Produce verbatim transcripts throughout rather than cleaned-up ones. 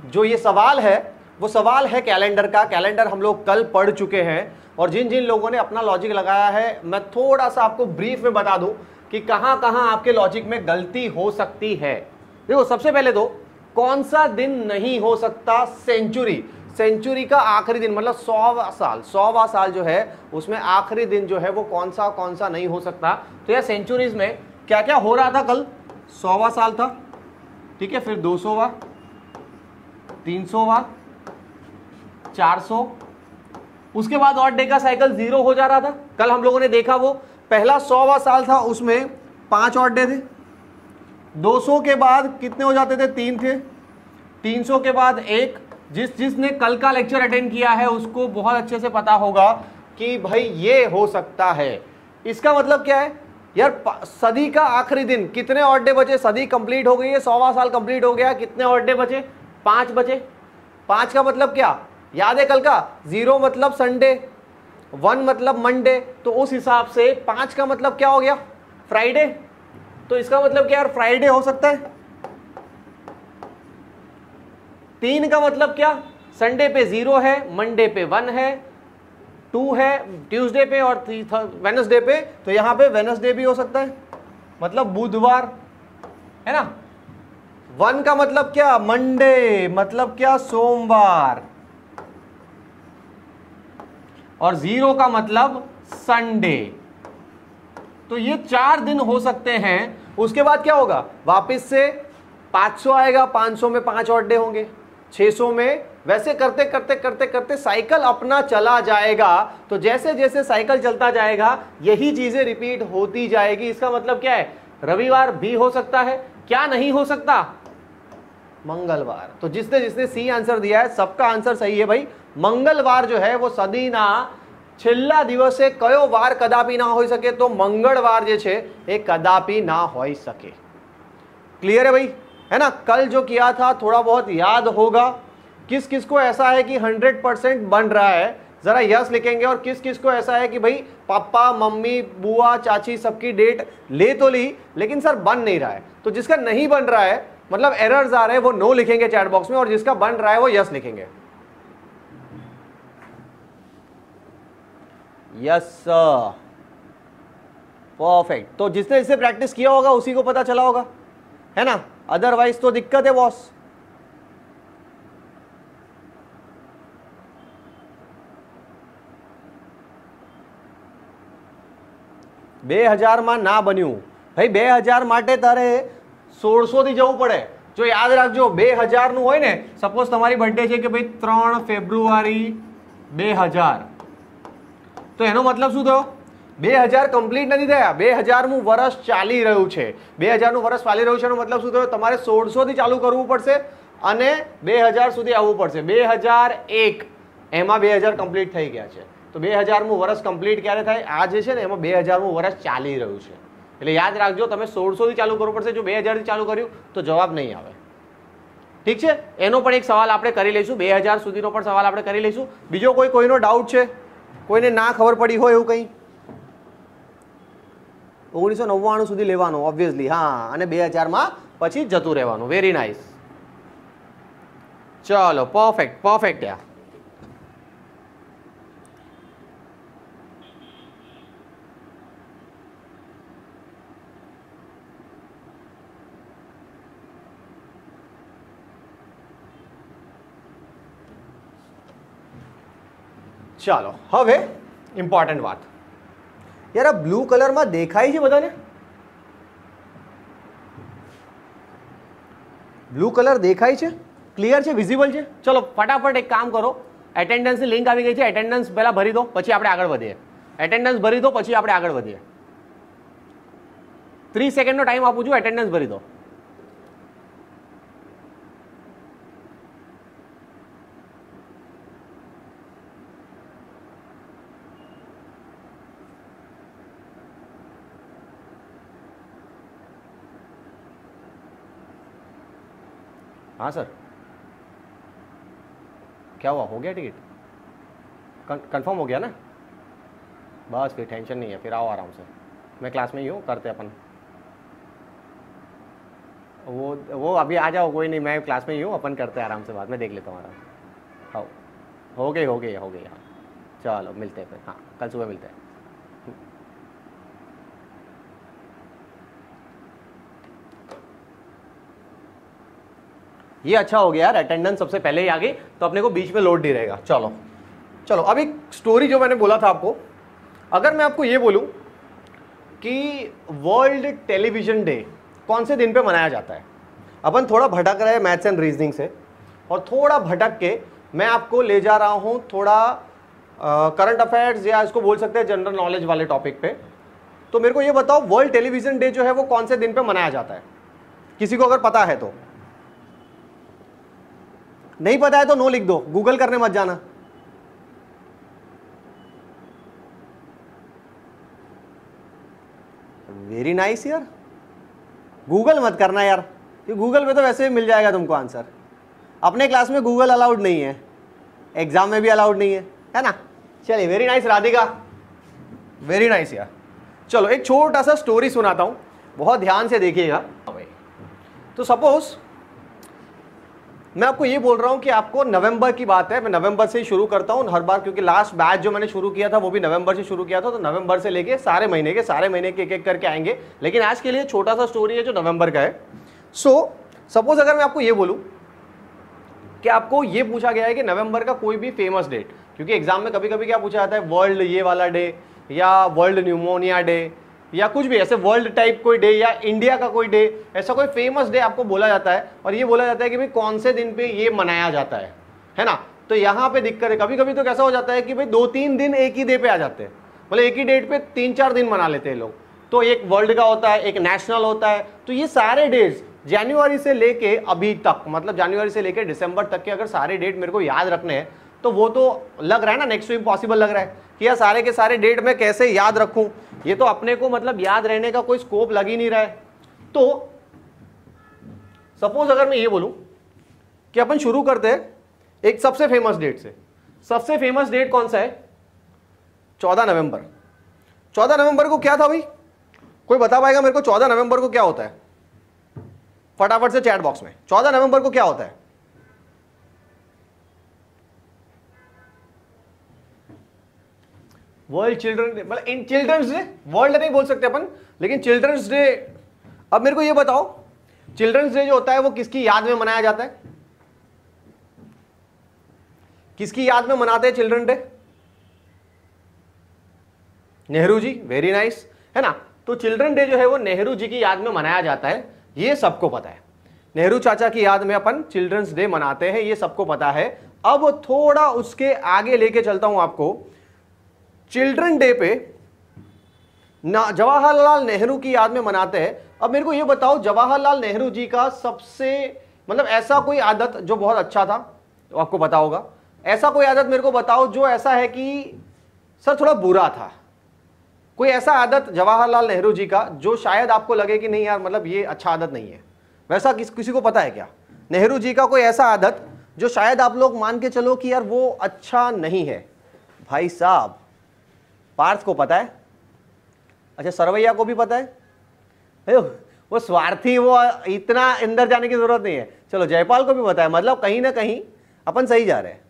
जो ये सवाल है वो सवाल है कैलेंडर का। कैलेंडर हम लोग कल पढ़ चुके हैं, और जिन जिन लोगों ने अपना लॉजिक लगाया है मैं थोड़ा सा आपको ब्रीफ में बता दूं कि कहां कहां आपके लॉजिक में गलती हो सकती है। देखो सबसे पहले तो कौन सा दिन नहीं हो सकता? सेंचुरी। सेंचुरी का आखिरी दिन मतलब सौवा साल, सौवा साल जो है उसमें आखिरी दिन जो है वो कौन सा कौन सा नहीं हो सकता? तो यार सेंचुरीज में क्या क्या हो रहा था कल? सौवा साल था, ठीक है, फिर दो सौवा, तीन सौवा, चार सौ, उसके बाद ऑड डे का साइकिल जीरो हो जा रहा था। कल हम लोगों ने देखा वो पहला सौवा साल था, उसमें पांच ऑड डे थे। दो सौ के बाद कितने हो जाते थे? तीन थे। तीन सौ के बाद एक। जिस जिसने कल का लेक्चर अटेंड किया है उसको बहुत अच्छे से पता होगा कि भाई ये हो सकता है। इसका मतलब क्या है यार? सदी का आखिरी दिन, कितने ऑड डे बचे? सदी कंप्लीट हो गई है, सौवा साल कंप्लीट हो गया, कितने ऑड डे बचे? पांच बचे। पांच का मतलब क्या याद है कल का? जीरो मतलब संडे, वन मतलब मंडे, तो उस हिसाब से पांच का मतलब क्या हो गया? फ्राइडे। तो इसका मतलब क्या यार? फ्राइडे हो सकता है। तीन का मतलब क्या? संडे पे जीरो है, मंडे पे वन है, टू है ट्यूसडे पे और वेडनेसडे पे, तो यहां पे वेडनेसडे भी हो सकता है, मतलब बुधवार, है ना। वन का मतलब क्या? मंडे, मतलब क्या? सोमवार। और जीरो का मतलब संडे। तो ये चार दिन हो सकते हैं। उसके बाद क्या होगा? वापस से पांच सौ आएगा, पांच सौ में पांच ऑड डे होंगे, छह सौ में, वैसे करते करते करते करते साइकिल अपना चला जाएगा। तो जैसे जैसे साइकिल चलता जाएगा यही चीजें रिपीट होती जाएगी। इसका मतलब क्या है? रविवार भी हो सकता है। क्या नहीं हो सकता? मंगलवार। तो जिसने जिसने सी आंसर दिया है सबका आंसर सही है भाई। मंगलवार जो है वो सदीना છેલ્લા દિવસે કયો વાર કદાપી ના હોઈ શકે? તો મંગળવાર જે છે એ કદાપી ના હોઈ શકે। क्लियर है भाई, है ना। कल जो किया था थोड़ा बहुत याद होगा। किस किस को ऐसा है कि हंड्रेड परसेंट बन रहा है? जरा यस लिखेंगे। और किस किस को ऐसा है कि भाई पापा मम्मी बुआ चाची सबकी डेट ले तो ली लेकिन सर बन नहीं रहा है? तो जिसका नहीं बन रहा है मतलब एरर्स आ रहे हैं वो नो लिखेंगे चैट बॉक्स में, और जिसका बन रहा है वो यस लिखेंगे। Yes perfect. तो जिसने इससे प्रैक्टिस किया होगा उसी को पता चला होगा, है ना। अदरवाइज तो दिक्कत है बॉस। બે હજાર માં ના બન્યું ભાઈ। બે હજાર માટે તારે સોળસો થી જવું પડે। જો યાદ રાખજો બે હજાર નું હોય ને, સપોઝ તમારી બર્થડે છે કે ભાઈ ત્રણ ફેબ્રુઆરી બે હજાર, તો એનો મતલબ શું થયો? બે હજાર કમ્પ્લીટ નથી થયા, બે હજાર મુ વર્ષ ચાલી રહ્યું છે। બે હજાર નું વર્ષ ચાલી રહ્યું છે એનો મતલબ શું થયો? તમારે સોળસો થી ચાલુ કરવું પડશે અને બે હજાર સુધી આવવું પડશે। બે હજાર એક એમાં બે હજાર કમ્પ્લીટ થઈ ગયા છે, તો બે હજાર મુ વર્ષ કમ્પ્લીટ ક્યારે થાય? આ જે છે ને એમાં બે હજાર મુ વર્ષ ચાલી રહ્યું છે। એટલે યાદ રાખજો તમે સોળસો થી ચાલુ કરવું પડશે। જો બે હજાર થી ચાલુ કર્યું તો જવાબ નહીં આવે। ઠીક છે, એનો પણ એક સવાલ આપણે કરી લઈશું। બે હજાર સુધીનો પણ સવાલ આપણે કરી લઈશું। બીજો કોઈ કોઈનો ડાઉટ છે? કોઈને ના ખબર પડી હોય એવું કંઈ? ઓગણીસો નવ્વાણું સુધી લેવાનું ઓબ્વિયસલી, હા, અને બે હજારમાં પછી જતું રહેવાનું। વેરી નાઇસ, ચલો પરફેક્ટ પરફેક્ટ યાર। ચાલો હવે ઇમ્પોર્ટન્ટ વાત યાર, આ બ્લુ કલરમાં દેખાય છે બધાને? બ્લુ કલર દેખાય છે? ક્લિયર છે? વિઝિબલ છે? ચલો ફટાફટ એક કામ કરો, એટેન્ડન્સની લિંક આવી ગઈ છે, એટેન્ડન્સ પહેલા ભરી દો પછી આપણે આગળ વધીએ। એટેન્ડન્સ ભરી દો પછી આપણે આગળ વધીએ। ત્રીસ સેકન્ડનો ટાઈમ આપું છું, એટેન્ડન્સ ભરી દો। हाँ सर, क्या हुआ? हो गया टिकट? कंफर्म हो गया ना? बस फिर टेंशन नहीं है, फिर आओ आराम से। मैं क्लास में ही हूँ, करते अपन। वो वो अभी आ जाओ, कोई नहीं, मैं क्लास में ही हूँ, अपन करते हैं आराम से बात, मैं देख लेता हूँ आराम। हाँ हो गई हो गई हो गई। हाँ चलो मिलते हैं फिर, हाँ कल सुबह मिलते हैं। ये अच्छा हो गया यार, अटेंडेंस सबसे पहले ही आ गई तो अपने को बीच में लोड नहीं रहेगा। चलो चलो अब एक स्टोरी जो मैंने बोला था आपको, अगर मैं आपको ये बोलूं कि वर्ल्ड टेलीविजन डे कौन से दिन पे मनाया जाता है। अपन थोड़ा भटक रहे हैं मैथ्स एंड रीजनिंग से, और थोड़ा भटक के मैं आपको ले जा रहा हूं थोड़ा करंट अफेयर्स या इसको बोल सकते हैं जनरल नॉलेज वाले टॉपिक पे। तो मेरे को ये बताओ वर्ल्ड टेलीविजन डे जो है वो कौन से दिन पे मनाया जाता है, किसी को अगर पता है तो। नहीं पता है तो नो लिख दो, गूगल करने मत जाना। वेरी नाइस यार, गूगल मत करना यार, कि गूगल पे तो वैसे भी मिल जाएगा तुमको आंसर। अपने क्लास में गूगल अलाउड नहीं है, एग्जाम में भी अलाउड नहीं है, है ना। चलिए very nice Radhika, very nice यार। चलो एक छोटा सा स्टोरी सुनाता हूं, बहुत ध्यान से देखिएगा। तो सपोज मैं आपको ये बोल रहा हूं कि आपको नवंबर की बात है, मैं नवंबर से ही शुरू करता हूं हर बार, क्योंकि लास्ट बैच जो मैंने शुरू किया था वो भी नवंबर से शुरू किया था, तो नवंबर से लेके सारे महीने के सारे महीने के एक एक करके आएंगे, लेकिन आज के लिए छोटा सा स्टोरी है जो नवंबर का है। सो सपोज अगर मैं आपको ये बोलूं कि आपको ये पूछा गया है कि नवंबर का कोई भी फेमस डेट, क्योंकि एग्जाम में कभी कभी क्या पूछा जाता है, वर्ल्ड ये वाला डे या वर्ल्ड न्यूमोनिया डे या कुछ भी ऐसे वर्ल्ड टाइप कोई डे या इंडिया का कोई डे, ऐसा कोई फेमस डे आपको बोला जाता है, और ये बोला जाता है कि भाई कौन से दिन पे ये मनाया जाता है, है ना। तो यहाँ पे दिक्कत है, कभी कभी तो कैसा हो जाता है कि भाई दो तीन दिन एक ही डे पे आ जाते हैं, मतलब एक ही डेट पे तीन चार दिन मना लेते हैं लोग। तो एक वर्ल्ड का होता है, एक नेशनल होता है, तो ये सारे डेट्स जनवरी से लेके अभी तक, मतलब जनवरी से लेके दिसंबर तक के अगर सारे डेट मेरे को याद रखने हैं, तो वो तो लग रहा है ना नेक्स्ट टू इम्पॉसिबल लग रहा है कि यार सारे के सारे डेट मैं कैसे याद रखूं, ये तो अपने को मतलब याद रहने का कोई स्कोप लग ही नहीं रहा है। तो सपोज अगर मैं ये बोलूं कि अपन शुरू करते हैं एक सबसे फेमस डेट से। सबसे फेमस डेट कौन सा है? चौदह नवंबर। चौदह नवंबर को क्या था भाई, कोई बता पाएगा मेरे को? चौदह नवंबर को क्या होता है? फटाफट से चैट बॉक्स में, चौदह नवंबर को क्या होता है? वर्ल्ड चिल्ड्रन डे, मतलब इन चिल्ड्रंस डे, वर्ल्ड नहीं बोल सकते अपन, लेकिन चिल्ड्रंस डे। अब मेरे को ये बताओ चिल्ड्रंस डे जो होता है वो किसकी याद में मनाया जाता है? किसकी याद में मनाते हैं children day? Nehru ji, very nice, है ना। तो चिल्ड्रन डे जो है वो नेहरू जी की याद में मनाया जाता है, ये सबको पता है। नेहरू चाचा की याद में अपन चिल्ड्रंस डे मनाते हैं, ये सबको पता है। अब थोड़ा उसके आगे लेके चलता हूं आपको। चिल्ड्रन डे पे ना जवाहरलाल नेहरू की याद में मनाते हैं। अब मेरे को ये बताओ जवाहरलाल नेहरू जी का सबसे मतलब ऐसा कोई आदत जो बहुत अच्छा था, तो आपको पता होगा, ऐसा कोई आदत मेरे को बताओ जो ऐसा है कि सर थोड़ा बुरा था। कोई ऐसा आदत जवाहरलाल नेहरू जी का जो शायद आपको लगे कि नहीं यार मतलब ये अच्छा आदत नहीं है, वैसा किस किसी को पता है क्या? नेहरू जी का कोई ऐसा आदत जो शायद आप लोग मान के चलो कि यार वो अच्छा नहीं है। भाई साहब पार्थ को पता है, अच्छा सरवैया को भी पता है, वो स्वार्थी, वो इतना अंदर जाने की जरूरत नहीं है। चलो जयपाल को भी पता है, मतलब कहीं ना कहीं अपन सही जा रहे हैं,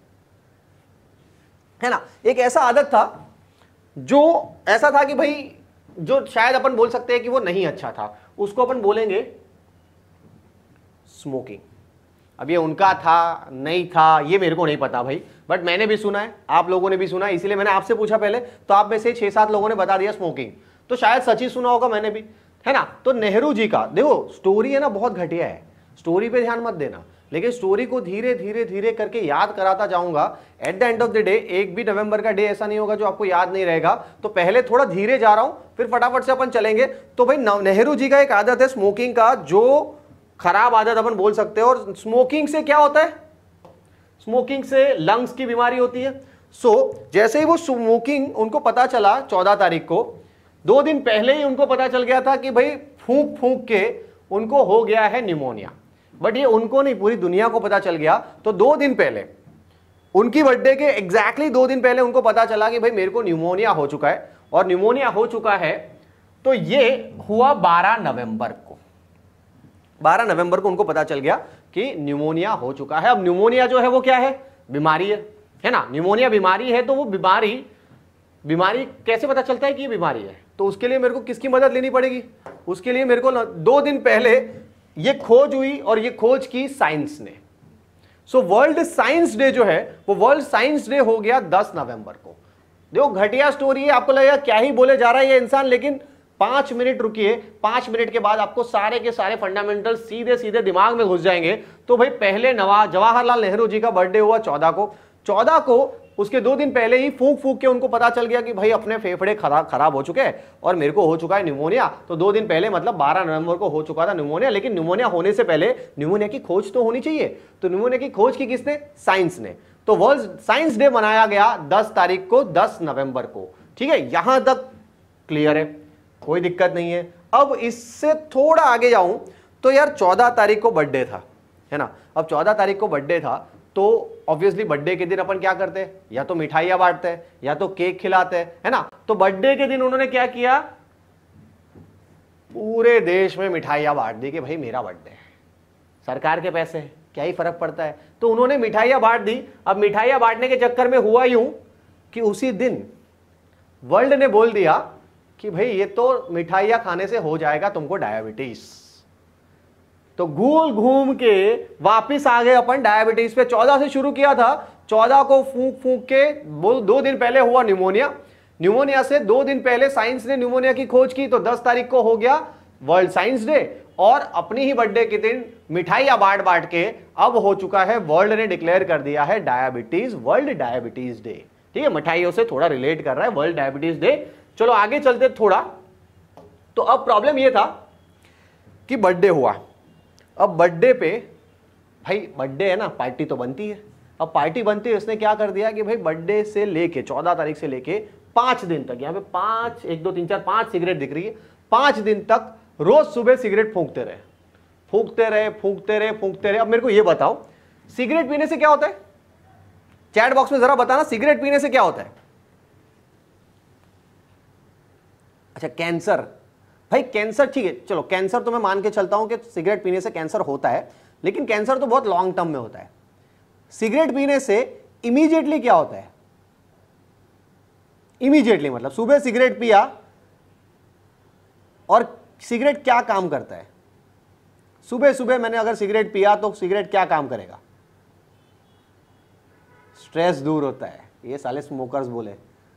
है ना। एक ऐसा आदत था जो ऐसा था कि भाई जो शायद अपन बोल सकते हैं कि वो नहीं अच्छा था, उसको अपन बोलेंगे स्मोकिंग। अब ये उनका था नहीं था ये मेरे को नहीं पता भाई, बट मैंने भी सुना है, आप लोगों ने भी सुना है, इसीलिए मैंने आपसे पूछा पहले, तो आप में से छह सात लोगों ने बता दिया स्मोकिंग, तो शायद सच ही सुना होगा मैंने भी, है ना। तो नेहरू जी का देखो स्टोरी है ना बहुत घटिया है, स्टोरी पे ध्यान मत देना, लेकिन स्टोरी को धीरे धीरे धीरे करके याद कराता जाऊंगा। At the end of the day एक भी नवंबर का डे ऐसा नहीं होगा जो आपको याद नहीं रहेगा। तो पहले थोड़ा धीरे जा रहा हूं, फिर फटाफट से अपन चलेंगे। तो भाई नेहरू जी का एक आदत है स्मोकिंग का, जो खराब आदत अपन बोल सकते हैं। और स्मोकिंग से क्या होता है? स्मोकिंग से लंग्स की बीमारी होती है। सो so, जैसे ही वो स्मोकिंग उनको पता चला चौदह तारीख को, दो दिन पहले ही उनको पता चल गया था कि भाई फूंक फूंक के उनको हो गया है निमोनिया। बट ये उनको नहीं, पूरी दुनिया को पता चल गया। तो दो दिन पहले उनकी बर्थडे के एग्जैक्टली दो दिन पहले उनको पता चला कि भाई मेरे को निमोनिया हो चुका है, और निमोनिया हो चुका है। तो ये हुआ बारह नवंबर को। बारह नवंबर को उनको पता चल गया कि न्यूमोनिया हो चुका है। अब न्यूमोनिया जो है वो क्या है, बीमारी है, है ना। न्यूमोनिया बीमारी है, तो वो बीमारी बीमारी कैसे पता चलता है कि ये बीमारी है, तो उसके लिए मेरे को किसकी मदद लेनी पड़ेगी, उसके लिए मेरे को दो दिन पहले ये खोज हुई और ये खोज की साइंस ने। सो वर्ल्ड साइंस डे जो है वो वर्ल्ड साइंस डे हो गया दस नवंबर को। देखो घटिया स्टोरी है, आपको लगेगा क्या ही बोले जा रहा है ये इंसान, लेकिन पांच मिनट रुकिए, पांच मिनट के बाद आपको सारे के सारे फंडामेंटल सीधे सीधे दिमाग में घुस जाएंगे। तो भाई पहले नवा जवाहरलाल नेहरू जी का बर्थडे हुआ चौदह को, चौदह को उसके दो दिन पहले ही फूंक फूंक के उनको पता चल गया कि भाई अपने फेफड़े खराब खराब हो चुके हैं और मेरे को हो चुका है न्यूमोनिया। तो दो दिन पहले मतलब बारह नवंबर को हो चुका था न्यूमोनिया, लेकिन न्यूमोनिया होने से पहले न्यूमोनिया की खोज तो होनी चाहिए। तो न्यूमोनिया की खोज की किसने, साइंस ने। तो वर्ल्ड साइंस डे मनाया गया दस तारीख को, दस नवंबर को। ठीक है, यहां तक क्लियर है, कोई दिक्कत नहीं है। अब इससे थोड़ा आगे जाऊं तो यार चौदह तारीख को बर्थडे था, है ना। अब चौदह तारीख को बर्थडे था तो ऑब्वियसली बर्थडे के दिन अपन क्या करते हैं, या तो मिठाइयां बांटते हैं या तो केक खिलाते हैं, है ना। तो बर्थडे के दिन उन्होंने क्या किया, पूरे देश में मिठाइयां बांट दी कि भाई मेरा बर्थडे है, सरकार के पैसे हैं, क्या ही फर्क पड़ता है। तो उन्होंने मिठाइयां बांट दी। अब मिठाइयां बांटने के चक्कर में हुआ यूं कि उसी दिन वर्ल्ड ने बोल दिया कि भाई ये तो मिठाइयां खाने से हो जाएगा तुमको डायबिटीज। तो घूम घूम के वापिस आ गए अपन डायबिटीज पे। चौदह से शुरू किया था, चौदह को फूंक फूंक के दो दिन पहले हुआ न्यूमोनिया, न्यूमोनिया से दो दिन पहले साइंस ने न्यूमोनिया की खोज की, तो दस तारीख को हो गया वर्ल्ड साइंस डे। और अपनी ही बर्थडे के दिन मिठाइयां बांट बांट के अब हो चुका है, वर्ल्ड ने डिक्लेयर कर दिया है डायबिटीज, वर्ल्ड डायबिटीज डे। ठीक है, मिठाइयों से थोड़ा रिलेट कर रहा है वर्ल्ड डायबिटीज डे। चलो आगे चलते थोड़ा। तो अब प्रॉब्लम यह था कि बर्थडे हुआ। अब बर्थडे पे भाई बर्थडे है ना, पार्टी तो बनती है। अब पार्टी बनती है, इसने क्या कर दिया कि भाई बर्थडे से लेके चौदह तारीख से लेके पांच दिन तक, यहाँ पे पांच, एक दो तीन चार पांच सिगरेट दिख रही है, पांच दिन तक रोज सुबह सिगरेट फूंकते रहे फूंकते रहे फूंकते रहे फूंकते रहे। अब मेरे को ये बताओ, सिगरेट पीने से क्या होता है, चैट बॉक्स में जरा बताना, सिगरेट पीने से क्या होता है। अच्छा, कैंसर। भाई कैंसर ठीक है, चलो कैंसर तो मैं मान के चलता हूं कि सिगरेट पीने से कैंसर होता है, लेकिन कैंसर तो बहुत लॉन्ग टर्म में होता है। सिगरेट पीने से इमीडिएटली क्या होता है, इमीडिएटली मतलब सुबह सिगरेट पिया और सिगरेट क्या काम करता है, सुबह सुबह मैंने अगर सिगरेट पिया तो सिगरेट क्या काम करेगा, स्ट्रेस दूर होता है। ये साले स्मोकर्स बोले।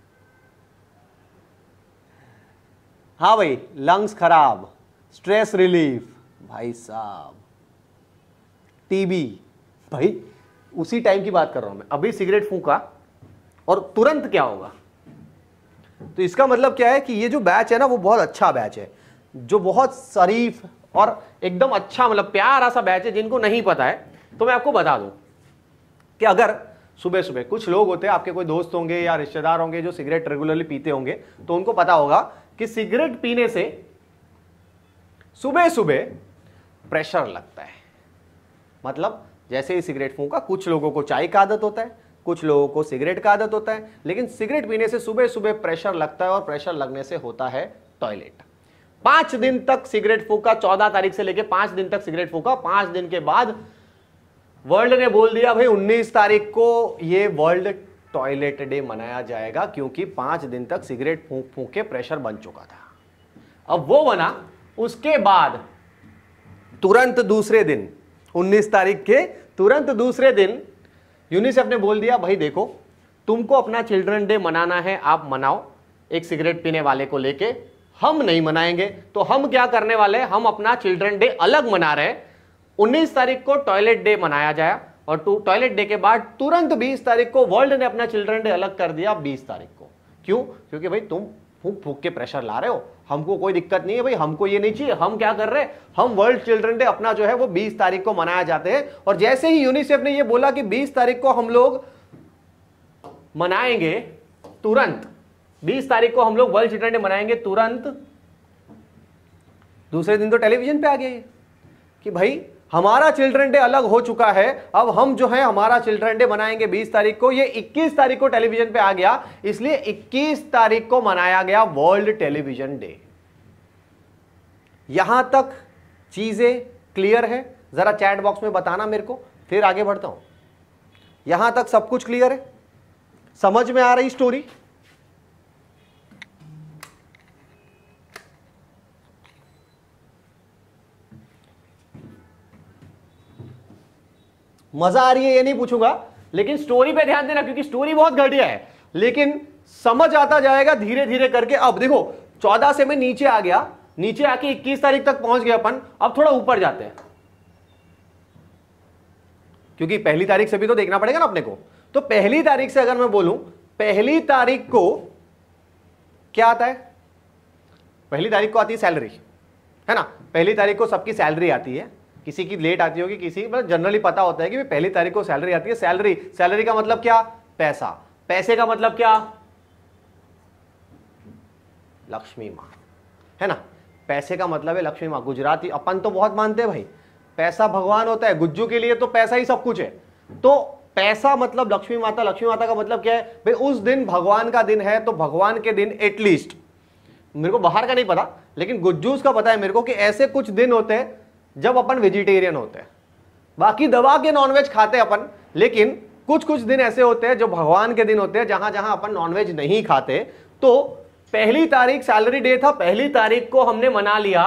हाँ भाई, लंग्स खराब, स्ट्रेस रिलीफ, भाई साहब टीबी। भाई उसी टाइम की बात कर रहा हूं मैं, अभी सिगरेट फूंका और तुरंत क्या होगा। तो इसका मतलब क्या है कि ये जो बैच है ना वो बहुत अच्छा बैच है, जो बहुत शरीफ और एकदम अच्छा मतलब प्यारा सा बैच है। जिनको नहीं पता है तो मैं आपको बता दूं कि अगर सुबह सुबह कुछ लोग होते हैं, आपके कोई दोस्त होंगे या रिश्तेदार होंगे जो सिगरेट रेगुलरली पीते होंगे, तो उनको पता होगा कि सिगरेट पीने से सुबह सुबह प्रेशर लगता है। मतलब जैसे ही सिगरेट फूंका, कुछ लोगों को चाय का आदत होता है, कुछ लोगों को सिगरेट का आदत होता है, लेकिन सिगरेट पीने से सुबह सुबह प्रेशर लगता है और प्रेशर लगने से होता है टॉयलेट। पांच दिन तक सिगरेट फूंका, चौदह तारीख से लेके पांच दिन तक सिगरेट फूंका। पांच दिन के बाद वर्ल्ड ने बोल दिया भाई उन्नीस तारीख को ये वर्ल्ड टॉयलेट डे मनाया जाएगा, क्योंकि पांच दिन तक सिगरेट फूंक फूंक के प्रेशर बन चुका था। अब वो बना, उसके बाद तुरंत दूसरे दिन उन्नीस तारीख के तुरंत दूसरे दिन यूनिसेफ ने बोल दिया भाई देखो, तुमको अपना चिल्ड्रन डे मनाना है, आप मनाओ, एक सिगरेट पीने वाले को लेके, हम नहीं मनाएंगे। तो हम क्या करने वाले, हम अपना चिल्ड्रन डे अलग मना रहे हैं। उन्नीस तारीख को टॉयलेट डे मनाया जाए और टॉयलेट डे के बाद तुरंत बीस तारीख को वर्ल्ड ने अपना चिल्ड्रन डे अलग कर दिया बीस तारीख को। क्यों? क्योंकि भाई तुम फूंक फूंक के प्रेशर ला रहे हो, हमको कोई दिक्कत नहीं है भाई, हमको ये नहीं चाहिए। हम क्या कर रहे हैं, हम वर्ल्ड चिल्ड्रन डे अपना जो है वो बीस तारीख को मनाया जाते हैं। और जैसे ही यूनिसेफ ने ये बोला कि बीस तारीख को हम लोग मनाएंगे, तुरंत बीस तारीख को हम लोग वर्ल्ड चिल्ड्रन डे मनाएंगे, तुरंत दूसरे दिन तो टेलीविजन पे आ गया कि भाई हमारा चिल्ड्रन डे अलग हो चुका है, अब हम जो है हमारा चिल्ड्रन डे मनाएंगे बीस तारीख को। ये इक्कीस तारीख को टेलीविजन पे आ गया, इसलिए इक्कीस तारीख को मनाया गया वर्ल्ड टेलीविजन डे। यहां तक चीजें क्लियर है? जरा चैट बॉक्स में बताना मेरे को, फिर आगे बढ़ता हूं। यहां तक सब कुछ क्लियर है? समझ में आ रही स्टोरी? मजा आ रही है ये नहीं पूछूंगा, लेकिन स्टोरी पे ध्यान देना, क्योंकि स्टोरी बहुत घटिया है, लेकिन समझ आता जाएगा धीरे धीरे करके। अब देखो चौदह से मैं नीचे आ गया, नीचे आके इक्कीस तारीख तक पहुंच गया अपन। अब थोड़ा ऊपर जाते हैं, क्योंकि पहली तारीख से भी तो देखना पड़ेगा ना अपने को। तो पहली तारीख से अगर मैं बोलूं, पहली तारीख को क्या आता है? पहली तारीख को आती है सैलरी, है ना? पहली तारीख को सबकी सैलरी आती है, किसी की लेट आती होगी, किसी मतलब जनरली पता होता है कि पहली तारीख को सैलरी आती है। सैलरी, सैलरी का मतलब क्या? पैसा। पैसे का मतलब क्या? लक्ष्मी मां, है ना? पैसे का मतलब है लक्ष्मी मां। गुजराती अपन तो बहुत मानते हैं भाई, पैसा भगवान होता है। गुज्जू के लिए तो पैसा ही सब कुछ है। तो पैसा मतलब लक्ष्मी माता। लक्ष्मी माता का मतलब क्या है भाई? उस दिन भगवान का दिन है, तो भगवान के दिन एटलीस्ट, मेरे को बाहर का नहीं पता, लेकिन गुज्जूस का पता है मेरे को कि ऐसे कुछ दिन होते हैं जब अपन वेजिटेरियन होते हैं। बाकी दबा के नॉनवेज खाते हैं अपन, लेकिन कुछ कुछ दिन ऐसे होते हैं जो भगवान के दिन होते हैं, जहां जहां अपन नॉनवेज नहीं खाते। तो पहली तारीख सैलरी डे था, पहली तारीख को हमने मना लिया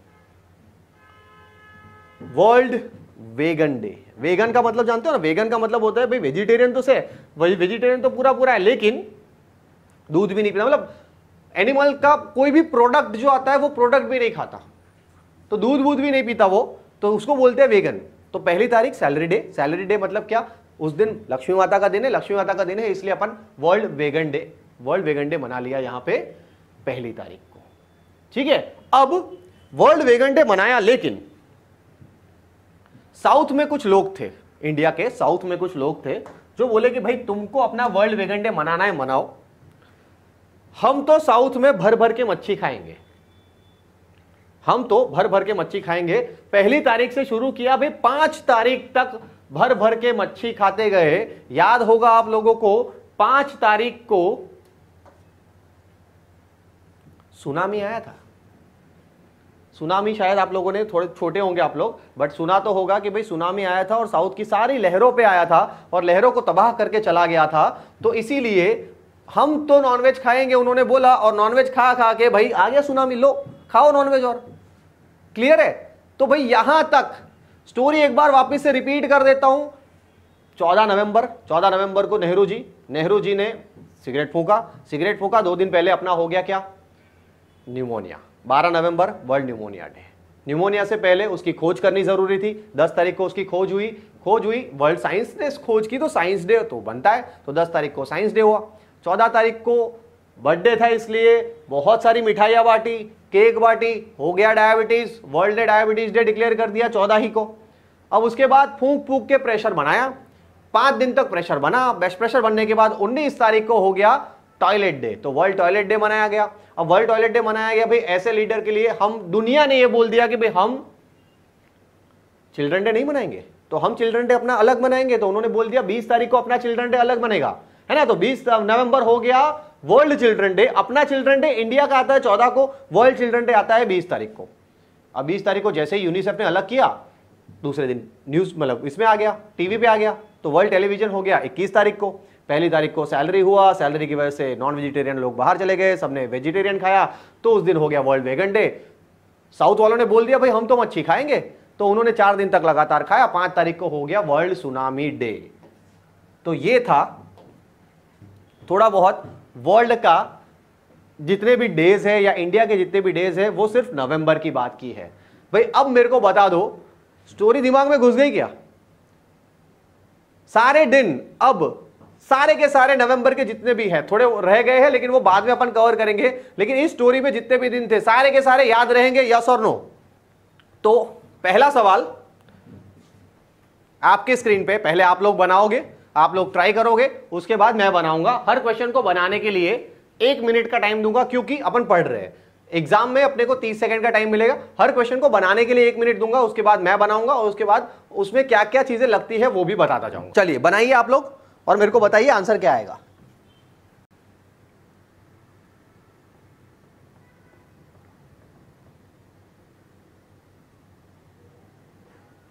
वर्ल्ड वेगन डे। वेगन का मतलब जानते हो ना? वेगन का मतलब होता है भाई वेजिटेरियन तो से, वेजिटेरियन तो पूरा पूरा है, लेकिन दूध भी नहीं पीता, मतलब एनिमल का कोई भी प्रोडक्ट जो आता है वो प्रोडक्ट भी नहीं खाता, तो दूध दूध भी नहीं पीता वो, तो उसको बोलते हैं वेगन। तो पहली तारीख सैलरी डे। सैलरी डे मतलब क्या? उस दिन लक्ष्मी माता का दिन है, लक्ष्मी माता का दिन है, इसलिए अपन world vegan day, world vegan day मना लिया यहां पे पहली तारीख को। ठीक है, अब वर्ल्ड वेगन डे मनाया, लेकिन साउथ में कुछ लोग थे, इंडिया के साउथ में कुछ लोग थे जो बोले कि भाई तुमको अपना वर्ल्ड वेगन डे मनाना है, मनाओ, हम तो साउथ में भर भर के मच्छी खाएंगे, हम तो भर भर के मच्छी खाएंगे। पहली तारीख से शुरू किया भाई, पांच तारीख तक भर भर के मच्छी खाते गए। याद होगा आप लोगों को, पांच तारीख को सुनामी आया था। सुनामी शायद आप लोगों ने, थोड़े छोटे होंगे आप लोग, बट सुना तो होगा कि भाई सुनामी आया था और साउथ की सारी लहरों पे आया था और लहरों को तबाह करके चला गया था। तो इसीलिए हम तो नॉनवेज खाएंगे उन्होंने बोला, और नॉनवेज खा खा के भाई आ गया सुनामी, लो खाओ नॉनवेज। और क्लियर है? तो भाई यहां तक स्टोरी एक बार वापस से रिपीट कर देता हूं। चौदह नवंबर, चौदह नवंबर को नेहरू जी नेहरू जी ने सिगरेट फूंका, सिगरेट फूंका, दो दिन पहले अपना हो गया क्या? न्यूमोनिया। बारह नवंबर वर्ल्ड न्यूमोनिया डे। न्यूमोनिया से पहले उसकी खोज करनी जरूरी थी, दस तारीख को उसकी खोज हुई, खोज हुई वर्ल्ड साइंस ने खोज की, तो साइंस डे तो बनता है, तो दस तारीख को साइंस डे हुआ। चौदह तारीख को बर्थडे था, इसलिए बहुत सारी मिठाइयां बांटी, केक बांटी, हो गया डायबिटीज, वर्ल्ड ने डायबिटीज डे डिक्लेयर कर दिया चौदह ही को। अब उसके बाद फूंक फूंक के प्रेशर बनाया, पांच दिन तक प्रेशर बना। बेस्ट प्रेशर बनने के बाद उन्नीस तारीख को हो गया टॉयलेट डे, तो वर्ल्ड टॉयलेट डे मनाया गया। अब वर्ल्ड टॉयलेट डे मनाया गया भाई ऐसे लीडर के लिए, हम दुनिया ने ये बोल दिया कि भाई हम चिल्ड्रन डे नहीं मनाएंगे, तो हम चिल्ड्रन डे अपना अलग मनाएंगे। तो उन्होंने बोल दिया बीस तारीख को अपना चिल्ड्रन डे अलग बनेगा, है ना? तो बीस नवंबर हो गया वर्ल्ड चिल्ड्रन डे। अपना चिल्ड्रन डे इंडिया का आता है चौदह को, वर्ल्ड चिल्ड्रन डे आता है बीस तारीख को। अब बीस तारीख को जैसे ही यूनिसेफ ने अलग किया, दूसरे दिन न्यूज मतलब इसमें आ गया, टीवी पे आ गया, तो वर्ल्ड टेलीविजन हो गया इक्कीस तारीख को। पहली तारीख को सैलरी हुआ, सैलरी की वजह से नॉन वेजिटेरियन लोग बाहर चले गए, सबने वेजिटेरियन खाया, तो उस दिन हो गया वर्ल्ड वेगन डे। साउथ वालों ने बोल दिया भाई हम तो मच्छी खाएंगे, तो उन्होंने चार दिन तक लगातार खाया, पांच तारीख को हो गया वर्ल्ड सुनामी डे। तो ये था थोड़ा बहुत वर्ल्ड का जितने भी डेज है या इंडिया के जितने भी डेज है, वो सिर्फ नवंबर की बात की है। भाई अब मेरे को बता दो, स्टोरी दिमाग में घुस गई क्या? सारे दिन अब सारे के सारे नवंबर के जितने भी हैं, थोड़े रह गए हैं लेकिन वो बाद में अपन कवर करेंगे, लेकिन इस स्टोरी में जितने भी दिन थे सारे के सारे याद रहेंगे, यस और नो? तो पहला सवाल आपके स्क्रीन पे, पहले आप लोग बनाओगे, आप लोग ट्राई करोगे, उसके बाद मैं बनाऊंगा। हर क्वेश्चन को बनाने के लिए एक मिनट का टाइम दूंगा, क्योंकि अपन पढ़ रहे हैं। एग्जाम में अपने को तीस सेकंड का टाइम मिलेगा, हर क्वेश्चन को बनाने के लिए एक मिनट दूंगा, उसके बाद मैं बनाऊंगा और उसके बाद उसमें क्या क्या चीजें लगती है वो भी बताता जाऊंगा। चलिए बनाइए आप लोग और मेरे को बताइए आंसर क्या आएगा।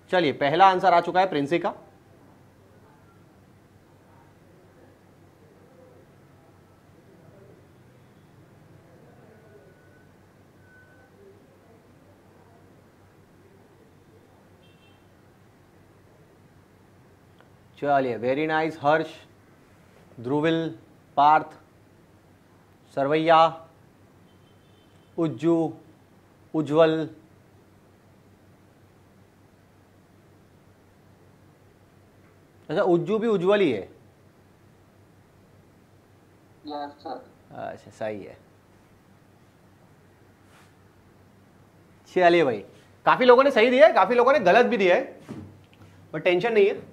चलिए पहला आंसर आ चुका है प्रिंसी का। चलिए वेरी नाइस। हर्ष, ध्रुविल, पार्थ, सरवैया, उज्जू, उज्जवल, अच्छा उज्जू भी उज्जवल ही है। Yes sir. अच्छा सही है। चलिए भाई, काफी लोगों ने सही दिया है, काफी लोगों ने गलत भी दिया है, पर टेंशन नहीं है।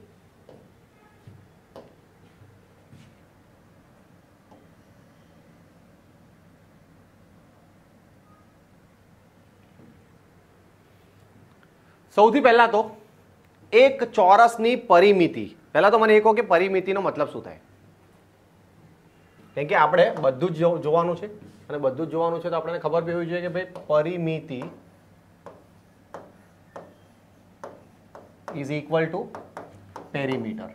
સૌથી પહેલા તો એક ચોરસની પરિમિતિ, પહેલા તો મને એ કહો કે પરિમિતિનો મતલબ શું થાય? કેમ કે આપણે બધું જ જોવાનું છે અને બધું જ જોવાનું છે તો આપણને ખબર બી હોવી જોઈએ કે ભાઈ પરિમિતિ ઇઝ ઇક્વલ ટુ પેરીમીટર,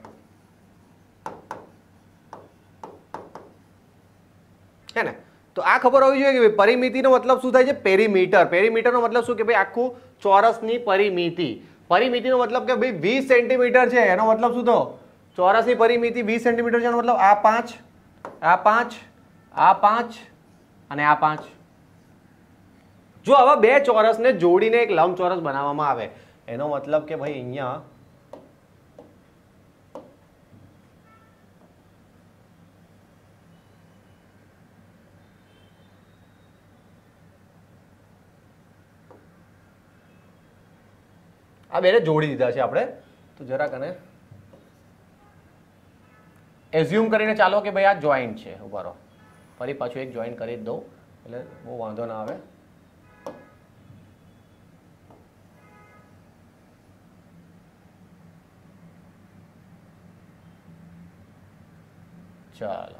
હે ને? તો આ ખબર હોવી જોઈએ કે ભાઈ પરિમિતિનો મતલબ શું થાય છે? પેરીમીટર। પેરીમીટરનો મતલબ શું કે ભાઈ આખું ચોરસની પરિમિતિ। પરિમિતિનો મતલબ કે ભાઈ વીસ સેન્ટીમીટર છે, એનો મતલબ શું થયો? ચોરસની પરિમિતિ વીસ સેન્ટીમીટર છે, એનો મતલબ આ પાંચ, આ પાંચ, આ પાંચ અને આ પાંચ। જો આવા બે ચોરસને જોડીને એક લંબચોરસ બનાવવામાં આવે, એનો મતલબ કે ભાઈ અહીંયા આ બેને જોડી દીધા છે આપણે। તો જરાક અને એઝ્યુમ કરીને ચાલો કે ભાઈ આ જોઈન્ટ છે, ઉભા રહો, ફરી પાછું એક જોઈન્ટ કરી જ દઉં એટલે બહુ વાંધો ના આવે। ચાલો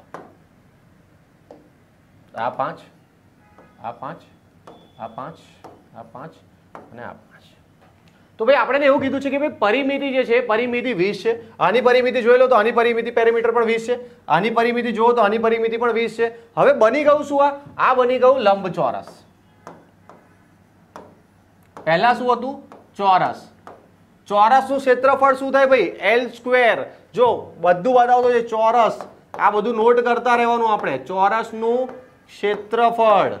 આ પાંચ, આ પાંચ, આ પાંચ, આ પાંચ અને આ પાંચ। તો ભાઈ આપણે એવું કીધું છે કે ભાઈ પરિમિતિ જે છે પરિમિતિ વીસ છે। આની પરિમિતિ જોઈ લો તો આની પરિમિતિ પેરીમીટર પણ વીસ છે, આની પરિમિતિ જુઓ તો આની પરિમિતિ પણ વીસ છે। હવે બની ગયું શું? આ આ બની ગયું લંબચોરસ। પહેલા શું હતું? ચોરસ। ચોરસનું ક્ષેત્રફળ શું થાય ભાઈ? L square. જો બધું બતાવતો છે ચોરસ, આ બધું નોટ કરતા રહેવાનું આપણે। ચોરસનું ક્ષેત્રફળ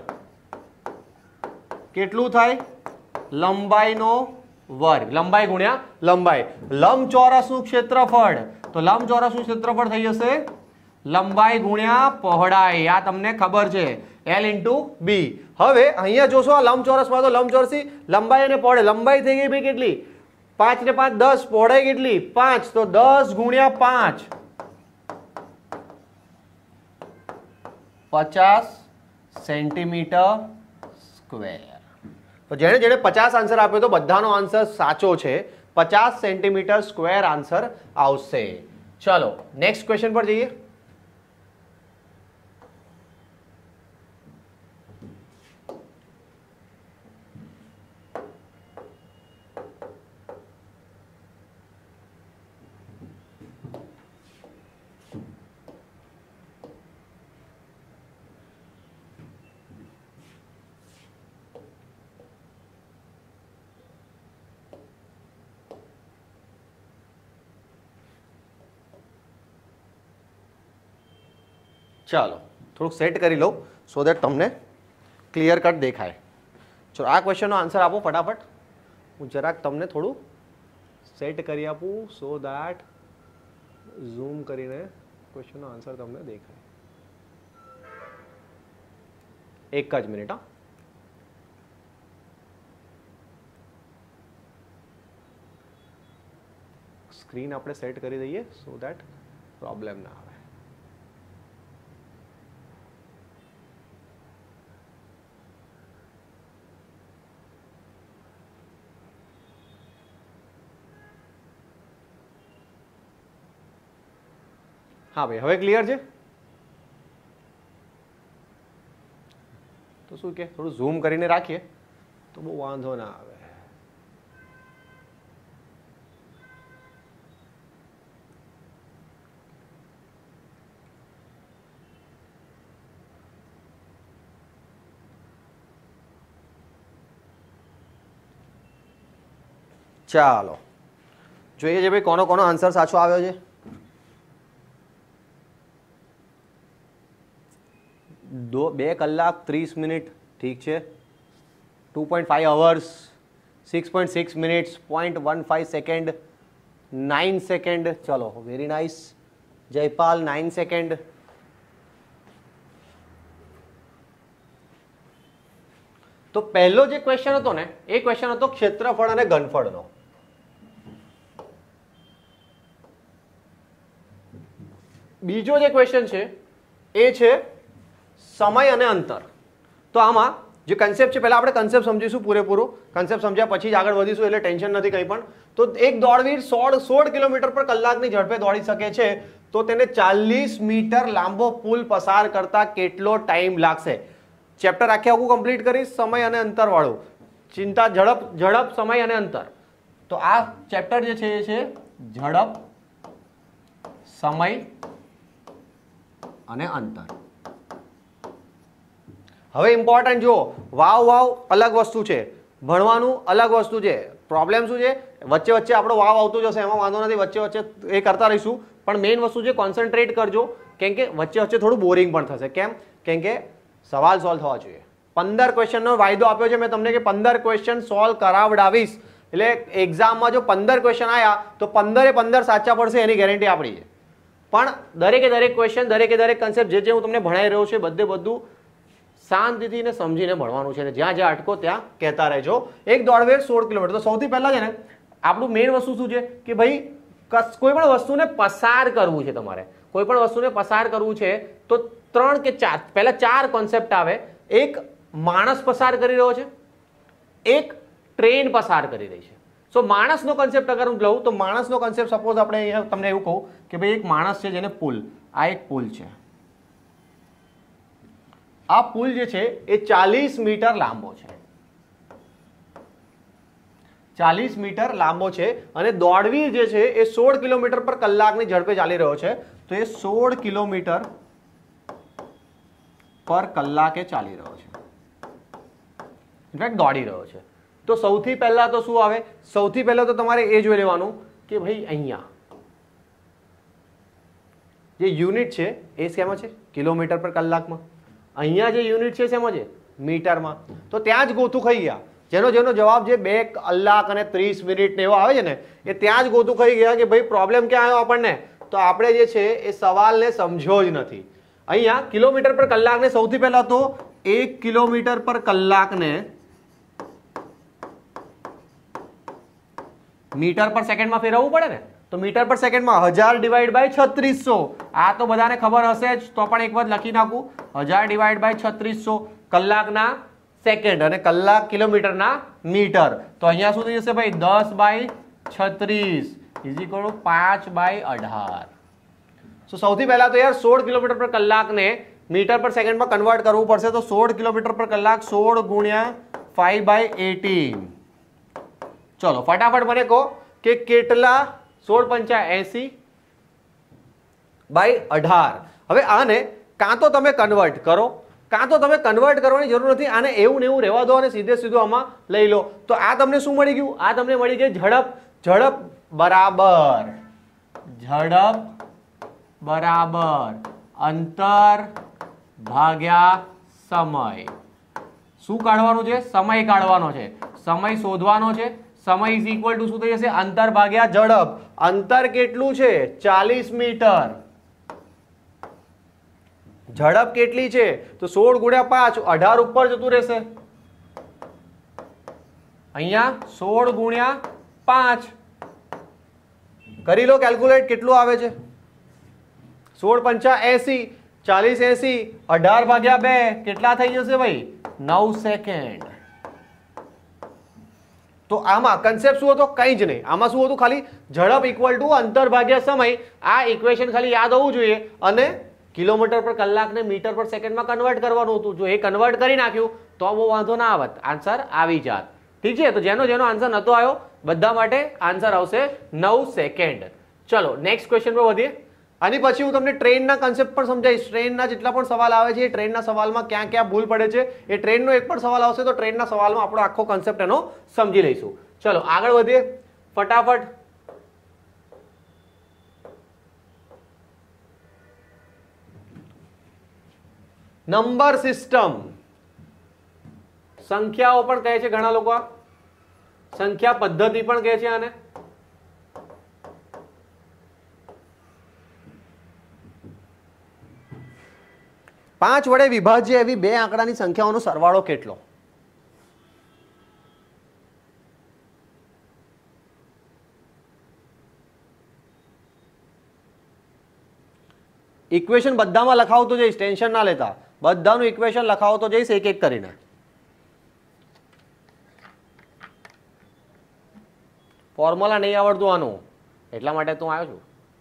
કેટલું થાય? લંબાઈનો વર્ગ, લંબાઈ ગુણ્યા લંબાઈ। લંબચોરસનું ક્ષેત્રફળ, તો લંબચોરસનું ક્ષેત્રફળ થઈ જશે લંબાઈ ગુણ્યા પહોળાઈ। આ તમને ખબર છે, એલ ઇન્ટુ બી। હવે અહીંયા જોશો આ લંબચોરસમાં, તો લંબચોરસની લંબાઈ અને પહોળાઈ, લંબાઈ થઈ ગઈ ભાઈ કેટલી? પાંચ ને પાંચ દસ, પહોળાઈ કેટલી? પાંચ, તો દસ ગુણ્યા પાંચ, પચાસ સેન્ટીમીટર સ્ક્વેર। તો જેણે જેણે પચાસ આન્સર આપ્યો તો બધાનો આન્સર સાચો છે, પચાસ સેન્ટીમીટર સ્ક્વેર આન્સર આવશે। ચલો નેક્સ્ટ ક્વેશ્ચન પર જઈએ। ચાલો થોડુંક સેટ કરી લો સો દેટ તમને ક્લિયર કટ દેખાય। ચલો આ ક્વેશ્ચનનો આન્સર આપો ફટાફટ, હું જરાક તમને થોડું સેટ કરી આપું સો દેટ ઝૂમ કરીને ક્વેશ્ચનનો આન્સર તમને દેખાય। એક જ મિનિટ હા। સ્ક્રીન આપણે સેટ કરી દઈએ સો દેટ પ્રોબ્લેમ ના આવે। हाँ भाई હવે ક્લિયર છે? તો શું કે થોડું ઝૂમ કરીને રાખીએ તો બહુ વાંધો ના આવે। ચાલો જોઈએ છે ભાઈ કોનો કોનો આન્સર સાચો આવ્યો છે. દો બે કલાક ત્રીસ મિનિટ ઠીક છે. Two point five hours, six point six minutes, point one five second, nine second. ચલો very nice. Jaypal nine second. તો પહેલો જે ક્વેશ્ચન હતો ને એ ક્વેશ્ચન હતો ક્ષેત્રફળ અને ઘનફળનો. બીજો જે ક્વેશ્ચન છે એ છે સમય અને અંતર. તો આમાં જે કન્સેપ્ટ છે પહેલા આપણે કન્સેપ્ટ સમજીશું પૂરેપૂરો. કન્સેપ્ટ સમજ્યા પછી જ આગળ વધીશું એટલે ટેન્શન નથી કંઈ પણ. તો એક દોડવીર સોળ સોળ કિલોમીટર પર કલાકની ઝડપે દોડી શકે છે તો તેને ચાલીસ મીટર લાંબો પુલ પસાર કરતા કેટલો ટાઈમ લાગશે? ચેપ્ટર આખે આખું કમ્પ્લીટ કરીશ સમય અને અંતર વાળું. ચિંતા ઝડપ ઝડપ સમય અને અંતર. તો આ ચેપ્ટર જે છે એ છે ઝડપ, સમય અને અંતર. હવે ઇમ્પોર્ટન્ટ જુઓ, વાવ વાવ અલગ વસ્તુ છે, ભણવાનું અલગ વસ્તુ છે. પ્રોબ્લેમ શું છે? વચ્ચે વચ્ચે આપણો વાવ આવતો જશે, એમાં વાંધો નથી, વચ્ચે વચ્ચે એ કરતા રહીશું. પણ મેઇન વસ્તુ છે કોન્સન્ટ્રેટ કરજો, કેમ કે વચ્ચે વચ્ચે થોડું બોરિંગ પણ થશે. કેમ? કેમ કે સવાલ સોલ્વ થવા જોઈએ. પંદર ક્વેશ્ચનનો વાયદો આપ્યો છે મેં તમને કે પંદર ક્વેશ્ચન સોલ્વ કરાવડાવીશ. એટલે એક્ઝામમાં જો પંદર ક્વેશ્ચન આવ્યા તો પંદરે પંદર સાચા પડશે એની ગેરંટી આપણી છે. પણ દરેકે દરેક ક્વેશ્ચન, દરેકે દરેક કન્સેપ્ટ જે જે હું તમને ભણાવી રહ્યો છું બધે બધું શાંતિથી ને સમજીને ભણવાનું છે. જ્યાં જ્યાં અટકો ત્યાં કહેતા રહેજો. એક દોડવેર સોળ કિલોમીટર. તો સૌથી પહેલા છે ને આપણું મેઇન વસ્તુ શું છે કે ભાઈ કોઈ પણ વસ્તુને પસાર કરવું છે. તમારે કોઈ પણ વસ્તુને પસાર કરવું છે તો ત્રણ કે ચાર પહેલા ચાર કોન્સેપ્ટ આવે. એક માણસ પસાર કરી રહ્યો છે, એક ટ્રેન પસાર કરી રહી છે. સો માણસનો કન્સેપ્ટ અગર હું લઉં તો માણસનો કન્સેપ્ટ સપોઝ આપણે અહીંયા તમને એવું કહું કે ભાઈ એક માણસ છે જેને પુલ, આ એક પુલ છે. આ પુલ જે છે એ ચાલીસ મીટર લાંબો છે. ચાલીસ મીટર લાંબો છે અને દોડવીર જે છે એ સોળ કિલોમીટર પર કલાકની ઝડપે ચાલી રહ્યો છે. તો એ સોળ કિલોમીટર પર કલાકે ચાલી રહ્યો છે, ઇનફેક્ટ દોડી રહ્યો છે. તો સૌથી પહેલા તો શું આવે? સૌથી પહેલા તો તમારે એ જોઈ લેવાનું કે ભાઈ અહીંયા જે યુનિટ છે એ શેમાં છે? કિલોમીટર પર કલાકમાં. અહીંયા જે યુનિટ છે શેમાં છે? મીટરમાં. તો ત્યાં જ ગોતું ખાઈ ગયા. જેનો જેનો જવાબ છે બે કલાક અને ત્રીસ મિનિટ ને એવો આવે છે ને એ ત્યાં જ ગોતું ખાઈ ગયા કે ભાઈ પ્રોબ્લેમ ક્યાં આવ્યો આપણને? તો આપણે જે છે એ સવાલને સમજ્યો જ નથી. અહીંયા કિલોમીટર પર કલાકને સૌથી પહેલા તો એક કિલોમીટર પર કલાકને મીટર પર સેકન્ડમાં ફેરવવું પડે ને. તો મીટર પર સેકન્ડમાં હજાર ડિવાઈડ બાય છત્રીસો. આ તો બધાને ખબર હશે જ, તો પણ એક વાર લખી નાખું. હજાર ડિવાઈડ બાય છત્રીસો કલાકના સેકન્ડ અને કલાક કિલોમીટરના મીટર. તો અહીંયા શું થઈ જશે ભાઈ? દસ બાય છત્રીસ ઇઝ ઇક્વલ ટુ પાંચ બાય અઢાર. તો સૌથી પહેલા તો યાર સોળ કિલોમીટર પર કલાકને મીટર પર સેકન્ડમાં કન્વર્ટ કરવું પડશે. તો સોળ કિલોમીટર પર કલાક સોળ ગુણ્યા ફાઈવ બાય એટીન. ચલો ફટાફટ મને કહો કે કેટલા? સોળ પંચા એસી બાય અઢાર. હવે આને કાં તો તમે કન્વર્ટ કરો, કાં તો તમે કન્વર્ટ કરવાની જરૂર નથી. આને એવું ને એવું રહેવા દો અને સીધે સીધું આમાં લઈ લો. તો આ તમને શું મળી ગયું? આ તમને મળી ગઈ ઝડપ. ઝડપ બરાબર ઝડપ બરાબર અંતર ભાગ્યા સમય. શું કાઢવાનું છે? સમય કાઢવાનો છે. સમય શોધવાનો છે. સમય ઇઝ ઇક્વલ ટુ શું થઈ જશે? અંતર ભાગ્યા ઝડપ. અંતર કેટલું છે? ચાલીસ મીટર. ઝડપ કેટલી છે? તો સોળ ગુણ્યા પાંચ, અઢાર ઉપર જતું રહેશે. અહીંયા સોળ ગુણ્યા પાંચ કરી લો કેલ્ક્યુલેટ, કેટલું આવે છે? સોળ પંચા એસી, ચાલીસ એસી, અઢાર ભાગ્યા બે કેટલા થઈ જશે ભાઈ? નવ સેકન્ડ. તો આમાં કન્સેપ્ટ શું હતો? કંઈ જ નહીં. આમાં શું હતું? ખાલી ઝડપ ઇક્વલ ટુ અંતર ભાગ્યા સમય. આ ઇક્વેશન ખાલી યાદ હોવું જોઈએ અને કિલોમીટર પર કલાકને મીટર પર સેકન્ડમાં કન્વર્ટ કરવાનું હતું. જો એ કન્વર્ટ કરી નાખ્યું તો બહુ વાંધો ના આવત, આન્સર આવી જાત. ઠીક છે? તો જેનો જેનો આન્સર નતો આવ્યો બધા માટે આન્સર આવશે નવ સેકન્ડ. ચલો નેક્સ્ટ ક્વેશ્ચન પર વધીએ. આની પછી હું તમને ટ્રેનના કન્સેપ્ટ પણ સમજાવીશ. ટ્રેનના જેટલા પણ સવાલ આવે છે એ ટ્રેનના સવાલમાં ક્યાં ક્યાં ભૂલ પડે છે એ ટ્રેનનો એક પણ સવાલ આવશે તો ટ્રેનના સવાલમાં આપણો આખો કન્સેપ્ટ એનો સમજી લઈશું. ચલો આગળ વધીએ. फटाफट। नंबर सिस्टम, સંખ્યાઓ પણ કહે છે ઘણા લોકો, સંખ્યા પદ્ધતિ પણ કહે છે આને। પાંચ વડે વિભાજ્ય એવી બે આંકડાની સંખ્યાઓનો સરવાળો કેટલો? ઇક્વેશન બધામાં લખાવતો જઈશ, ટેન્શન ના લેતા, બધાનું ઇક્વેશન લખાવતો જઈશ એક એક કરીને। ફોર્મ્યુલા નહીં આવડતું આનું, એટલા માટે તું આવ્યો છું।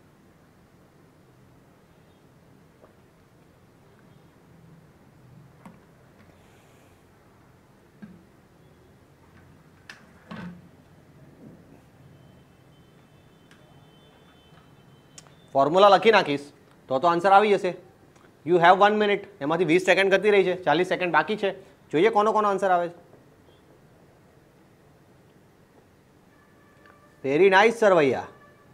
ફોર્મ્યુલા લખી નાખીશ તો તો આન્સર આવી જશે। યુ હેવ વન મિનિટ, એમાંથી વીસ સેકન્ડ કરતી રહી છે, ચાલીસ સેકન્ડ બાકી છે, જોઈએ કોનો કોનો આન્સર આવે છે। Very nice Sarvaiya.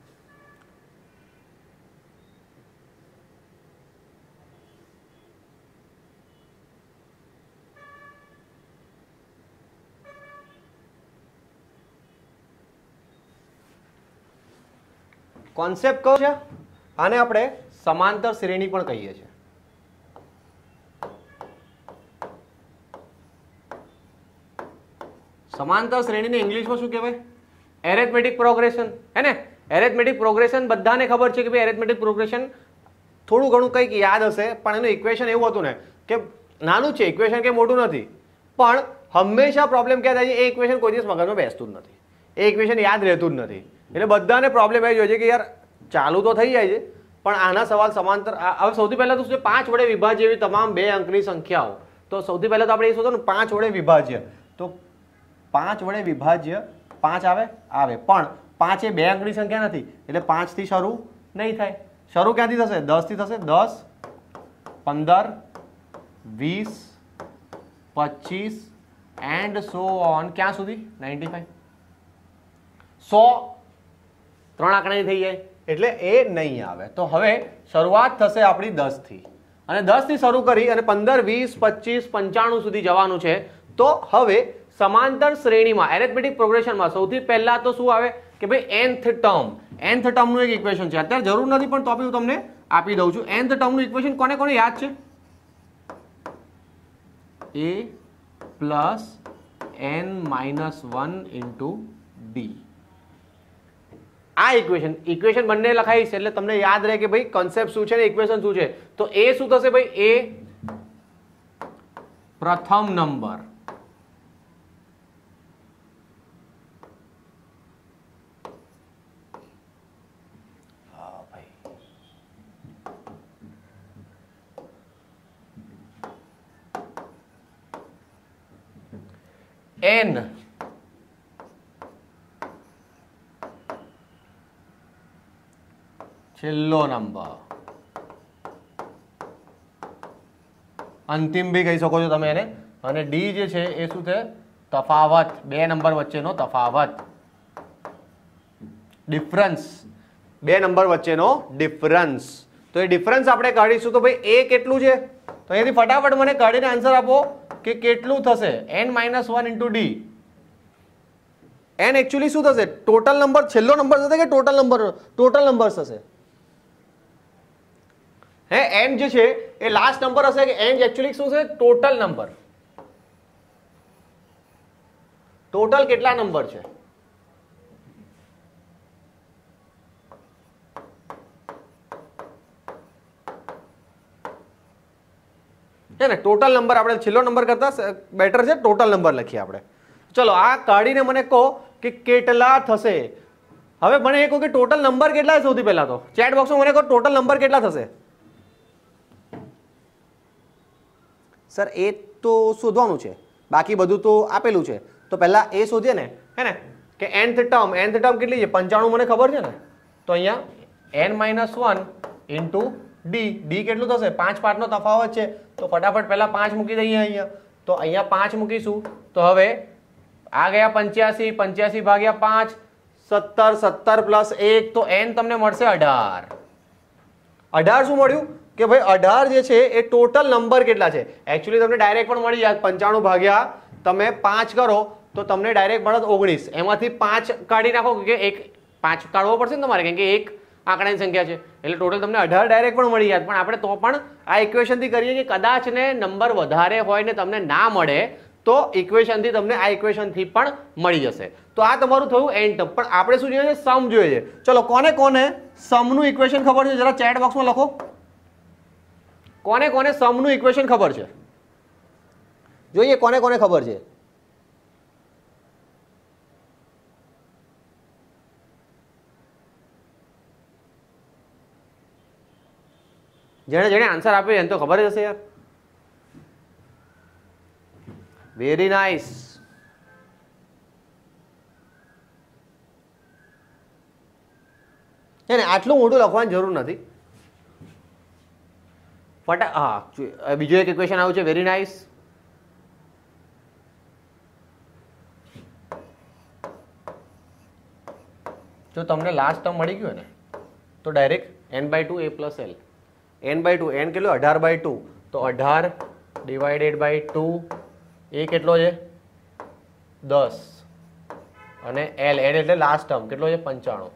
કોન્સેપ્ટ કયો છે? આને આપણે સમાંતર શ્રેણી પણ કહીએ છીએ। સમાંતર શ્રેણીને ઇંગ્લિશમાં શું કહેવાય? એરેથમેટિક પ્રોગ્રેશન, હે ને? એરેથમેટિક પ્રોગ્રેશન બધાને ખબર છે કે ભાઈ એરેથમેટિક પ્રોગ્રેશન થોડું ઘણું કંઈક યાદ હશે, પણ એનું ઇક્વેશન એવું હતું ને કે નાનું છે ઇક્વેશન, કે મોટું નથી, પણ હંમેશા પ્રોબ્લેમ ક્યાં થાય છે? એ ઇક્વેશન કોઈ દિવસ મગજમાં બેસતું જ નથી, એ ઇક્વેશન યાદ રહેતું જ નથી, એટલે બધાને પ્રોબ્લેમ એ જોઈએ છે કે યાર ચાલુ તો થઈ જાય છે પણ આના સવાલ સમાંતર। હવે સૌથી પહેલા તો શું છે? પાંચ વડે વિભાજ્ય એવી તમામ બે અંકની સંખ્યાઓ। તો સૌથી પહેલા તો આપણે એ શોધો ને, પાંચ વડે વિભાજ્ય, તો પાંચ વડે વિભાજ્ય પાંચ આવે આવે પણ પાંચ એ બે અંકની સંખ્યા નથી, એટલે પાંચ થી શરૂ નહીં થાય। શરૂ ક્યાંથી થશે? દસ થી થશે। દસ, પંદર, વીસ, પચીસ એન્ડ સો ઓન, ક્યાં સુધી? નાઇન્ટી ફાઈવ, સો ત્રણ આંકડાની થઈ જાય, એટલે એ નહીં આવે। તો હવે શરૂઆત થશે આપણી દસ થી, અને દસ થી શરૂ કરી અને પંદર, વીસ, પચીસ, પંચાણું સુધી જવાનું છે। તો હવે સમાંતર શ્રેણીમાં એરેથમેટિક પ્રોગ્રેશનમાં સૌથી પહેલા તો શું આવે કે ભાઈ nth ટર્મ, nth ટર્મનું એક ઇક્વેશન છે, અત્યારે જરૂર નથી પણ તો બી હું તમને આપી દઉં છું। nth ટર્મનું ઇક્વેશન કોને કોને યાદ છે? a plus n minus one into D. આ ઇક્વેશન ઇક્વેશન બંને લખાઈશ એટલે તમને યાદ રહે કે ભાઈ કોન્સેપ્ટ શું છે ને ઇક્વેશન શું છે। તો એ શું થશે ભાઈ? એ પ્રથમ નંબર, n છેલ્લો નંબર, અંતિમ બી કહી શકો છો તમે એને। અને ડી જે છે એ શું છે? તફાવત, બે નંબર વચ્ચેનો તફાવત, ડિફરન્સ, બે નંબર વચ્ચેનો ડિફરન્સ। તો એ ડિફરન્સ આપણે કાઢીશું તો ભાઈ એ કેટલું છે? તો અહીંયાથી ફટાફટ મને કાઢીને આન્સર આપો કે કેટલું થશે? n minus one into D. n actually શું થશે? ટોટલ નંબર, છેલ્લો નંબર થશે કે ટોટલ નંબર? ટોટલ નંબર થશે। હે n જે છે એ લાસ્ટ નંબર હશે કે n એકચ્યુઅલી શું છે? Total number. ટોટલ કેટલા નંબર છે? है ना? टोटल नंबर આપણે છેલ્લો નંબર કરતા બેટર છે ટોટલ નંબર લખીએ આપણે। ચલો આ કાઢીને મને કહો કે કેટલા થશે। હવે મને એ કહો કે ટોટલ નંબર કેટલા છે? સૌથી પહેલા તો ચેટ બોક્સમાં મને કહો ટોટલ નંબર કેટલા થશે? સર એ તો શોધવાનું છે, બાકી બધું તો આપેલું છે, તો પહેલા એ શોધીએ ને, હે ને? કે nth ટર્મ, nth ટર્મ કેટલી છે? પંચાણું મને ખબર છે ને, તો અહીંયા n minus one into D, D કેટલું થશે? પાંચ પાંચનો તફાવત છે, તો ફટાફટ પહેલા પાંચ મૂકી દઈએ અહીંયા, તો અહીંયા પાંચ મૂકીશું, તો હવે આ ગયા પંચ્યાસી, પંચ્યાસી ભાગ્યા પાંચ, સત્તર સત્તર પ્લસ એક તો એન તમને મળશે અઢાર. અઢાર શું મળ્યું કે ભાઈ અઢાર જે છે એ ટોટલ નંબર કેટલા છે. એકચ્યુઅલી તમને ડાયરેક્ટ પણ મળી જાય, પંચાણું ભાગ્યા તમે પાંચ કરો તો તમને ડાયરેક્ટ મળે ઓગણીસ. એમાંથી પાંચ કાઢી નાખો કે એક પાંચ કાઢવો પડશે ને તમારે, કેમ કે એક આંકડાની સંખ્યા છે એટલે ટોટલ તમને અઢાર ડાયરેક્ટ પણ મળી જાય. પણ આપણે તો પણ આ ઇક્વેશનથી કરીએ કે કદાચ ને નંબર વધારે હોય ને તમને ના મળે તો ઇક્વેશનથી તમને આ ઇક્વેશનથી પણ મળી જશે. તો આ તમારું થયું એન ટર્મ. પણ આપણે શું જોઈએ છે? સમ જોઈએ છે. ચલો કોને કોને સમનું ઇક્વેશન ખબર છે જરા ચેટ બોક્સમાં લખો. કોને કોને સમનું ઇક્વેશન ખબર છે? જોઈએ કોને કોને ખબર છે. જેણે જેણે આન્સર આપ્યો એને તો ખબર જ હશે યાર. Very nice. એને આટલું મોટું લખવાની જરૂર નથી. ફટા હા બીજું એક ઇક્વેશન આવ્યું છે. Very nice. જો તમને લાસ્ટ ટર્મ મળી ગયું ને તો direct N by two A plus L. N by two N કેટલું? અઢાર બાય ટુ. તો અઢાર ડિવાઇડેડ બાય ટુ એ કેટલો છે? દસ. અને એલ એલ એટલે લાસ્ટ ટર્મ કેટલો છે? પંચાણું.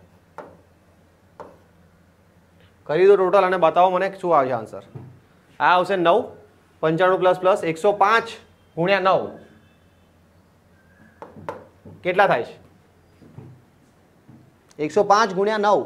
કરી દો ટોટલ અને બતાવો મને શું આવશે આન્સર. આ આવશે નવ. પંચાણું પ્લસ પ્લસ એકસો પાંચ ગુણ્યા નવ કેટલા થાય છે? એકસો પાંચ ગુણ્યા નવ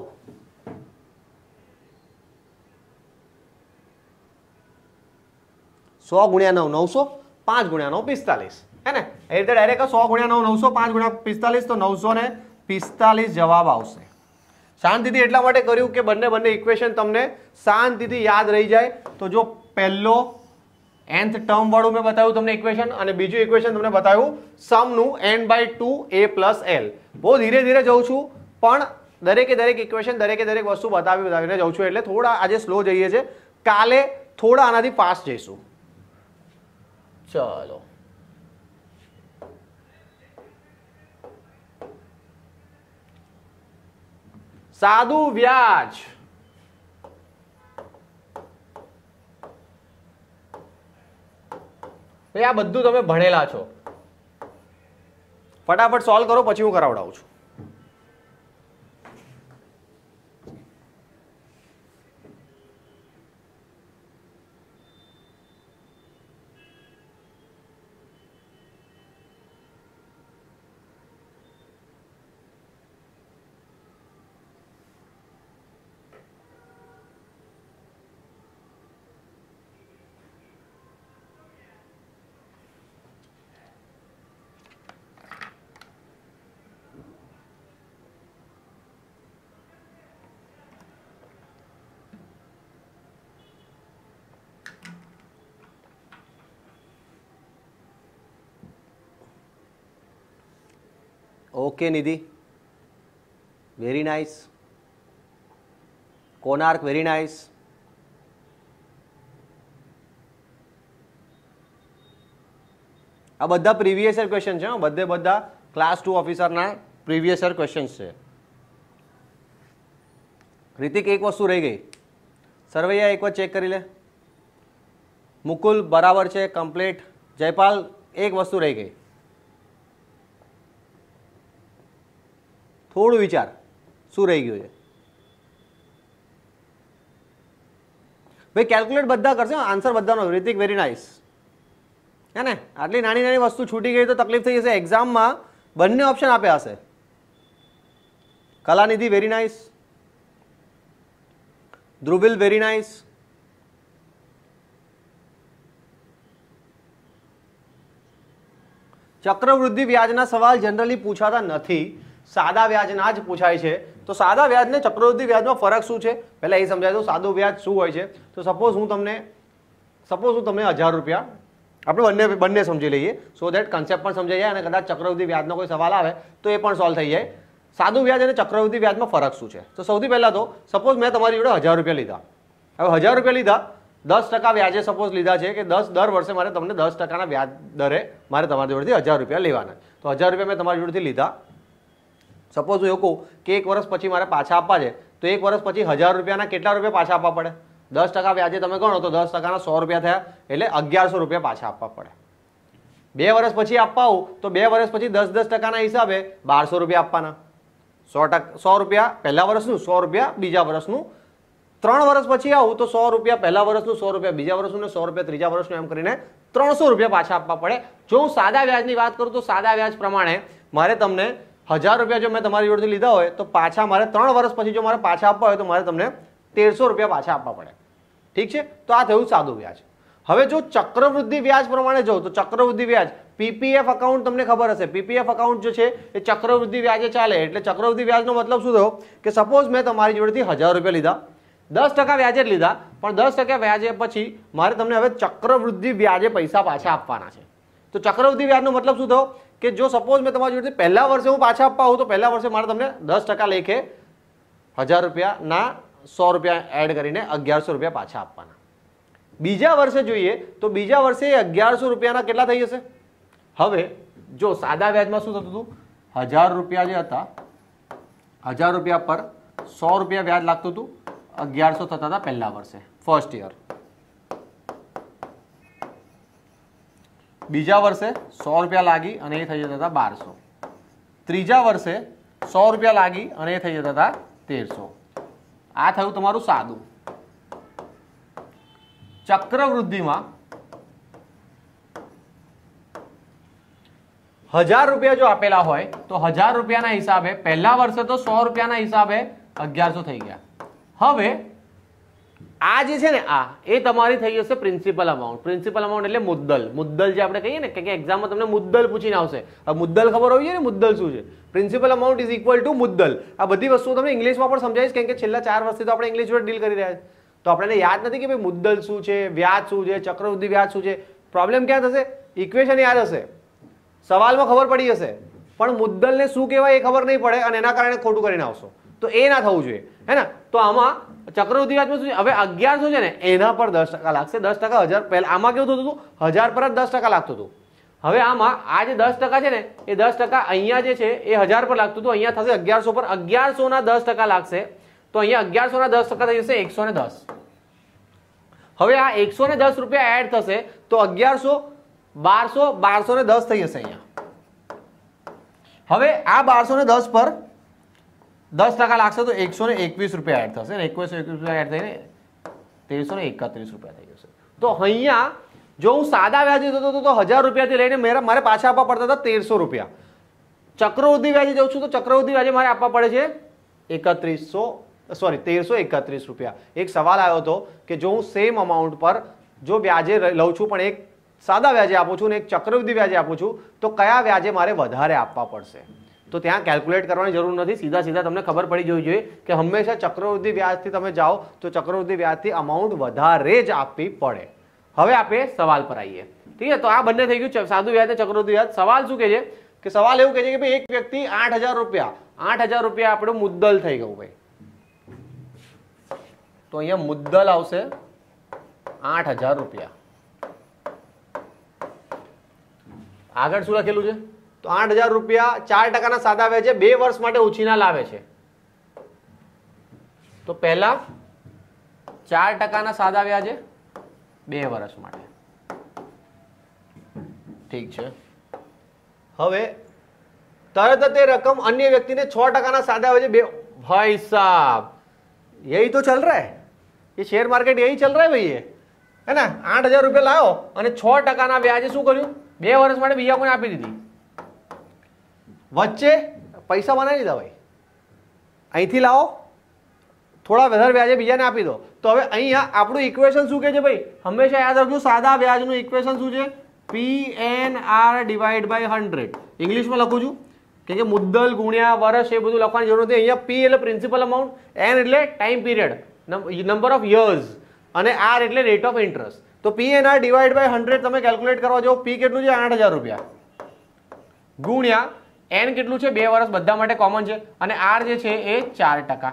સો ગુણ્યા નવ નવસો. પાંચ ગુણ્યા નવ પિસ્તાલીસ. હે ને એ રીતે ડાયરેક્ટ સો ગુણ્યા નવ નવસો. પાંચ ગુણ્યા પિસ્તાલીસ તો નવસો ને પિસ્તાલીસ જવાબ આવશે. શાંતિથી એટલા માટે કર્યું કે બંને બંને ઇક્વેશન તમને શાંતિથી યાદ રહી જાય. તો જો પહેલો nth ટર્મ વાળું મેં બતાવ્યું તમને ઇક્વેશન અને બીજું ઇક્વેશન તમને બતાવ્યું સમનું n by two A plus L. બહુ ધીરે ધીરે જઉં છું પણ દરેકે દરેક ઇક્વેશન દરેકે દરેક વસ્તુ બતાવી બતાવીને જઉં છું એટલે થોડા આજે સ્લો જઈએ છે. કાલે થોડા આનાથી ફાસ્ટ જઈશું. ચલો સાદું વ્યાજ. આ બધું તમે ભણેલા છો. ફટાફટ સોલ્વ કરો પછી હું કરાવડાવું છું. Okay Nidhi, very nice. Konark, very nice. આ બધા પ્રીવિયસ યર ક્વેશ્ચન છે. બધે બધા ક્લાસ ટુ ઓફિસરના પ્રીવિયસ યર ક્વેશ્ચન્સ છે. રિતિક એક વસ્તુ રહી ગઈ. સરવૈયા એક વાર ચેક કરી લે. મુકુલ બરાબર છે કમ્પ્લીટ. જયપાલ એક વસ્તુ રહી ગઈ. થોડું વિચાર શું રહી ગયું છે ભાઈ. કેલ્ક્યુલેટ બધા કરશે, આન્સર બધાનો. Ritik very nice. હે ને આટલી નાની નાની વસ્તુ છૂટી ગઈ તો તકલીફ થઈ જશે. એક્ઝામમાં બંને ઓપ્શન આપ્યા હશે. Kalanidhi very nice. Dhruvil very nice. ચક્રવૃદ્ધિ વ્યાજના સવાલ જનરલી પૂછાતા નથી, સાદા વ્યાજના જ પૂછાય છે. તો સાદા વ્યાજ ને ચક્રવૃદ્ધિ વ્યાજમાં ફરક શું છે પહેલા એ સમજાય દો. સાદું વ્યાજ શું હોય છે? તો સપોઝ હું તમને સપોઝ હું તમને હજાર રૂપિયા આપણે બંને બંને સમજી લઈએ સો દેટ કન્સેપ્ટ પણ સમજાઈ જાય અને કદાચ ચક્રવૃદ્ધિ વ્યાજનો કોઈ સવાલ આવે તો એ પણ સોલ્વ થઈ જાય. સાદું વ્યાજ અને ચક્રવૃદ્ધિ વ્યાજમાં ફરક શું છે? તો સૌથી પહેલા તો સપોઝ મેં તમારી જોડે હજાર રૂપિયા લીધા. હવે હજાર રૂપિયા લીધા, દસ ટકા વ્યાજે સપોઝ લીધા છે કે દસ દર વર્ષે મારે તમને દસ ટકાના વ્યાજ દરે મારે તમારી જોડેથી હજાર રૂપિયા લેવાના. તો હજાર રૂપિયા મેં તમારી જોડેથી લીધા. સપોઝ હું એવું કહું કે એક વર્ષ પછી મારે પાછા આપવા છે, તો એક વર્ષ પછી હજાર રૂપિયાના કેટલા રૂપિયા પાછા આપવા પડે? દસ ટકા વ્યાજે તમે ગણો તો દસ ટકાના સો રૂપિયા થયા, એટલે અગિયારસો રૂપિયા પાછા આપવા પડે. બે વર્ષ પછી આપવા આવું તો બે વર્ષ પછી દસ દસ ટકાના હિસાબે બારસો રૂપિયા આપવાના. સો ટકા સો રૂપિયા પહેલા વર્ષનું, સો રૂપિયા બીજા વર્ષનું. ત્રણ વર્ષ પછી આવું તો સો રૂપિયા પહેલા વર્ષનું, સો રૂપિયા બીજા વર્ષનું ને સો રૂપિયા ત્રીજા વર્ષનું, એમ કરીને ત્રણસો રૂપિયા પાછા આપવા પડે. જો હું સાદા વ્યાજની વાત કરું તો સાદા વ્યાજ પ્રમાણે મારે તમને હજાર રૂપિયા જો મેં તમારી જોડેથી લીધા હોય તો પાછા મારે ત્રણ વર્ષ પછી જો મારે પાછા આપવા હોય તો મારે તમને તેરસો રૂપિયા પાછા આપવા પડે. ઠીક છે, તો આ થયું સાદું વ્યાજ. હવે જો ચક્રવૃદ્ધિ વ્યાજ પ્રમાણે જો તો ચક્રવૃદ્ધિ વ્યાજ પીપીએફ અકાઉન્ટ તમને ખબર હશે, પીપીએફ અકાઉન્ટ જે છે એ ચક્રવૃદ્ધિ વ્યાજે ચાલે. એટલે ચક્રવૃદ્ધિ વ્યાજનો મતલબ શું થયો કે સપોઝ મેં તમારી જોડેથી હજાર રૂપિયા લીધા, દસ ટકા વ્યાજે જ લીધા, પણ દસ ટકા વ્યાજે પછી મારે તમને હવે ચક્રવૃદ્ધિ વ્યાજે પૈસા પાછા આપવાના છે. તો ચક્રવૃદ્ધિ વ્યાજનો મતલબ શું થયો કે જો સપોઝ મેં તમારી જોડેથી પહેલા વર્ષે હું પાછા આપવા આવું તો પહેલા વર્ષે મારે તમને દસ ટકા લેખે હજાર રૂપિયાના સો રૂપિયા એડ કરીને અગિયારસો રૂપિયા પાછા આપવાના. બીજા વર્ષે જોઈએ તો બીજા વર્ષે અગિયારસો રૂપિયાના કેટલા થઈ જશે? હવે જો સાદા વ્યાજમાં શું થતું હતું, હજાર રૂપિયા જે હતા, હજાર રૂપિયા પર સો રૂપિયા વ્યાજ લાગતું હતું, અગિયારસો થતા હતા પહેલા વર્ષે, ફર્સ્ટ યર. બીજા વર્ષે સો રૂપિયા લાગી અને એ થઈ જતા હતા બારસો. ત્રીજા વર્ષે સો રૂપિયા લાગી અને એ થઈ જતા હતા તેરસો. આ થયું તમારું સાદું. ચક્રવૃદ્ધિમાં હજાર રૂપિયા જો આપેલા હોય તો હજાર રૂપિયાના હિસાબે પહેલા વર્ષે તો સો રૂપિયાના હિસાબે અગિયારસો થઈ ગયા. હવે આ જે છે ને આ એ તમારી થઈ જશે પ્રિન્સિપલ અમાઉન્ટ. પ્રિન્સિપલ અમાઉન્ટ એટલે મુદ્દલ. મુદ્દલ જે આપણે કહીએ ને કે એક્ઝામમાં તમને મુદ્દલ પૂછીને આવશે. હવે મુદ્દલ ખબર હોવી જોઈએ ને મુદ્દલ શું છે? Principal amount is equal to મુદ્દલ. આ બધી વસ્તુઓ તમને ઇંગ્લિશમાં પણ સમજાવીશ, કેમ કે છેલ્લા ચાર વર્ષથી તો આપણે ઇંગ્લિશ જોડે ડીલ કરી રહ્યા છીએ, તો આપણને યાદ નથી કે ભાઈ મુદ્દલ શું છે, વ્યાજ શું છે, ચક્રવૃદ્ધિ વ્યાજ શું છે. પ્રોબ્લેમ ક્યાં થશે? ઇક્વેશન યાદ હશે, સવાલમાં ખબર પડી હશે, પણ મુદ્દલને શું કહેવાય એ ખબર નહીં પડે અને એના કારણે ખોટું કરીને આવશો, તો એ ના થવું જોઈએ, હે ને? તો આમાં ચક્રવૃદ્ધિ વ્યાજમાં શું છે? હવે અગિયારસો છે ને એના પર દસ ટકા લાગશે. દસ ટકા હજાર પહેલા આમાં કેવું થતું હતું? હજાર પર જ દસ ટકા લાગતું હતું. હવે આમાં આ જે દસ ટકા છે ને એ દસ ટકા અહીંયા જે છે એ હજાર પર લાગતું હતું, અહીંયા થશે અગિયારસો પર. અગિયારસો ના દસ ટકા લાગશે તો અહીંયા અગિયારસો ના દસ ટકા થઈ જશે એકસો ને દસ. હવે આ એકસો ને દસ રૂપિયા એડ થશે તો અગિયારસો બારસો બારસો ને દસ થઈ જશે અહીંયા. હવે આ બારસો ને દસ પર દસ ટકા લાગશે તો એકસો ને એકવીસ રૂપિયા એડ થશે ને એકવીસો એકવીસ રૂપિયા એડ થઈને તેરસો ને એકત્રીસ રૂપિયા થઈ જશે. તો અહીંયા જો હું સાદા વ્યાજે જતો હતો તો હજાર રૂપિયાથી લઈને મેરા મારે પાછા આપવા પડતા હતા તેરસો રૂપિયા. ચક્રવૃદ્ધિ વ્યાજે જાઉં છું તો ચક્રવૃદ્ધિ વ્યાજે મારે આપવા પડે છે એકત્રીસો સોરી તેરસો એકત્રીસ રૂપિયા. એક સવાલ આવ્યો હતો કે જો હું સેમ અમાઉન્ટ પર જો વ્યાજે લઉં છું પણ એક સાદા વ્યાજે આપું છું ને એક ચક્રવૃદ્ધિ વ્યાજે આપું છું તો કયા વ્યાજે મારે વધારે આપવા પડશે? તો ત્યાં કેલ્ક્યુલેટ કરવાની જરૂર નથી, સીધા સીધા તમને ખબર પડી જવી જોઈએ કે હંમેશા ચક્રવૃદ્ધિ વ્યાજથી તમે જાઓ તો ચક્રવૃદ્ધિ વ્યાજથી અમાઉન્ટ વધારે જ આપવી પડે. હવે આપણે સવાલ પર આવીએ. ઠીક છે, તો આ બંને થઈ ગયું સાદું વ્યાજ અને ચક્રવૃદ્ધિ વ્યાજ. સવાલ શું કહે છે કે સવાલ એવું કહે છે કે ભાઈ એક વ્યક્તિ આઠ હજાર રૂપિયા આઠ હજાર રૂપિયા આપણું મુદ્દલ થઈ ગયું ભાઈ, તો અહીંયા મુદ્દલ આવશે આઠ હજાર રૂપિયા. આગળ શું લખેલું છે? તો આઠ હજાર રૂપિયા ચાર ટકાના સાદા વ્યાજે બે વર્ષ માટે ઉછીના લાવે છે. તો પહેલા ચાર ટકાના સાદા વ્યાજે બે વર્ષ માટે. ઠીક છે. હવે તરત તે રકમ અન્ય વ્યક્તિને છ ટકાના સાદા વ્યાજે બે. ભાઈ સાहब यही तो चल रहा है, ये शेयर मार्केट यही चल रहा है भाई, है ना? आठ हजार रुपया लाओ અને છ ટકાના વ્યાજે શું કર્યું? બે વર્ષ માટે બીજા કોઈને આપી દીધી. વચ્ચે પૈસા બનાવી લીધા ભાઈ, અહીંથી લાવો થોડા વધારે વ્યાજે બીજાને આપી દો. તો હવે અહીંયા આપણું ઇક્વેશન શું કહે છે ભાઈ? હંમેશા યાદ રાખજો સાદા વ્યાજનું ઇક્વેશન શું છે? P N R divide by hundred. ઇંગ્લિશમાં લખું છું કે મુદ્દલ ગુણ્યા વર્ષ એ બધું લખવાની જરૂર નથી. અહીંયા પી એટલે પ્રિન્સિપલ અમાઉન્ટ, એન એટલે time period number of years અને આર એટલે રેટ ઓફ ઇન્ટરેસ્ટ. તો P N R divide by hundred તમે કેલ્ક્યુલેટ કરવા જાઓ. પી કેટલું છે? આઠ હજાર રૂપિયા ગુણ્યા એન કેટલું છે? બે વર્ષ બધા માટે કોમન છે અને આર જે છે એ ચાર ટકા.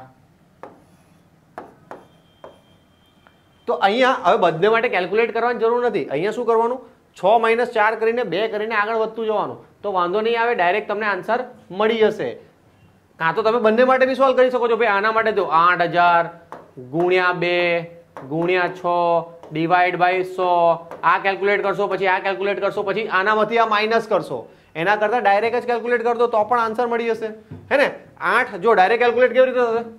તો અહીંયા હવે બધે માટે કેલ્ક્યુલેટ કરવાની જરૂર નથી. અહીંયા શું કરવાનું? છ માઇનસ ચાર કરીને બે કરીને આગળ વધતું જવાનું, તો વાંધો નહીં આવે, ડાયરેક્ટ તમને આન્સર મળી જશે. કાં તો તમે બંને માટે બી સોલ્વ કરી શકો છો. ભાઈ આના માટે જો આઠ હજાર ગુણ્યા બે ગુણ્યા છ ડિવાઈડ બાય સો, આ કેલ્ક્યુલેટ કરશો, પછી આ કેલ્ક્યુલેટ કરશો, પછી આનામાંથી આ માઇનસ કરશો. એના કરતા ડાયરેક્ટ જ કેલ્ક્યુલેટ કરી દો તો પણ આન્સર મળી જશે, હે ને. આઠ જો ડાયરેક્ટ કેલ્ક્યુલેટ કેવી રીતે થશે?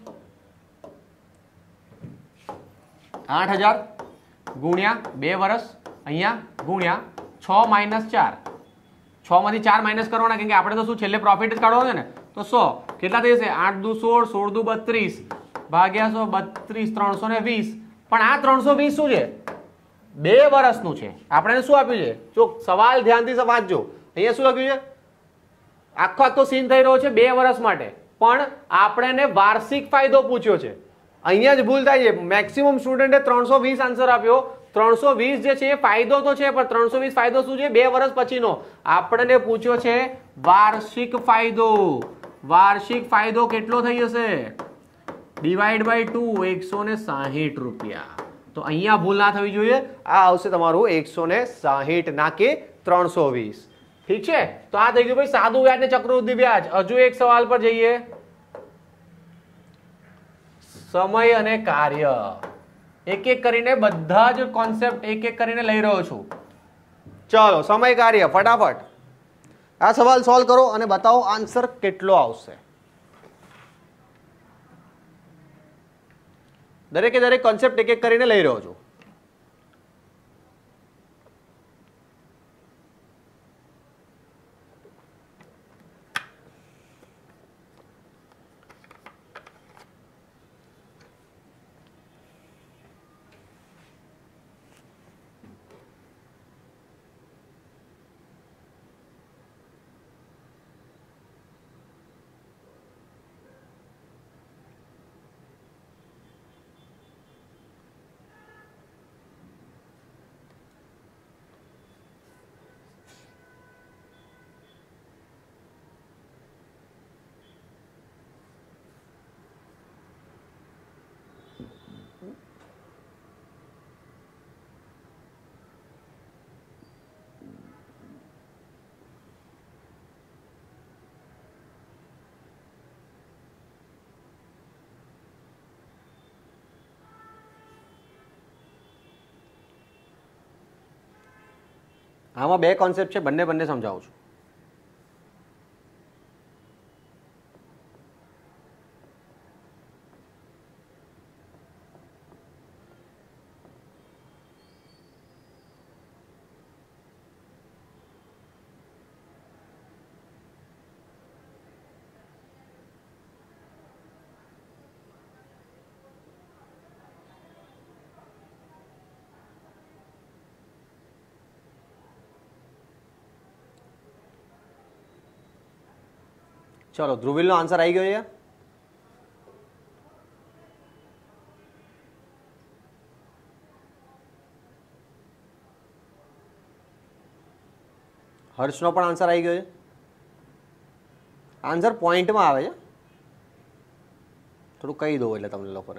આઠ હજાર ગુણ્યા બે વર્ષ અહીંયા ગુણ્યા છ માઇનસ ચાર, છ માંથી ચાર માઇનસ કરવાના, કેમ કે આપણે તો શું છેલ્લે પ્રોફિટ જ કાઢવાનો છે ને. તો સો કેટલા થઈ જશે? આઠ દુ સોળ, સોળ દુ બત્રીસ ભાગ્યા સો, બત્રીસ, ત્રણસો ને વીસ. પણ આ ત્રણસો વીસ શું છે? બે વર્ષનું છે. આપણે શું આપ્યું છે? જો સવાલ ધ્યાનથી વાંચજો, અહીંયા શું લખ્યું છે? આખો આખો સીન થઈ રહ્યો છે બે વર્ષ માટે, પણ આપણે વાર્ષિક ફાયદો પૂછ્યો છે. અહીંયા જ ભૂલ થાય છે. મેક્સિમમ સ્ટુડન્ટે ત્રણસો વીસ આન્સર આપ્યો. ત્રણસો વીસ જે છે એ ફાયદો તો છે, પણ ત્રણસો વીસ ફાયદો શું છે? બે વર્ષ પછીનો. આપણને પૂછ્યો છે વાર્ષિક ફાયદો. વાર્ષિક ફાયદો કેટલો થઈ જશે? ડિવાઈડ બાય ટુ, એકસો ને સાહીઠ રૂપિયા. તો અહીંયા ભૂલ ના થવી જોઈએ. આ આવશે તમારું એકસો ને સાહીઠ, ના કે ત્રણસો વીસ. ઠીક છે. તો આ થઈ ગયું ભાઈ સાદું વ્યાજ ને ચક્રવૃદ્ધિ વ્યાજ. હજુ એક સવાલ પર જઈએ. સમય અને કાર્ય. એક એક કરીને બધા જ કોન્સેપ્ટ એક એક કરીને લઈ રહ્યો છું. ચલો સમય કાર્ય ફટાફટ આ સવાલ સોલ્વ કરો અને બતાવો આન્સર કેટલો આવશે. દરેકે દરેક કોન્સેપ્ટ એક એક કરીને લઈ રહ્યો છું. આમાં બે કોન્સેપ્ટ છે, બંને બંને સમજાવું છું. ચલો ધ્રુવિલનો આન્સર આવી ગયો છે. હર્ષનો પણ આન્સર આવી ગયો છે. આન્સર પોઈન્ટમાં આવે છે, થોડું કહી દો એટલે તમને લોકોને.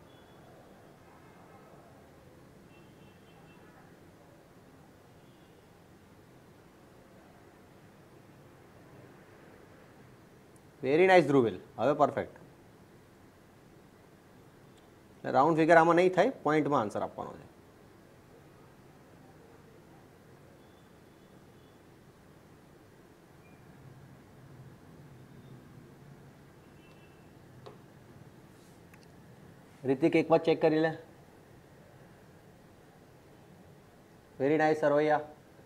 Very nice Dhruvil. હવે પરફેક્ટ. રાઉન્ડ ફિગર આમાં નહીં થાય, પોઈન્ટમાં આન્સર આપવાનો છે. રિતિક એક વાર ચેક કરી લે. Very nice Sarvaiya.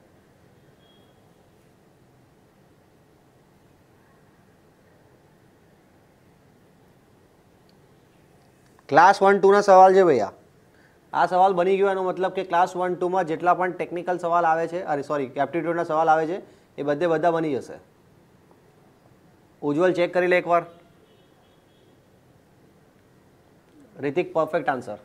Class one two ના સવાલ છે ભૈયા. આ સવાલ બની ગયો એનો મતલબ કે ક્લાસ વન ટુમાં જેટલા પણ ટેકનિકલ સવાલ આવે છે, અરે સોરી એપ્ટિટ્યુડના સવાલ આવે છે, એ બધે બધા બની જશે. ઉજ્જવલ ચેક કરી લે એકવાર. Ritik perfect answer.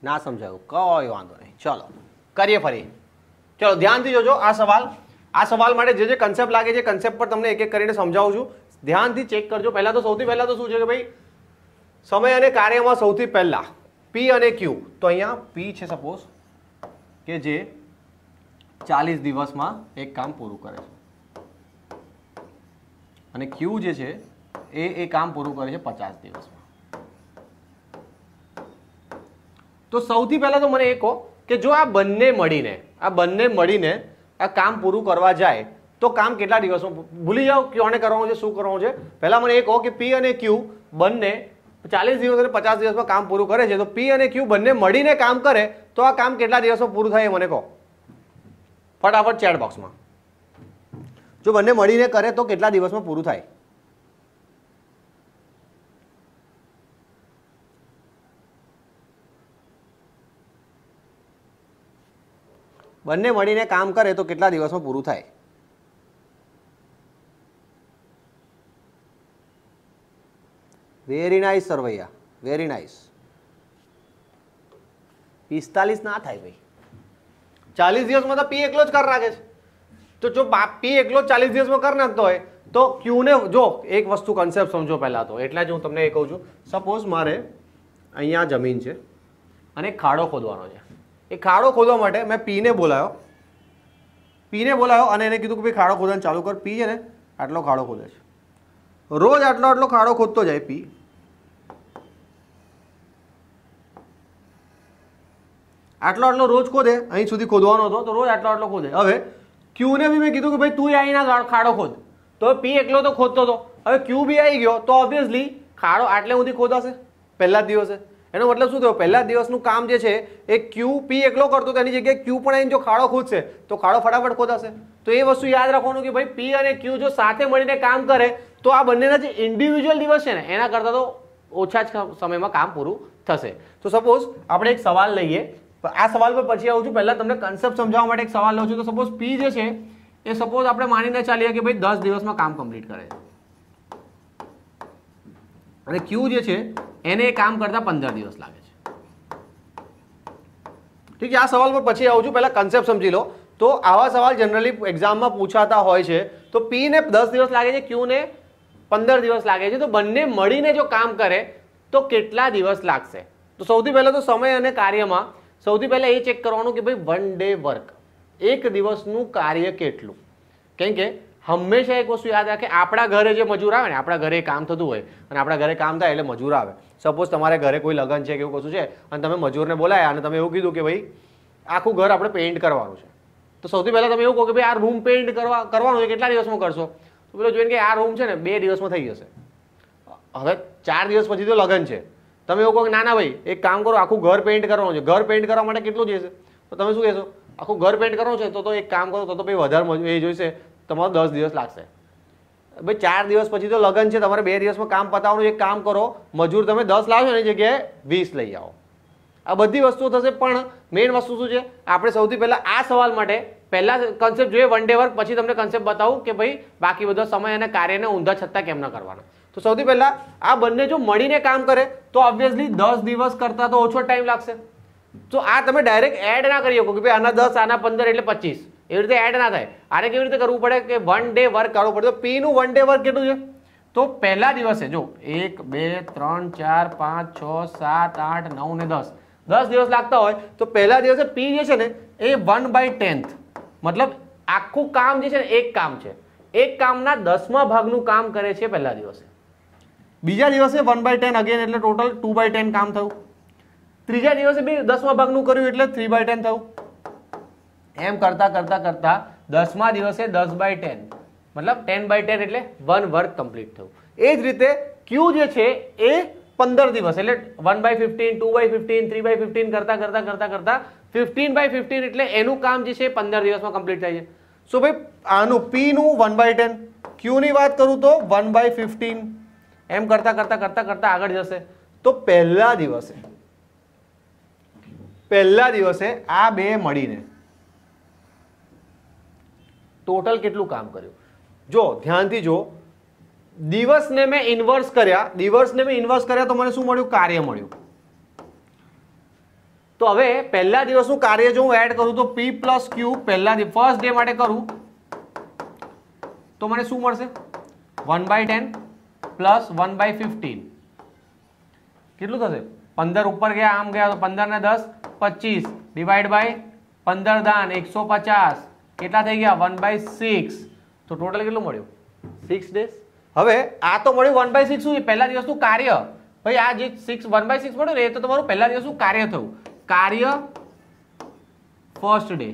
ના સમજાયું, કોઈ વાંધો નહીં, ચલો કરીએ ફરી. ચલો ધ્યાનથી જોજો આ સવાલ. આ સવાલ માટે જે જે કન્સેપ્ટ લાગે છે કન્સેપ્ટ પર તમને એક એક કરીને સમજાવું છું, ધ્યાનથી ચેક કરજો. પહેલા તો સૌથી પહેલા તો શું છે કે ભાઈ સમય અને કાર્યમાં સૌથી પહેલા પી અને ક્યુ. તો અહીંયા પી છે સપોઝ કે જે ચાલીસ દિવસમાં એક કામ પૂરું કરે છે અને ક્યુ જે છે એ એ કામ પૂરું કરે છે પચાસ દિવસમાં. તો સૌથી પહેલા તો મને એ કહો કે જો આ બંને મળીને આ બંને મળીને આ કામ પૂરું કરવા જાય તો કામ કેટલા દિવસમાં, ભૂલી જાઓ કોને કરવાનું છે શું કરવાનું છે. પહેલા મને એ કહો કે પી અને ક્યુ બંને ચાલીસ દિવસ અને પચાસ દિવસમાં કામ પૂરું કરે છે, તો પી અને ક્યુ બંને મળીને કામ કરે તો આ કામ કેટલા દિવસમાં પૂરું થાય એ મને કહો ફટાફટ ચેટ બોક્સમાં. જો બંને મળીને કરે તો કેટલા દિવસમાં પૂરું થાય? બંને મળીને કામ કરે તો કેટલા દિવસમાં પૂરું થાય? Very nice Sarvaiya, very nice. પિસ્તાલીસ ના થાય ભાઈ, ચાલીસ દિવસમાં તો પી એકલો જ કરી નાખે છે. તો જો પી એકલો જ ચાલીસ દિવસમાં કરી નાખતો હોય તો ક્યુ ને જો એક વસ્તુ કન્સેપ્ટ સમજો પહેલા તો, એટલે જ હું તમને એ કહું છું. સપોઝ મારે અહીંયા જમીન છે અને ખાડો ખોદવાનો છે. એ ખાડો ખોદવા માટે મેં પી ને બોલાયો પી ને બોલાયો અને એને કીધું કે ભાઈ ખાડો ખોદવાનું ચાલુ કર. પી છે ને આટલો ખાડો ખોદે છે, રોજ આટલો આટલો ખાડો ખોદતો જાય. પી આટલો આટલો રોજ ખોદે, અહીં સુધી ખોદવાનો હતો તો રોજ આટલો આટલો ખોદે. હવે ક્યુ ને બી મેં કીધું કે ભાઈ તું આવીને ખાડો ખોદ, તો પી એકલો તો ખોદતો હતો. હવે ક્યુ બી આવી ગયો તો ઓબ્વિયસલી ખાડો આટલે સુધી ખોદાશે પહેલા જ દિવસે. એનો મતલબ શું થયો, પહેલા દિવસનું કામ જે છે એ ક્યુ પી એકલો કરતો, તેની જગ્યાએ ક્યુ પણ આવીને જો ખાડો ખોદશે તો ખાડો ફટાફટ ખોદાશે. તો એ વસ્તુ યાદ રાખવાનું કે ભાઈ પી અને ક્યુ જો સાથે મળીને કામ કરે તો આ બંનેના જે ઇન્ડિવિજ્યુઅલ દિવસ છે ને એના કરતાં તો ઓછા જ સમયમાં કામ પૂરું થશે. તો સપોઝ આપણે એક સવાલ લઈએ, આ સવાલ પર પછી આવું છું. પહેલા તમને કન્સેપ્ટ સમજાવવા માટે એક સવાલ લઉં છું. તો સપોઝ પી જે છે એ સપોઝ આપણે માનીને ચાલીએ કે ભાઈ દસ દિવસમાં કામ કમ્પ્લીટ કરે છે અને ક્યુ જે છે એને એ કામ કરતા પંદર દિવસ લાગે છે. ઠીક છે, આ સવાલ પર પછી આવું છું. પહેલા કન્સેપ્ટ સમજી લો. તો આવા સવાલ જનરલી એક્ઝામમાં પૂછાતા હોય છે. તો પી ને દસ દિવસ લાગે છે, ક્યુ ને પંદર દિવસ લાગે છે. તો બંને મળીને જો કામ કરે તો કેટલા દિવસ લાગશે? તો સૌથી પહેલા તો સમય અને કાર્યમાં સૌથી પહેલા એ ચેક કરવાનું કે ભાઈ વન ડે વર્ક, એક દિવસનું કાર્ય કેટલું. કેમ કે હંમેશા એક વસ્તુ યાદ રાખે, આપણા ઘરે જે મજૂર આવે ને, આપણા ઘરે કામ થતું હોય અને આપણા ઘરે કામ થાય એટલે મજૂર આવે. સપોઝ તમારે ઘરે કોઈ લગ્ન છે કે એવું કશું છે અને તમે મજૂરને બોલાયા અને તમે એવું કીધું કે ભાઈ આખું ઘર આપણે પેઇન્ટ કરવાનું છે. તો સૌથી પહેલા તમે એવું કહો કે ભાઈ આ રૂમ પેઇન્ટ કરવા કરવાનું છે, કેટલા દિવસમાં કરશો? તો પેલો જોઈને કે આ રૂમ છે ને બે દિવસમાં થઈ જશે. હવે ચાર દિવસ પછી તો લગ્ન છે, તમે એવું કહો કે ના ના ભાઈ એક કામ કરો, આખું ઘર પેઇન્ટ કરવાનું છે. ઘર પેઇન્ટ કરવા માટે કેટલું જશે? તો તમે શું કહેશો? આખું ઘર પેઇન્ટ કરવાનું છે તો તો એક કામ કરો, તો તો ભાઈ વધારે એ જોઈશે, તમારો દસ દિવસ લાગશે. ભાઈ ચાર દિવસ પછી તો લગ્ન છે, તમારે બે દિવસમાં કામ પતાવવાનું. એક કામ કરો, મજૂર તમે દસ લાવો એની જગ્યાએ વીસ લઈ આવો. આ બધી વસ્તુઓ થશે. પણ મેઇન વસ્તુ શું છે, આપણે સૌથી પહેલા આ સવાલ માટે પહેલા કન્સેપ્ટ જોઈએ વન ડે વર્ક, પછી તમને કન્સેપ્ટ બતાવું કે ભાઈ બાકી બધો સમય અને કાર્યને ઊંધા છતાં કેમ ના કરવાના. તો સૌથી પહેલા આ બંને જો મળીને કામ કરે તો ઓબ્વિયસલી દસ દિવસ કરતા તો ઓછો ટાઈમ લાગશે. તો આ તમે ડાયરેક્ટ એડ ના કરી શકો કે ભાઈ આના દસ આના પંદર એટલે પચીસ, એવી રીતે એડ ના થાય. આને કેવી રીતે કરવું પડે કે વન ડે વર્ક કરવું પડે. તો પી નું વન ડે વર્ક કેટલું છે? તો પહેલા દિવસે જો એક બે ત્રણ ચાર પાંચ છ સાત આઠ નવ ને દસ દસ દિવસ લાગતા હોય તો પહેલા દિવસે પી જે છે ને એ વન બાય ટેન્થ, મતલબ આખું કામ જે છે ને એક કામ છે, એક કામના દસમા ભાગનું કામ કરે છે પહેલા દિવસે. બીજા દિવસે વન બાય ટેન અગેન એટલે ટોટલ ટુ બાય ટેન કામ થયું. ત્રીજા દિવસે બી દસમા ભાગનું કર્યું એટલે થ્રી બાય ટેન થયું. એમ કરતા કરતા કરતા દસમા દિવસે દસ બાય ટેન મતલબ ટેન બાય ટેન એટલે વન વર્ક કમ્પ્લીટ થયું. એ જ રીતે ક્યુ જે છે એ પંદર દિવસ એટલે one by fifteen, two by fifteen, three by fifteen કરતા કરતા કરતા કરતા ફિફ્ટીન બાય ફિફ્ટીન એટલે એનું કામ જે છે પંદર દિવસમાં કમ્પ્લીટ થાય છે. સો ભાઈ આનું પી નું વન બાય ટેન, ક્યુ ની વાત કરું તો વન બાય ફિફ્ટીન, એમ કરતા કરતા કરતા કરતા આગળ જશે. તો પહેલા દિવસે પહેલા દિવસે આ બે મળીને ટોટલ કેટલું કામ કર્યું? જો ધ્યાનથી જો, દિવસને મેં ઇન્વર્સ કર્યા, દિવસને મેં ઇન્વર્સ કર્યા તો મને શું મળ્યું? કાર્ય મળ્યું. તો હવે પહેલા દિવસનું કાર્ય જો હું એડ કરું તો p પ્લસ ક્યુ પહેલા ફર્સ્ટ ડે માટે કરું તો મને શું મળશે one by ten plus one by fifteen કેટલું થશે पंदर ઉપર ગયા આમ ગયા તો पंदर ને दस पच्चीस ડિવાઈડ બાય पंदर દાન एक सौ पचास કેટલા થઈ ગયા वन बाय सिक्स તો ટોટલ કેટલું મળ્યું सिक्स ડેઝ હવે આ તો મળ્યું वन बाय सिक्स શું પહેલા દિવસનું કાર્ય ભાઈ આ જે सिक्स वन बाय सिक्स મળ્યું ને એ તો તમારું પહેલા દિવસનું કાર્ય થયું કાર્ય first day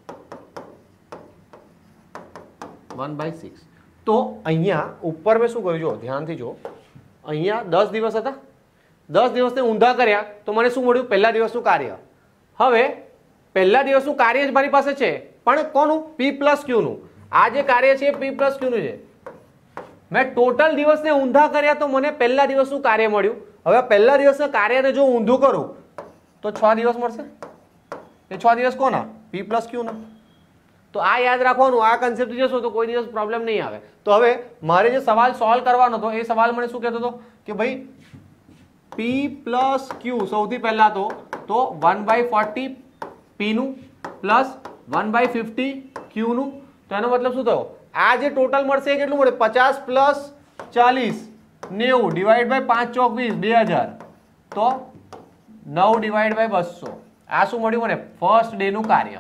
one by six तो અહીંયા ઉપર મેં શું કર્યું જો ધ્યાનથી જો અહીંયા दस દિવસ હતા दस દિવસને ઊંધા કર્યા તો મને શું મળ્યું પહેલા દિવસનું કાર્ય હવે પહેલા દિવસનું કાર્ય જ મારી પાસે છે પણ કોનું p પ્લસ q નું આ જે કાર્ય છે p પ્લસ q નું છે મેં ટોટલ દિવસને ઊંધા કર્યા તો મને પહેલા દિવસનું કાર્ય મળ્યું હવે પહેલા દિવસના કાર્યને જો ઊંધું કરું તો છ દિવસ મળશે એ છ દિવસ કોના p પ્લસ q ના તો આ યાદ રાખવાનું આ કન્સેપ્ટ જશો તો કોઈ દિવસ પ્રોબ્લેમ નહીં આવે તો હવે મારે જે સવાલ સોલ્વ કરવાનો હતો એ સવાલ મને શું કહેતો હતો કે ભાઈ p પ્લસ q સૌથી પહેલા તો તો वन बाय फोर्टी p નું plus one by fifty q નું તો એનો મતલબ શું થયો આ જે ટોટલ મળશે એ કેટલું મળે पचास પ્લસ चालीस નેવું ડિવાઈડ બાય પાંચ ચોક વીસ બે હજાર તો નવ ડિવાઈડ બાય બસો આ શું મળ્યું મને ફર્સ્ટ ડે નું કાર્ય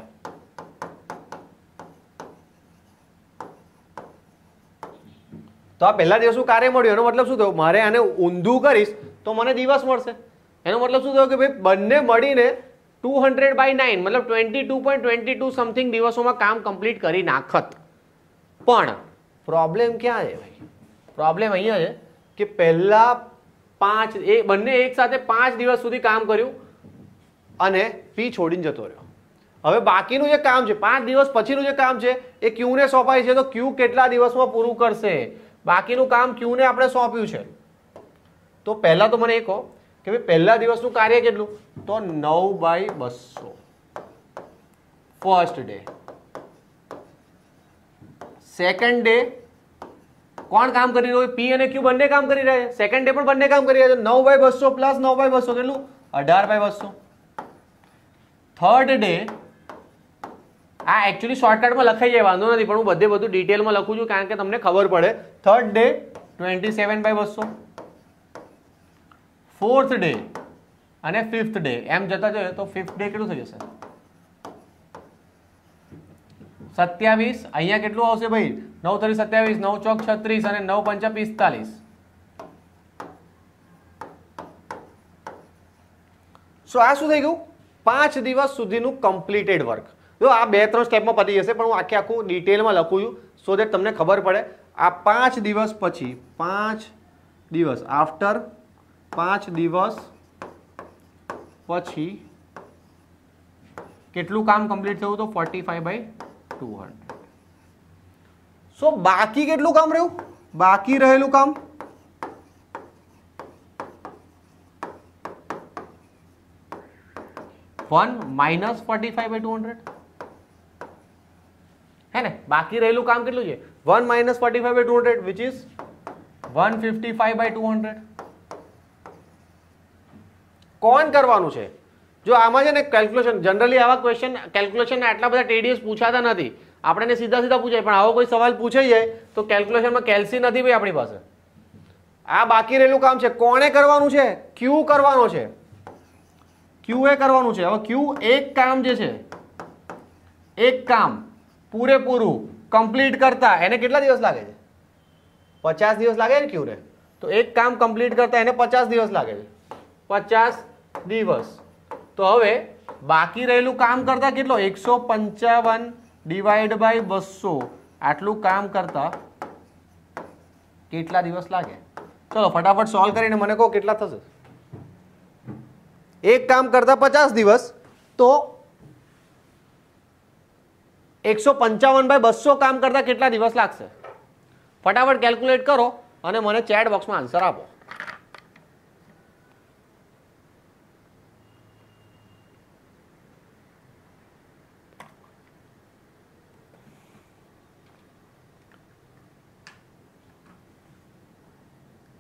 તો આ પહેલા દિવસનું કાર્ય મળ્યું એનો મતલબ શું થયો મારે આને ઊંધું કરીશ તો મને દિવસ મળશે એનો મતલબ શું થયો કે ભાઈ બંને મળીને टू हंड्रेड बाय नाइन मतलब twenty two point twenty two something દિવસોમાં કામ કમ્પ્લીટ કરી નાખત પણ પ્રોબ્લેમ ક્યાં છે ભાઈ પ્રોબ્લેમ અહીંયા છે કે પહેલા પાંચ એ બંને એક સાથે પાંચ દિવસ સુધી કામ કર્યું અને પી છોડીને જતો રહ્યો હવે બાકીનું જે કામ છે પાંચ દિવસ પછીનું જે કામ છે એ ક્યુ ને સોંપાય છે તો ક્યુ કેટલા દિવસમાં પૂરું કરશે બાકીનું કામ ક્યુ ને આપણે સોંપ્યું છે તો પહેલા તો મને એ કહો કે ભાઈ પહેલા દિવસનું કાર્ય કેટલું તો नौ बाय बसो फर्स्ट डे सेकंड डे કોણ કામ કરી રહ્યું પી અને ક્યુ બંને કામ કરી રહ્યા છે સેકન્ડ ડે પણ બંને કામ કરી રહ્યા છે नौ बाय बसो પ્લસ नौ बाय बसो કેટલું अठारह बाय बसो થર્ડ ડે આ एक्चुअली શોર્ટકટમાં લખાઈ જાય વાંધો નથી પણ હું બધે બધું ડિટેલમાં લખું છું કારણ કે તમને ખબર પડે થર્ડ ડે सत्ताईस बाय बसो फोर्थ डे અને ફિફ્થ ડે એમ જતા જોઈએ તો ફિફ્થ ડે કેટલું થઈ જશે સત્યાવીસ અહીંયા કેટલું આવશે ભાઈ नौ तरी सत्यावीस नौ चौक छत्रीस અને नौ पंचा पिस्तालीस સો આ શું થઈ ગયું પાંચ દિવસ સુધીનું કમ્પ્લીટેડ વર્ક જો આ બે ત્રણ સ્ટેપમાં પતી જશે પણ હું આખે આખું ડિટેલમાં લખું છું સો દેટ તમને ખબર પડે આ પાંચ દિવસ પછી પાંચ દિવસ આફ્ટર પાંચ દિવસ પછી કેટલું કામ કમ્પ્લીટ થયું તો पैंतालीस बाय टू हंड्रेड સો બાકી કેટલું કામ રહ્યું બાકી રહેલું કામ one minus forty five by two hundred है ने बाकी રહેલું કામ કેટલું છે one minus forty five by two hundred which is one fifty five by two hundred કોણ કરવાનું છે જો આમાં છે ને કેલ્ક્યુલેશન જનરલી આવા ક્વેશ્ચન કેલ્ક્યુલેશન આટલા બધા ટીડીએસ પૂછાતા નથી આપણે સીધા સીધા પૂછાય પણ આવો કોઈ સવાલ પૂછાઈ જાય તો કેલ્ક્યુલેશનમાં કેલ્સી નથી ભાઈ આપણી પાસે આ બાકી રહેલું કામ છે કોણે કરવાનું છે ક્યુ કરવાનો છે ક્યુ એ કરવાનું છે હવે ક્યુ એક કામ જે છે એક કામ પૂરેપૂરું કમ્પ્લીટ કરતા એને કેટલા દિવસ લાગે છે પચાસ દિવસ લાગે ને ક્યુ ને તો એક કામ કમ્પ્લીટ કરતા એને પચાસ દિવસ લાગે છે પચાસ દિવસ તો હવે બાકી રહેલું કામ કરતા કેટલો એકસો પંચાવન ડિવાઈડ બાય બસો આટલું કામ કરતા કેટલા દિવસ લાગે ચલો ફટાફટ સોલ્વ કરીને મને કહો કેટલા થશે એક કામ કરતા પચાસ દિવસ તો એકસો પંચાવન બાય બસો કામ કરતા કેટલા દિવસ લાગશે ફટાફટ કેલ્ક્યુલેટ કરો અને મને ચેટ બોક્સમાં આન્સર આપો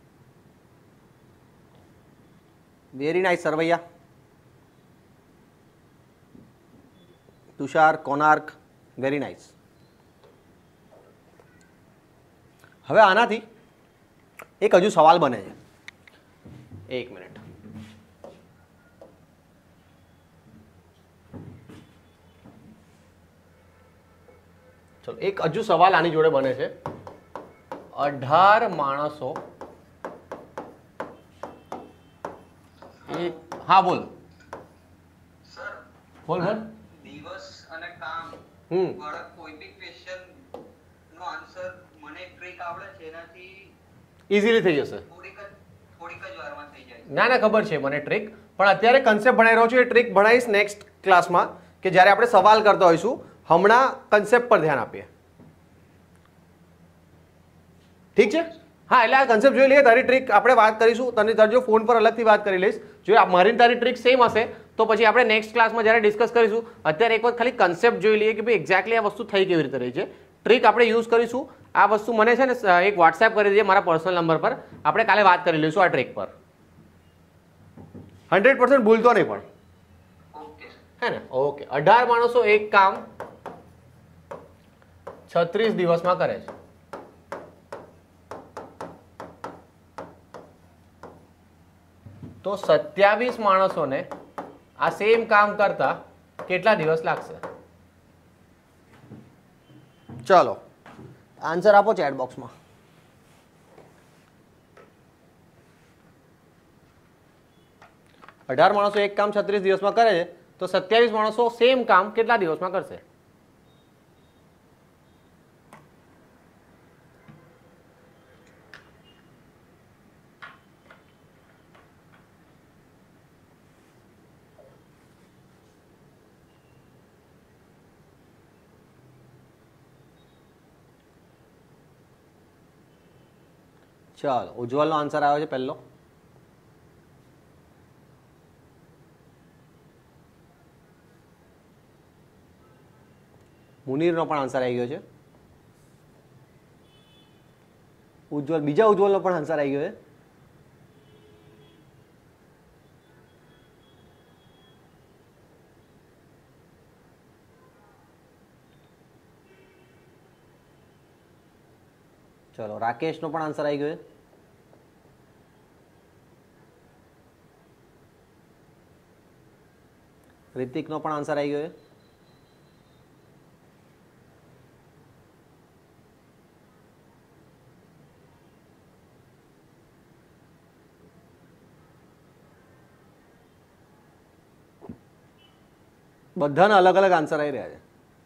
very nice Sarvaiya Tushar Konark, very nice. હવે આનાથી એક હજુ સવાલ બને છે. એક મિનિટ. ચલો, એક હજુ સવાલ આની જોડે બને છે. અઢાર માણસો એક, હા બોલ સર, બોલ બોલ. દિવસ અને કામ હમ વાળા કોઈ બી ક્વેશ્ચન નો આન્સર મને ટ્રીક આવડે છે, એનાથી ઇઝીલી થઈ જશે. થોડીક જ થોડીક જ વારમાં થઈ જાય. ના ના ખબર છે મને ટ્રીક, પણ અત્યારે કન્સેપ્ટ ભણાઈ રહ્યો છું. એ ટ્રીક ભણાવીશ નેક્સ્ટ ક્લાસમાં, કે જ્યારે આપણે સવાલ કરતા હોઈશું. હમણાં કન્સેપ્ટ પર ધ્યાન આપીએ. ઠીક છે? હા, એટલે આ કન્સેપ્ટ જોઈ લઈએ. તારી ટ્રીક આપણે વાત કરીશું. તને તાર જો ફોન પર અલગથી વાત કરી લઈશ. જો મારી તારી ટ્રીક સેમ હશે તો પછી આપણે નેક્સ્ટ ક્લાસમાં જ્યારે ડિસ્કસ કરીશું. અત્યારે એક વખત ખાલી કન્સેપ્ટ જોઈ લઈએ કે ભાઈ એક્ઝેક્ટલી આ વસ્તુ થઈ કેવી રીતે રહી છે. ટ્રીક આપણે યુઝ કરીશું. આ વસ્તુ મને છે ને એક વોટ્સએપ કરી દઈએ મારા પર્સનલ નંબર પર. આપણે કાલે વાત કરી લઈશું આ ટ્રીક પર. હંડ્રેડ પર્સન્ટ ભૂલતો નહીં પણ, ઓકે હે ને? ઓકે. અઢાર માણસો એક કામ છત્રીસ દિવસમાં કરે છે. તો સત્યાવીસ માણસોને આ સેમ કામ કરતા કેટલા દિવસ લાગશે? ચલો આન્સર આપો ચેટ બોક્સમાં. અઢાર માણસો એક કામ છત્રીસ દિવસમાં કરે છે, તો સત્યાવીસ માણસો સેમ કામ કેટલા દિવસમાં કરશે? ચાલો, ઉજ્જવલનો આન્સર આવ્યો છે પહેલો. મુનીરનો પણ આન્સર આવી ગયો છે. ઉજ્જવલ, બીજા ઉજ્જવલનો પણ આન્સર આવી ગયો છે. ચલો, રાકેશનો પણ આન્સર આવી ગયો છે. રિતિકનો પણ આન્સર આવી ગયો છે. બધાના અલગ અલગ આન્સર આવી રહ્યા છે.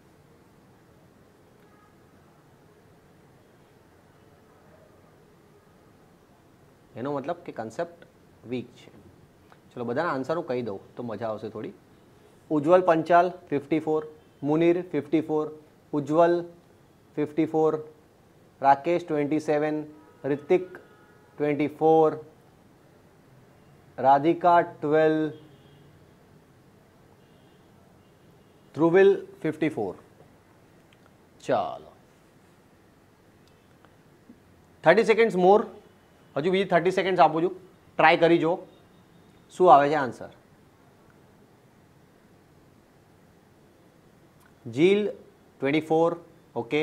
એનો મતલબ કે કન્સેપ્ટ વીક છે. ચલો, બધાના આન્સર હું કહી દઉં તો મજા આવશે થોડી. Ujjwal Panchal fifty four, Munir fifty four, Ujjwal fifty four, Rakesh twenty seven, Ritik twenty four, Radhika twelve, Dhruvil fifty four. ચાલો, થર્ટી સેકન્ડ્સ મોર. હજુ બીજી થર્ટી સેકન્ડ્સ આપું છું. ટ્રાય કરી જો શું આવે છે answer. Jeel twenty four, okay.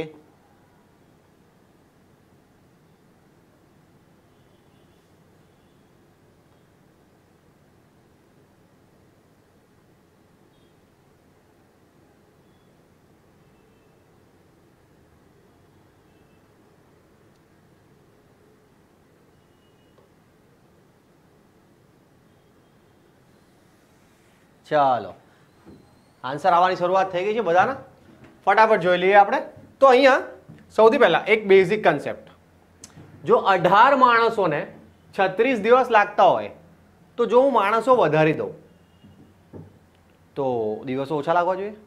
ચાલો, આન્સર આવવાની શરૂઆત થઈ ગઈ છે બધાના. ફટાફટ જોઈ લઈએ આપણે. તો અહીંયા સૌથી પહેલા એક બેઝિક કન્સેપ્ટ. જો અઢાર માણસોને છત્રીસ દિવસ લાગતા હોય તો જો હું માણસો વધારી દઉં તો દિવસો ઓછા લાગવા જોઈએ.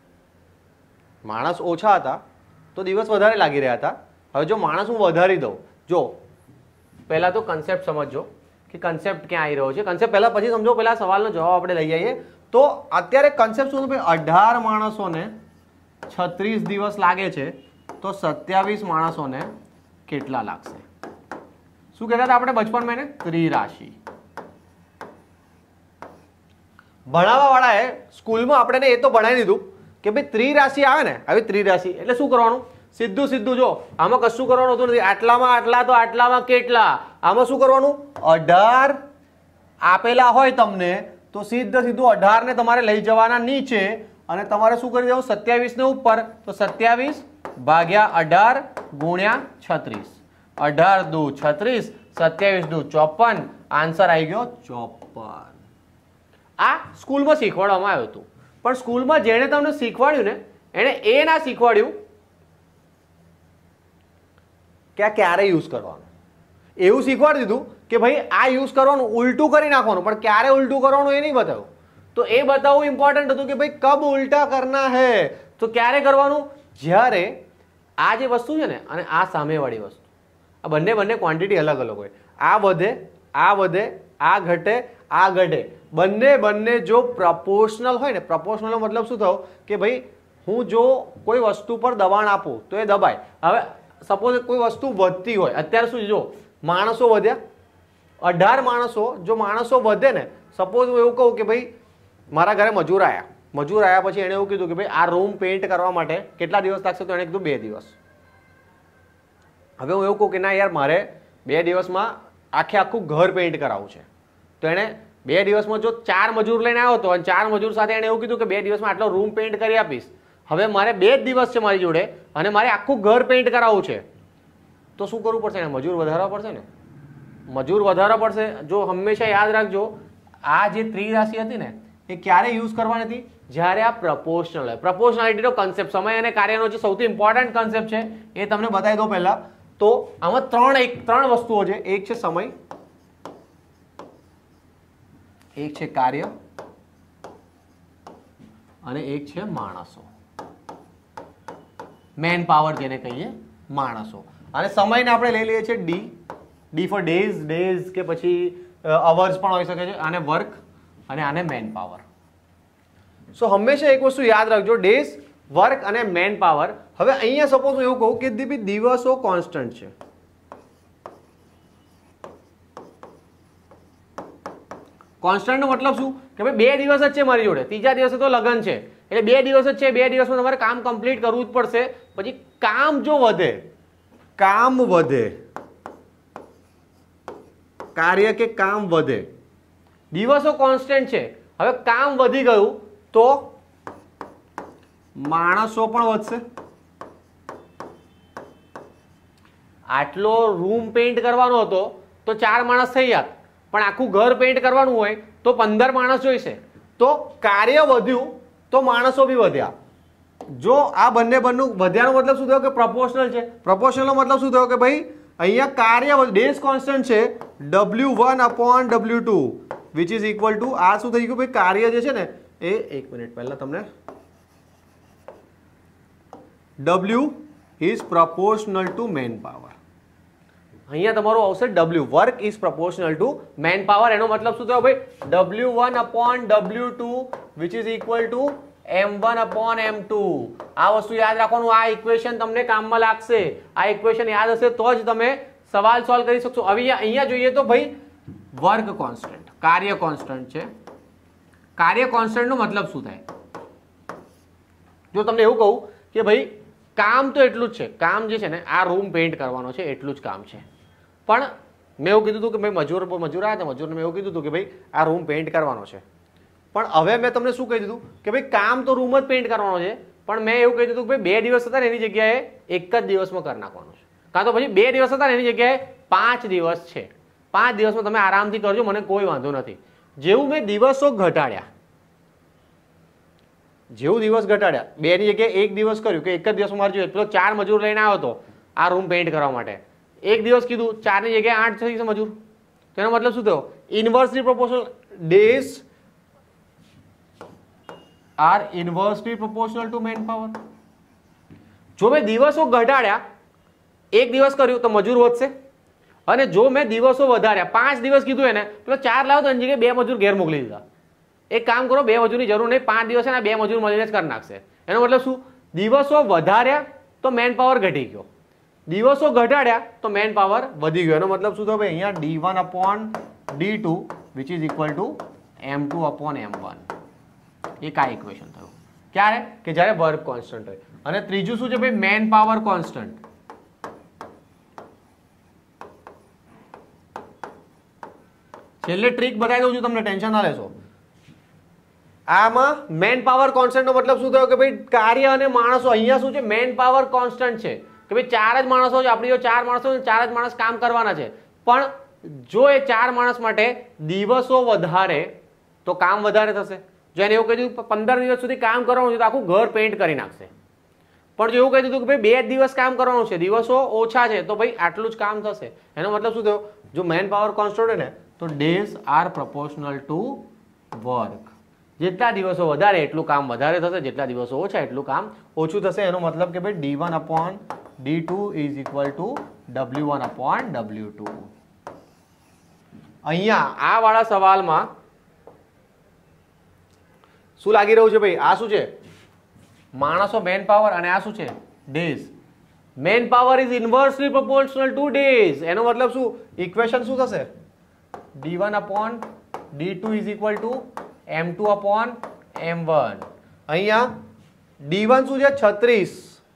માણસ ઓછા હતા તો દિવસ વધારે લાગી રહ્યા હતા. હવે જો માણસ હું વધારી દઉં, જો પહેલા તો કન્સેપ્ટ સમજો કે કન્સેપ્ટ ક્યાં આવી રહ્યો છે. કન્સેપ્ટ પહેલા પછી સમજો, પહેલા સવાલનો જવાબ આપણે લઈ આવીએ. તો અત્યારે કન્સેપ્ટ શું છે? અઢાર માણસોને છત્રીસ દિવસ લાગે છે તો સત્યાવીસ માણસોને કેટલા લાગશે? શું કહેતા હતા આપણે બચપનમાં એને? ત્રિરાશિ. ભણાવવા વાળાએ સ્કૂલમાં આપણે એ તો ભણાવી દીધું કે ભાઈ ત્રિરાશિ આવે ને, હવે ત્રિરાશિ એટલે શું કરવાનું, સીધું સીધું જો આમાં કશું કરવાનું હોતું નથી, આટલામાં આટલા તો આટલામાં કેટલા, આમાં શું કરવાનું, અઢાર આપેલા હોય તમને તો સીધું સીધું અઢાર ને તમારે લઈ જવાના નીચે અને તમારે શું કરી દેવું, સત્યાવીસ ને ઉપર, તો સત્યાવીસ ભાગ્યા અઢાર ગુણ્યા છત્રીસ, અઢાર દુ છત્રીસ, સત્યાવીસ દુ ચોપન, આન્સર આવી ગયો ચોપન. આ સ્કૂલમાં શીખવાડવામાં આવ્યું હતું, પણ સ્કૂલમાં જેણે તમને શીખવાડ્યું ને એને એ ના શીખવાડ્યું કે આ ક્યારે યુઝ કરવાનું. એવું શીખવાડી દીધું કે ભાઈ આ યુઝ કરવાનું, ઉલટું કરી નાખવાનું, પણ ક્યારે ઉલટું કરવાનું એ નહીં બતાવ્યું. તો એ બતાવવું ઇમ્પોર્ટન્ટ હતું કે ભાઈ કબ ઉલટા કરના હે, તો ક્યારે કરવાનું, જ્યારે આ જે વસ્તુ છે ને અને આ સામેવાળી વસ્તુ, આ બંને બંને ક્વોન્ટિટી અલગ અલગ હોય, આ વધે આ વધે આ ઘટે આ ઘટે, બંને બંને જો પ્રપોર્શનલ હોય ને, પ્રપોર્શનલનો મતલબ શું થયો કે ભાઈ હું જો કોઈ વસ્તુ પર દબાણ આપું તો એ દબાય. હવે સપોઝ કોઈ વસ્તુ વધતી હોય, અત્યારે શું જો માણસો વધ્યા, અઢાર માણસો, જો માણસો વધે ને, સપોઝ હું એવું કહું કે ભાઈ મારા ઘરે મજૂર આવ્યા, મજૂર આવ્યા પછી એણે એવું કીધું કે ભાઈ આ રૂમ પેઇન્ટ કરવા માટે કેટલા દિવસ લાગશે, તો એણે કીધું બે દિવસ. હવે હું એવું કહું કે ના યાર મારે બે દિવસમાં આખે આખું ઘર પેઇન્ટ કરાવવું છે, તો એણે બે દિવસમાં જો ચાર મજૂર લઈને આવ્યો હતો અને ચાર મજૂર સાથે એણે એવું કીધું કે બે દિવસમાં આટલો રૂમ પેઇન્ટ કરી આપીશ. હવે મારે બે જ દિવસ છે મારી જોડે અને મારે આખું ઘર પેઇન્ટ કરાવવું છે, તો શું કરવું પડશે, એને મજૂર વધારવા પડશે ને, મજૂર વધારવા પડશે. જો હંમેશા યાદ રાખજો આ જે ત્રિરાશિ હતી ને એ ક્યારે યુઝ કરવાની હતી, જ્યારે આ પ્રપોર્શનલ હોય. પ્રપોર્શનાલિટીનો કન્સેપ્ટ, સમય અને કાર્યનો જે સૌથી ઇમ્પોર્ટન્ટ કન્સેપ્ટ છે એ તમને બતાવી દો પહેલા. તો આમાં ત્રણ એક ત્રણ વસ્તુઓ છે, એક છે સમય, એક છે કાર્ય અને એક છે માણસો, મેન પાવર જેને કહીએ માણસો. અને સમયને આપણે લઈ લઈએ છીએ D, D for days, days કે પછી અવર્સ પણ હોઈ શકે છે, આને વર્ક અને આને મેન પાવર. સો હંમેશા એક વસ્તુ યાદ રાખજો, ડેઝ, વર્ક અને મેન પાવર. હવે અહીંયા સપોઝ હું એવું કહું કે દિવસો કોન્સ્ટન્ટ છે, કોન્સ્ટન્ટ નો મતલબ શું કે ભાઈ બે દિવસ જ છે મારી જોડે, ત્રીજા દિવસે તો લગન છે, એટલે બે દિવસ જ છે, બે દિવસમાં તમારે કામ કમ્પ્લીટ કરવું જ પડશે. પછી કામ જો વધે, કામ વધે, કાર્ય કે કામ વધે, દિવસો કોન્સ્ટન્ટ છે, હવે કામ વધી ગયું તો માણસો પણ વધશે. આટલો રૂમ પેઇન્ટ કરવાનો હતો તો ચાર માણસ થઈ જાત, પણ આખું ઘર પેઇન્ટ કરવાનું હોય તો પંદર માણસ જોઈશે, તો કાર્ય વધ્યું તો માણસો બી વધ્યા. જો આ બંને બંને વધ્યાનો મતલબ શું થયો કે પ્રપોર્શનલ છે. પ્રપોર્શનલનો મતલબ શું થયો કે ભાઈ અહીંયા કાર્ય ડેઝ કોન્સ્ટન્ટ છે, W one upon W two which is equal to આ શું થઈ ગયું ભાઈ, કાર્ય જે છે ને એ, એક મિનિટ પહેલા તમને, W is proportional to man power. અહીંયા તમારું આવશે W, work is proportional to man power. એનો મતલબ શું થયો ભાઈ, W one upon W two which is equal to M one upon M two. આ વસ્તુ યાદ રાખવાનું, આ ઇક્વેશન તમને કામમાં લાગશે, આ ઇક્વેશન યાદ હશે તો જ તમે સવાલ સોલ્વ કરી શકશો. હવે અહીંયા જોઈએ તો ભાઈ વર્ક કોન્સ્ટન્ટ, કાર્ય કોન્સ્ટન્ટ છે. કાર્ય કોન્સ્ટન્ટ નો મતલબ શું થાય, જો તમને એવું કહું કે ભાઈ કામ તો એટલું જ છે, કામ જે છે ને આ રૂમ પેઇન્ટ કરવાનો છે એટલું જ કામ છે, પણ મેં એવું કીધું હતું કે ભાઈ મજૂર મજૂર આવ્યા હતા, મજૂરને મેં એવું કીધું હતું કે ભાઈ આ રૂમ પેઇન્ટ કરવાનો છે, પણ હવે મેં તમને શું કહી દીધું કે ભાઈ કામ તો રૂમ જ પેઇન્ટ કરવાનો છે, પણ મેં એવું કહી દીધું કે ભાઈ બે દિવસ હતા ને એની જગ્યાએ એક જ દિવસમાં કરી નાખવાનું છે, કાં તો પછી બે દિવસ હતા ને એની જગ્યાએ પાંચ દિવસ છે, પાંચ દિવસમાં તમે આરામથી કરજો, મને કોઈ વાંધો નથી. જેવું મેં દિવસો ઘટાડ્યા, જેવું દિવસ ઘટાડ્યા, બે ની જગ્યાએ એક દિવસ કર્યું કે એક જ દિવસમાં મારે જોઈએ, પેલો ચાર મજૂર લઈને આવ્યો હતો આ રૂમ પેઇન્ટ કરવા માટે, એક દિવસ કીધું, ચાર ની જગ્યાએ આઠ થઈ મજૂર, તો એનો મતલબ શું થયો, inversely proportional, days are inversely proportional to man power. જો મેં દિવસો ઘટાડ્યા, એક દિવસ કર્યું તો મજૂર વધશે, અને જો મેં દિવસો વધાર્યા, પાંચ દિવસ કીધું એને, પેલો ચાર લાવો તો એની જગ્યાએ બે મજૂર ઘેર મોકલી દીધા. એક કામ કરો, બે મજૂરની જરૂર નહીં, પાંચ દિવસ છે ને બે મજૂર મળીને જ કરી નાખશે. એનો મતલબ શું, દિવસો વધાર્યા તો મેન પાવર ઘટી ગયો, દિવસો ઘટાડ્યા તો મેન પાવર વધી ગયો. એનો મતલબ શું થયો ભાઈ, અહીંયા D one upon D two which is equal to M two upon M one. એક આ ઇક્વેશન થયું. ક્યારે? કે જ્યારે વર્ક કોન્સ્ટન્ટ હોય. અને ત્રીજું શું છે ભાઈ? Man power constant. છેલ્લે ટ્રીક બતાવી દઉં છું તમને, ટેન્શન ના લેશો. આમાં મેન પાવર કોન્સ્ટન્ટ નો મતલબ શું થયો કે ભાઈ કાર્ય અને માણસો. અહીંયા શું છે? મેન પાવર કોન્સ્ટન્ટ છે કે ભાઈ ચાર જ માણસો છે આપણી જો, ચાર માણસો ચાર જ માણસ કામ કરવાના છે. પણ જો એ ચાર માણસ માટે દિવસો વધારે તો કામ વધારે થશે. જો એને એવું કહી દીધું પંદર દિવસ સુધી કામ કરવાનું છે તો આખું ઘર પેઇન્ટ કરી નાખશે. પણ જો એવું કહી દીધું કે ભાઈ બે જ દિવસ કામ કરવાનું છે, દિવસો ઓછા છે, તો ભાઈ આટલું જ કામ થશે. એનો મતલબ શું થયો? જો મેન પાવર કોન્સ્ટન્ટ હોય ને તો days are proportional to work. જેટલા દિવસો વધારે એટલું કામ વધારે થશે, જેટલા દિવસો ઓછા એટલું કામ ઓછું થશે. એનો મતલબ કે ભાઈ D one upon D two is equal to W one upon W two. અહીંયા આ વાળા સવાલમાં શું લાગી રહ્યું છે ભાઈ? આ શું છે? માણસો મેન પાવર અને આ શું છે? Days. Man power is inversely proportional to days. એનો મતલબ શું? ઇક્વેશન શું થશે? D one upon D two is equal to M two upon M one. અહીંયા ડી વન શું છે? છત્રીસ.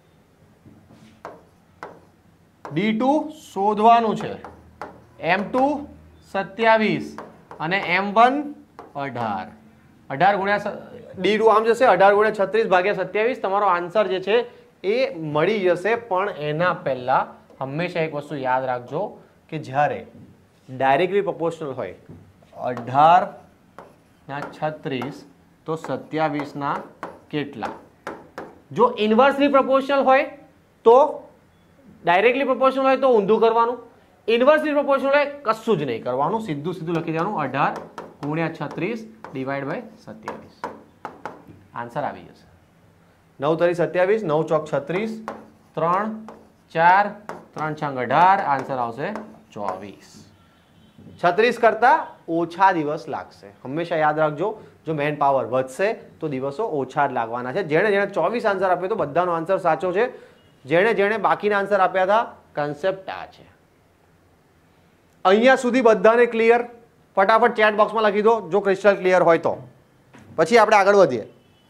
ડી ટુ શોધવાનું છે. એમ ટુ સત્યાવીસ અને એમ વન અઢાર. અઢાર ગુણ્યા ડી ટુ આમ જશે, અઢાર ગુણ્યા છત્રીસ ભાગ્યા સત્યાવીસ. તમારો આન્સર જે છે એ મળી જશે. પણ એના પહેલા હંમેશા એક વસ્તુ યાદ રાખજો કે જ્યારે ડાયરેક્ટલી પ્રોપોર્શનલ હોય અઢાર ના છત્રીસ તો સત્યાવીસ ના કેટલા? જો ઇન્વર્સલી પ્રોપોર્શનલ હોય તો ડાયરેક્ટલી પ્રોપોર્શનલ હોય તો ઊંધું કરવાનું. ઇન્વર્સલી પ્રોપોર્શનલ હોય કશું જ નહીં કરવાનું, સીધું સીધું લખી દેવાનું અઢાર ગુણ્યા છત્રીસ ડિવાઈડ બાય સત્યાવીસ. આન્સર આવી જશે. નવ તરી સત્યાવીસ, નવ ચોક છત્રીસ, ત્રણ ચાર, ત્રણ છંગ અઢાર. આન્સર આવશે ચોવીસ. છત્રીસ કરતા ઓછા દિવસ લાગશે. હંમેશા યાદ રાખજો, જો મેન પાવર વધશે તો દિવસો ઓછા જ લાગવાના છે. જેણે જેણે ચોવીસ આન્સર આપ્યો તો બધાનો આન્સર સાચો છે. જેણે જેણે બાકીના આન્સર આપ્યા હતા કન્સેપ્ટ આ છે. અહીંયા સુધી બધાને ક્લિયર? ફટાફટ ચેટ બોક્સમાં લખી દો જો ક્રિસ્ટલ ક્લિયર હોય તો, પછી આપણે આગળ વધીએ.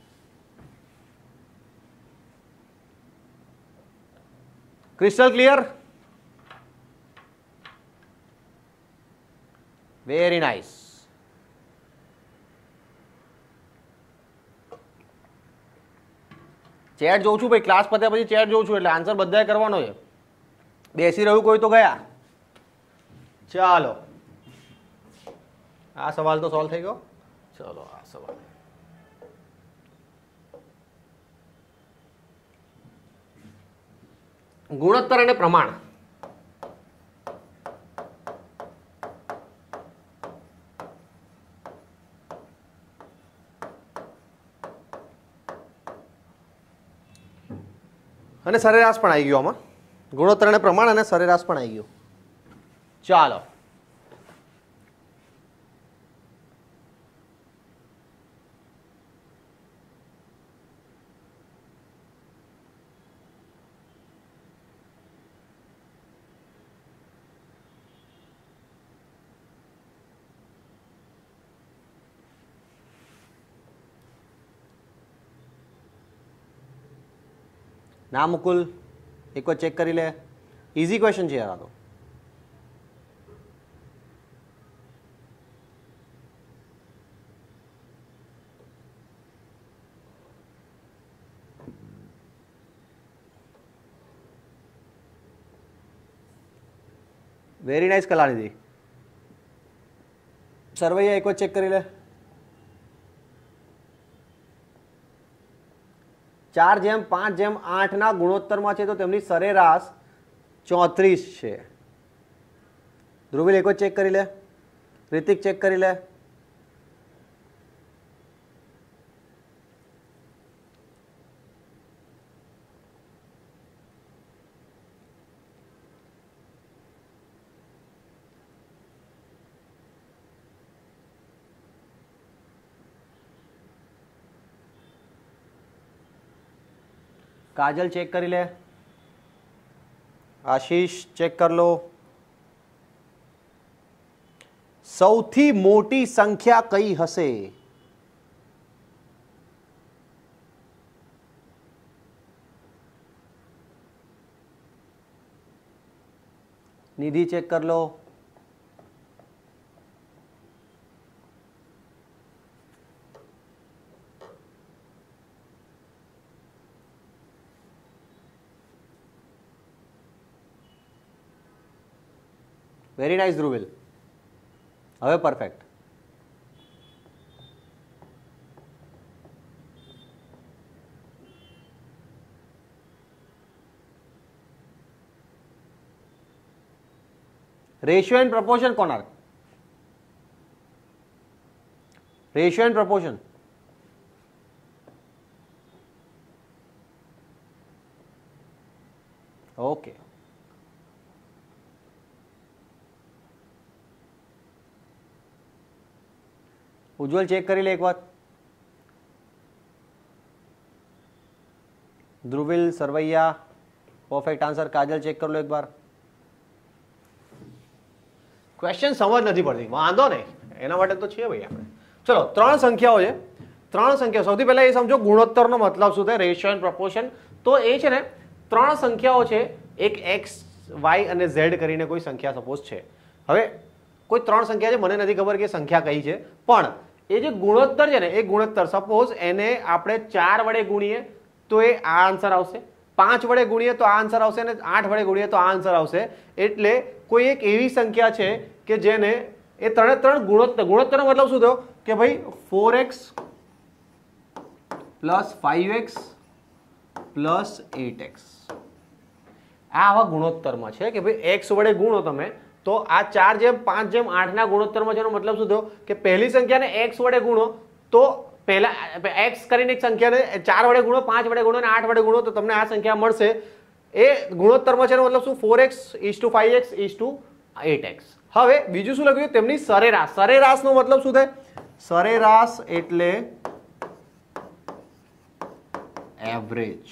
Crystal clear? Very nice. Chat જોઉં છું ભાઈ, ક્લાસ પત્યા પછી ચેટ જોઉં છું એટલે આન્સર બધાએ કરવાનો છે. બેસી રહ્યું કોઈ તો ગયા. ચાલો, આ સવાલ તો સોલ્વ થઈ ગયો. ચલો આ સવાલ ગુણોત્તર અને પ્રમાણ. અને સરેરાશ પણ આવી ગયો આમાં. ગુણોત્તર અને પ્રમાણ અને સરેરાશ પણ આવી ગયું. ચાલો, ના મુકુલ એક વાર ચેક કરી લે. ઇઝી ક્વેશ્ચન છે યાર આ તો. Very nice Kalanidhi. સરવૈયા એક વાર ચેક કરી લે. ચાર જેમ પાંચ જેમ આઠ ના ગુણોત્તરમાં છે તો તેમની સરેરાશ ચોત્રીસ છે. ધ્રુવીલ એક વાર ચેક કરી લે. રિતિક ચેક કરી લે. काजल चेक कर ले. आशीष चेक कर लो. सौथी मोटी संख्या कई हसे? निधि चेक कर लो, वेरी नाइस ध्रुविल, હવે perfect. Ratio and proportion Konark, ratio and proportion okay. Ujjwal check કરી લે એક વાત. Dhruvil, Sarvaiya, perfect answer. Kajal check कर लो एक बार. ક્વેશ્ચન સમજ નથી પડતી, વાંધો નહીં, એના માટે તો છીએ ભાઈ આપણે. ચલો, ત્રણ સંખ્યાઓ છે, ત્રણ સંખ્યાઓ. સૌથી પહેલા એ સમજો ગુણોત્તરનો મતલબ શું થાય, રેશિયો એન્ડ પ્રપોર્શન. તો એ છે ને ત્રણ સંખ્યાઓ છે, એક એક્સ વાય અને ઝેડ કરીને કોઈ સંખ્યા સપોઝ છે. હવે કોઈ ત્રણ સંખ્યા છે, મને નથી ખબર કે સંખ્યા કઈ છે, પણ એ જે ગુણોત્તર છે ને એ ગુણોત્તર સપોઝ એને આપણે ચાર વડે ગુણીએ તો એ આ આન્સર આવશે, પાંચ વડે ગુણીએ તો આ આન્સર આવશે અને આઠ વડે ગુણીએ તો આ આન્સર આવશે. એટલે કોઈ એક એવી સંખ્યા છે કે જેને એ ત્રણે ત્રણ ગુણોત્તર, ગુણોત્તરનો મતલબ શું થયો કે ભાઈ four x plus five x plus eight x, આ આવા ગુણોત્તરમાં છે કે ભાઈ એક્સ વડે ગુણો તમે તો આ ચાર જેમ પાંચ જેમ આઠના ગુણોત્તરમાં છે એનો મતલબ શું થયો કે પહેલી સંખ્યાને એક્સ વડે ગુણો તો પહેલા એક્સ કરીને એક સંખ્યાને ચાર વડે ગુણો, પાંચ વડે ગુણો અને આઠ વડે ગુણો તો તમને આ સંખ્યા મળશે. એ ગુણોત્તરમાં છે એનો મતલબ શું, four x is to five x is to eight x. હવે બીજું શું લખ્યું, તેમની સરેરાશ. સરેરાશનો મતલબ શું થાય, સરેરાશ એટલે એવરેજ.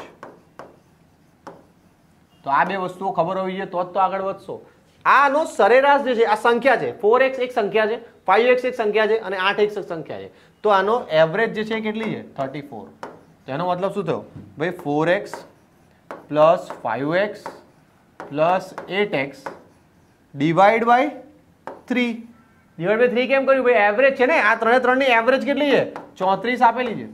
તો આ બે વસ્તુઓ ખબર હોવી જોઈએ તો જ તો આગળ વધશો. આનો સરેરાશ જે છે આ સંખ્યા છે, ફોર એક્સ એક સંખ્યા છે, ફાઈવ એક્સ એક સંખ્યા છે અને આઠ એક્સ એક સંખ્યા છે. તો આનો એવરેજ જે છે કેટલી છે, થર્ટી ફોર. તો એનો મતલબ શું થયો ભાઈ, four x plus five x plus eight x divide by three. Divide by three કેમ કર્યું ભાઈ, એવરેજ છે ને, આ ત્રણે ત્રણની એવરેજ કેટલી છે, ચોત્રીસ આપેલી છે.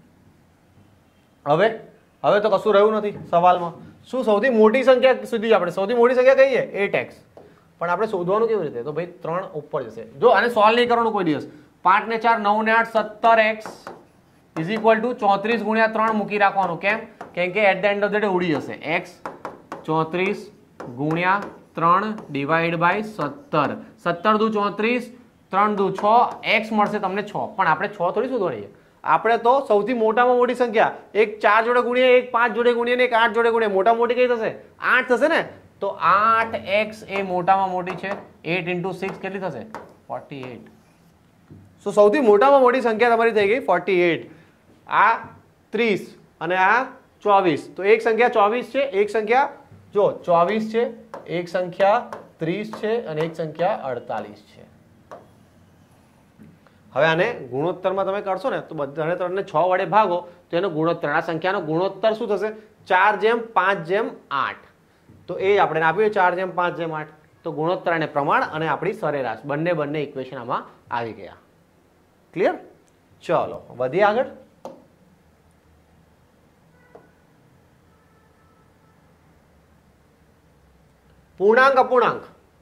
હવે હવે તો કશું રહ્યું નથી સવાલમાં. શું સૌથી મોટી સંખ્યા સુધી, આપણે સૌથી મોટી સંખ્યા કઈ છે, એટ એક્સ. પણ આપણે શોધવાનું કેવી રીતે, તો ભાઈ ત્રણ ઉપર જશે. જો આને સોલ્વ નહીં કરવાનું કોઈ દિવસ, પાંચ ને ચાર નવ ને આઠ સત્તર એક્સ ઇઝ ઇક્વલ ટુ ચોત્રીસ ગુણ્યા ત્રણ મૂકી રાખવાનું. કેમ, કેમ કે at the end of the day ઉડી જશે. એક્સ ચોત્રીસ ગુણ્યા ત્રણ ડિવાઈડ બાય સત્તર. સત્તર દુ ચોત્રીસ, ત્રણ દુ છ, એક્સ મળશે તમને છ. પણ આપણે છ થોડી શોધવાની છે, આપણે તો સૌથી મોટામાં મોટી સંખ્યા એક ચાર જોડે ગુણીએ, એક પાંચ જોડે ગુણીએ ને એક આઠ જોડે ગુણીએ, મોટા મોટી કઈ થશે, આઠ થશે ને. તો આઠ એક્સ એ મોટામાં મોટી છે. એટ ઇન્ટુ સિક્સ કેટલી થશે, ફોર્ટી એટ. સો સૌથી મોટામાં મોટી સંખ્યા તમારી થઈ ગઈ ફોર્ટી એટ. આ ત્રીસ અને આ ચોવીસ. તો એક સંખ્યા ચોવીસ છે, એક સંખ્યા જો ચોવીસ છે, એક સંખ્યા ત્રીસ છે અને એક સંખ્યા અડતાલીસ છે. હવે આને ગુણોત્તરમાં તમે કરશો ને તો બધાને ત્રણને છ વડે ભાગો તો એનો ગુણોત્તર, આ સંખ્યાનો ગુણોત્તર શું થશે, ચાર જેમ પાંચ જેમ આઠ. તો એ આપણે આપ્યું ચાર જેમ પાંચ જેમ આઠ. તો ગુણોત્તર અને પ્રમાણ અને આપણી સરેરાશ બંને બંને ઇક્વેશન આમાં આવી ગયા. ક્લિયર? ચલો વધીએ આગળ. પૂર્ણાંક અપૂર્ણાંક.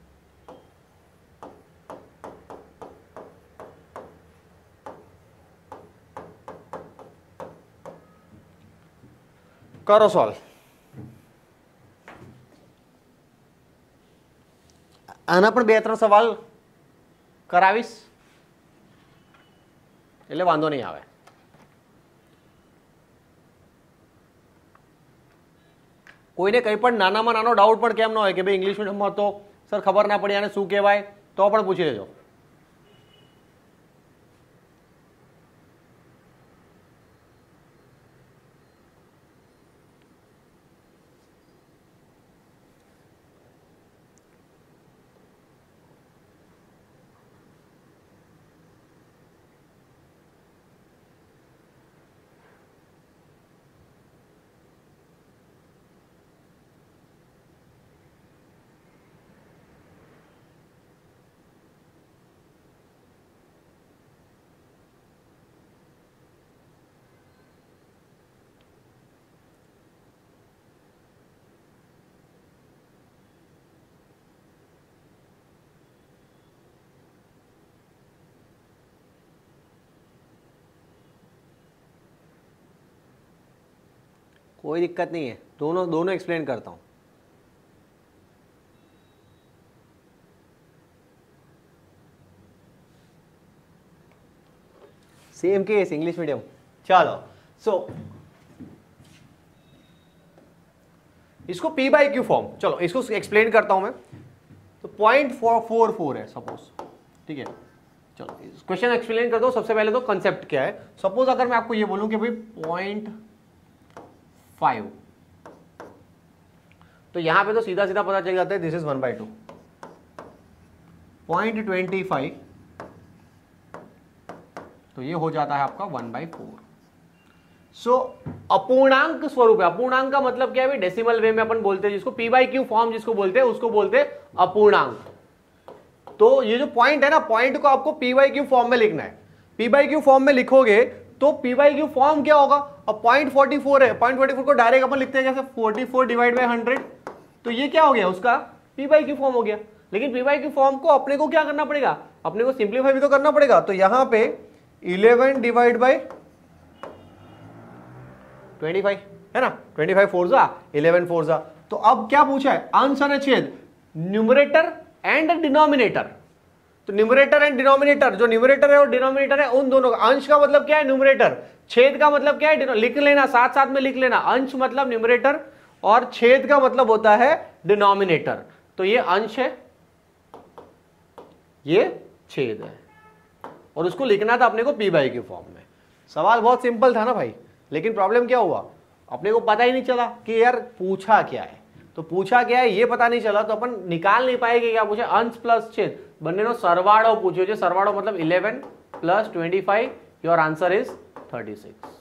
કરો સોલ્વ. આના પણ બે ત્રણ સવાલ કરાવીશ એટલે વાંધો નહીં આવે. કોઈને કંઈ પણ નાનામાં નાનો ડાઉટ પણ કેમ ન હોય કે ભાઈ ઇંગ્લિશ મીડિયમમાં તો સર ખબર ના પડી આને શું કહેવાય, તો પણ પૂછી લેજો. कोई दिक्कत नहीं है, दोनों दोनों एक्सप्लेन करता हूं। Same case English medium. चलो सो so, इसको पी बाई क्यू फॉर्म, चलो इसको एक्सप्लेन करता हूं मैं। तो पॉइंट फोर फोर फोर है सपोज, ठीक है। चलो क्वेश्चन एक्सप्लेन करता हूं। सबसे पहले तो कंसेप्ट क्या है। सपोज अगर मैं आपको ये बोलूं कि भाई पॉइंट फाइव, तो यहां पे तो सीधा सीधा पता चल जाता है this is one by two. Point twenty five तो ये हो जाता है आपका वन बाई फोर। सो अपूर्णांक स्वरूप है। अपूर्णांक का मतलब क्या है? डेसिमल वे में अपन बोलते हैं जिसको, पी बाई क्यू फॉर्म जिसको बोलते हैं उसको बोलते हैं अपूर्णांक। तो ये जो पॉइंट है ना, पॉइंट को आपको पी बाई क्यू फॉर्म में लिखना है। पी बाई क्यू फॉर्म में लिखोगे तो पी बाई क्यू फॉर्म क्या होगा? अब पॉइंट फोर्टी फोर है, पॉइंट फोर्टी फोर को डायरेक्ट अपन लिखते हैं जैसे forty four divide by hundred, तो ये क्या हो गया? उसका पी बाई क्यू फॉर्म हो गया। लेकिन पी बाई क्यू फॉर्म को अपने को क्या करना पड़ेगा? अपने को सिंप्लीफाई भी तो करना पड़ेगा। तो यहां पे eleven divide by twenty five है ना, ट्वेंटी फाइव फोर जा इलेवन फोर जा। तो अब क्या पूछा है? अंश और छेद, न्यूमरेटर एंड डिनोमिनेटर। तो न्यूमरेटर एंड डिनोमिनेटर, जो न्यूमरेटर है और डिनोमिनेटर है उन दोनों का, अंश का मतलब क्या है? न्यूमरेटर। छेद का मतलब क्या है? लिख लेना, साथ साथ में लिख लेना। अंश मतलब न्यूमरेटर और छेद का मतलब होता है डिनोमिनेटर। तो ये अंश है, ये छेद है, और उसको लिखना था अपने को पी बाई क्यू फॉर्म में। सवाल बहुत सिंपल था ना भाई, लेकिन प्रॉब्लम क्या हुआ? अपने को पता ही नहीं चला कि यार पूछा क्या है। तो पूछा क्या है ये पता नहीं चला तो अपन निकाल नहीं पाएंगे क्या पूछे? अंश प्लस छेद बनने सरवाड़ो पूछो। जो सरवाड़ो मतलब eleven plus twenty five, your answer is thirty six.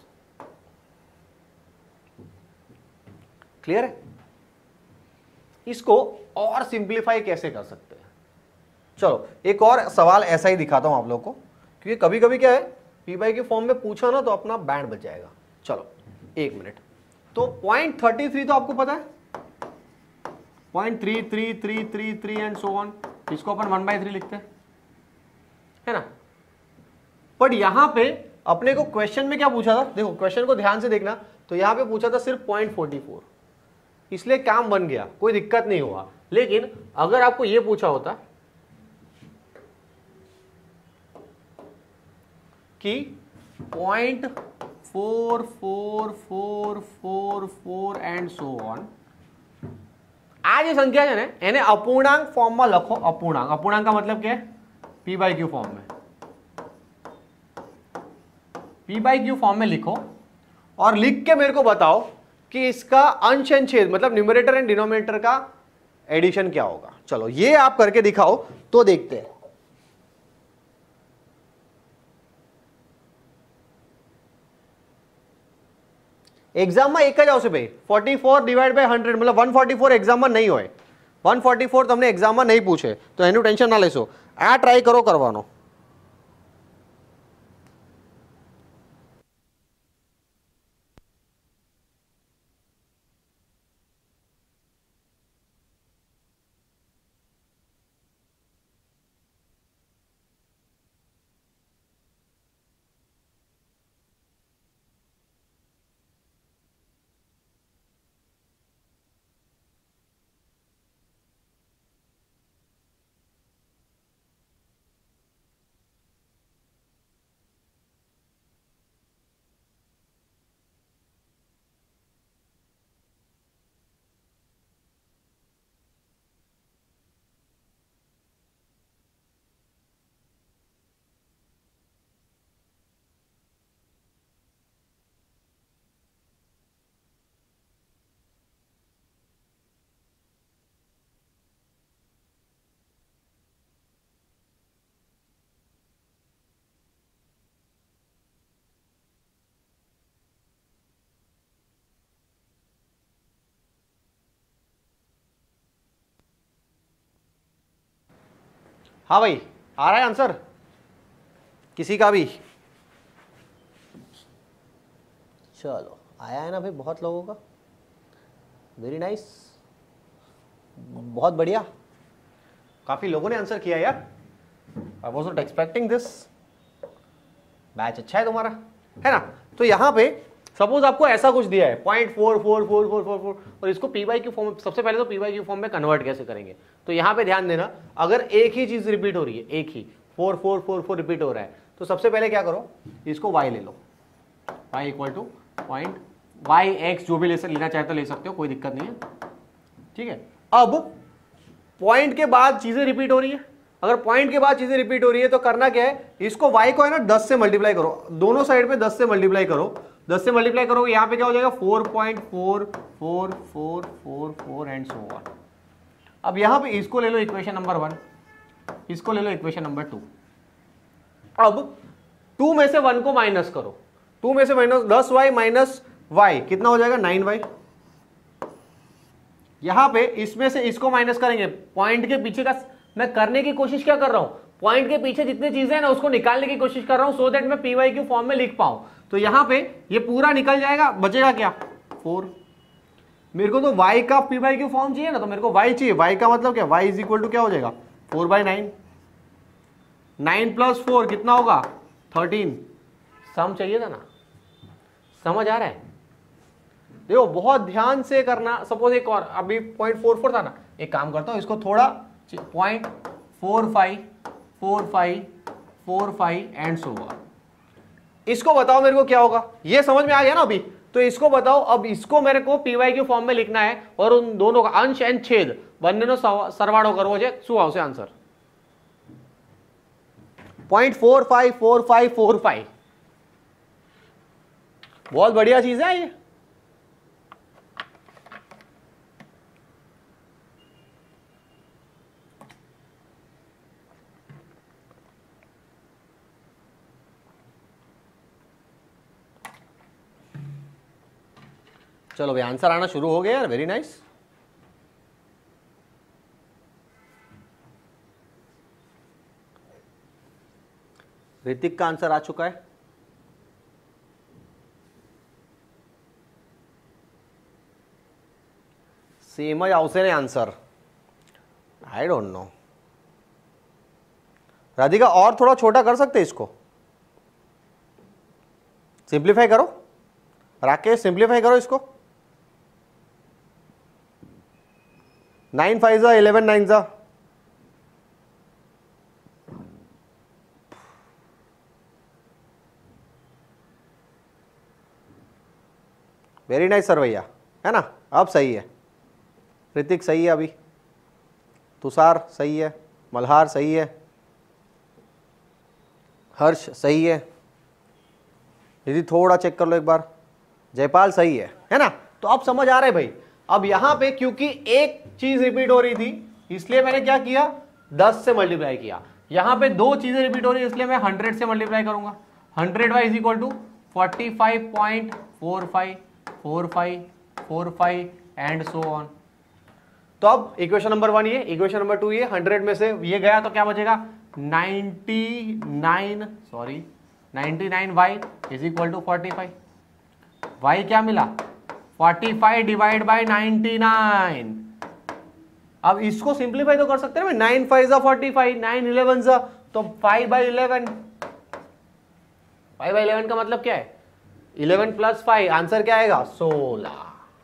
Clear है? इसको और सिंप्लीफाई कैसे कर सकते हैं? चलो एक और सवाल ऐसा ही दिखाता हूं आप लोगों को, क्योंकि कभी कभी क्या है पी बाई के फॉर्म में पूछा ना तो अपना बैंड बच जाएगा। चलो एक मिनट। तो पॉइंट थर्टी थ्री तो आपको पता है, point three three three three three and so on, इसको अपन वन बाई थ्री लिखते हैं, है ना। बट यहां पे अपने को क्वेश्चन में क्या पूछा था? देखो क्वेश्चन को ध्यान से देखना। तो यहां पे पूछा था सिर्फ पॉइंट फोर्टी फोर, इसलिए काम बन गया, कोई दिक्कत नहीं हुआ। लेकिन अगर आपको यह पूछा होता कि point four four four four four and so on, आ जे संख्या है ने एने अपूर्णांक फॉर्म में लखो। अपूर्णांक, अपूर्णांक का मतलब क्या है? पी बाई क्यू फॉर्म में। पी बाई क्यू फॉर्म में लिखो और लिख के मेरे को बताओ कि इसका अंश एंड छेद मतलब न्यूमरेटर एंड डिनोमिनेटर का एडिशन क्या होगा। चलो ये आप करके दिखाओ तो देखते हैं। एग्जाम में एक जाओ से भाई forty four divide by hundred मतलब वन फोर्टी फोर एग्जाम में नहीं होए। वन फोर्टी फोर તમને એક્ઝામ માં નહીં પૂછે તો એનું ટેન્શન ના લેશો, આ ટ્રાય કરો કરવાનો। हाँ भाई आ रहा है आंसर किसी का भी? चलो आया है ना भाई बहुत लोगों का, वेरी नाइस, बहुत बढ़िया, काफी लोगों ने आंसर किया यार। I was not expecting this. Batch अच्छा है तुम्हारा, है ना। तो यहां पे सपोज आपको ऐसा कुछ दिया है point four four four four four four और इसको पी बाई क्यू फॉर्म में, सबसे पहले तो पी बाई क्यू फॉर्म में कन्वर्ट कैसे करेंगे। तो यहां पे ध्यान देना, अगर एक ही चीज रिपीट हो रही है, एक ही four four four four repeat हो रहा है, तो सबसे पहले क्या करो, इसको y ले लो, y equal to point y x, जो भी ले लेना चाहे तो ले सकते हो, कोई दिक्कत नहीं है, ठीक है। अब पॉइंट के बाद चीजें रिपीट हो रही है, अगर पॉइंट के बाद चीजें रिपीट हो रही है तो करना क्या है, इसको y को है ना दस से मल्टीप्लाई करो, दोनों साइड पे दस से मल्टीप्लाई करो, दस से मल्टीप्लाई करोगे यहाँ पे क्या हो जाएगा four point four four four four four and so on. अब यहाँ पे इसको ले लो इक्वेशन नंबर वन, इसको ले लो इक्वेशन नंबर टू। अब टू में से वन को माइनस करो, टू में से माइनस दस वाई माइनस वाई कितना हो जाएगा नाइन वाई। यहां पे इसमें से इसको माइनस करेंगे, पॉइंट के पीछे का मैं करने की कोशिश क्या कर रहा हूं, पॉइंट के पीछे जितनी चीजें हैं ना उसको निकालने की कोशिश कर रहा हूं, सो दैट मैं पी वाई क्यू फॉर्म में लिख पाऊं। तो यहां पे ये पूरा निकल जाएगा, बचेगा क्या फोर। मेरे को तो y का पी वाई क्यू फॉर्म चाहिए ना, तो मेरे को y चाहिए, y का मतलब क्या, y इज इक्वल टू क्या हो जाएगा four by nine, nine plus four कितना होगा थर्टीन। सम चाहिए था ना, समझ आ रहा है। देखो बहुत ध्यान से करना। सपोज एक और, अभी पॉइंट फोर फोर था ना, एक काम करता हूं इसको थोड़ा point four five four five four five and so on. इसको बताओ मेरे को क्या होगा, ये समझ में आ गया ना अभी। तो इसको बताओ, अब इसको मेरे को पीवाई क्यू फॉर्म में लिखना है और उन दोनों का अंश एंड छेद બંનેનો સરવાળો કરવો છે। શું આવશે answer point four five four five four five. बहुत बढ़िया चीज है ये। चलो भाई आंसर आना शुरू हो गया यार, वेरी नाइस। ऋतिक का आंसर आ चुका है। सेम જ આવશે ને answer, I don't know. Radhika और थोड़ा छोटा कर सकते इसको, सिंप्लीफाई करो। राकेश सिंप्लीफाई करो इसको। नाइन फाइव जा इलेवन नाइन जा वेरी नाइस सर भैया, है ना। अब सही है, ऋतिक सही है, अभी तुषार सही है, मल्हार सही है, हर्ष सही है, दीदी थोड़ा चेक कर लो एक बार, जयपाल सही है, है ना। तो अब समझ आ रहा है भाई। अब यहां पे क्योंकि एक चीज रिपीट हो रही थी इसलिए मैंने क्या किया, दस से मल्टीप्लाई किया। यहां पे दो चीजें रिपीट हो रही है इसलिए मैं हंड्रेड से मल्टीप्लाई करूंगा। Hundred y is equal to forty five point four five four five four five and so on. तो अब इक्वेशन नंबर वन ये, इक्वेशन नंबर टू ये, हंड्रेड में से ये गया तो क्या बचेगा ninety nine, sorry ninety nine y is equal to forty five. Y क्या मिला forty five divide by ninety nine. अब इसको सिंप्लीफाई तो कर सकते हैं ना, नाइन फाइव जा फोर्टी फाइव, नाइन इलेवन जा तो five by eleven. Five by eleven का मतलब क्या है, इलेवन प्लस फाइव, आंसर क्या आएगा सोलह।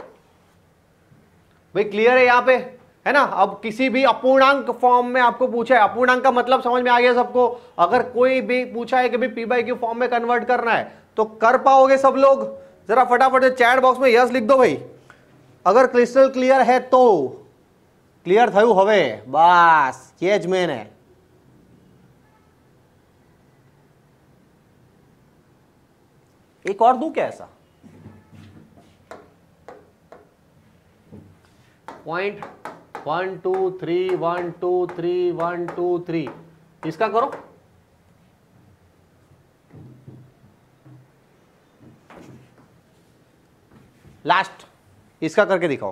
भाई क्लियर है यहाँ पे, है ना। अब किसी भी अपूर्णांक फॉर्म में आपको पूछा है, अपूर्णांक का मतलब समझ में आ गया सबको। अगर कोई भी पूछा है कि भाई पी बाई क्यू फॉर्म में कन्वर्ट करना है तो कर पाओगे सब लोग। जरा फटाफट चैट बॉक्स में यस लिख दो भाई, अगर क्रिस्टल क्लियर है तो। क्लियर थयु हवे, बस ये ज मेन है। एक और दूं क्या ऐसा, point one two three one two three one two three, इसका करो। लास्ट इसका करके दिखाओ।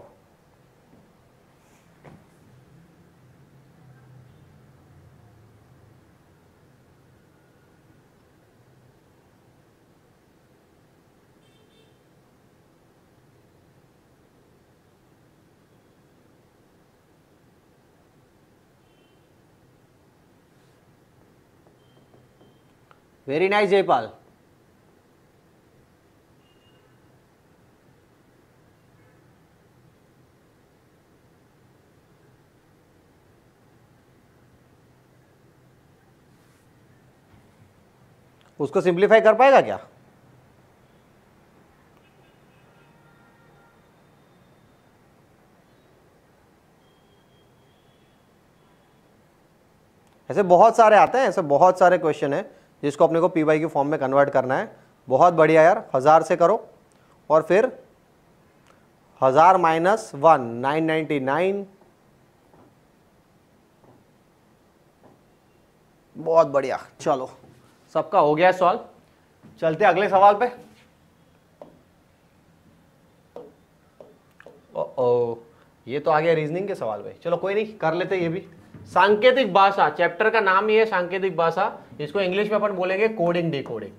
Very nice Jaipal. उसको सिंप्लीफाई कर पाएगा क्या? ऐसे बहुत सारे आते हैं, ऐसे बहुत सारे क्वेश्चन है जिसको अपने को पी वाई की फॉर्म में कन्वर्ट करना है। बहुत बढ़िया यार, हजार से करो और फिर हजार minus one, nine ninety nine. बहुत बढ़िया, चलो सबका हो गया सॉल्व। चलते अगले सवाल पे। ओ, ओ ये तो आ गया रीजनिंग के सवाल पे, चलो कोई नहीं, कर लेते ये भी। सांकेतिक भाषा, चैप्टर का नाम ही है सांकेतिक भाषा, इसको इंग्लिश में अपन बोलेंगे कोडिंग डिकोडिंग।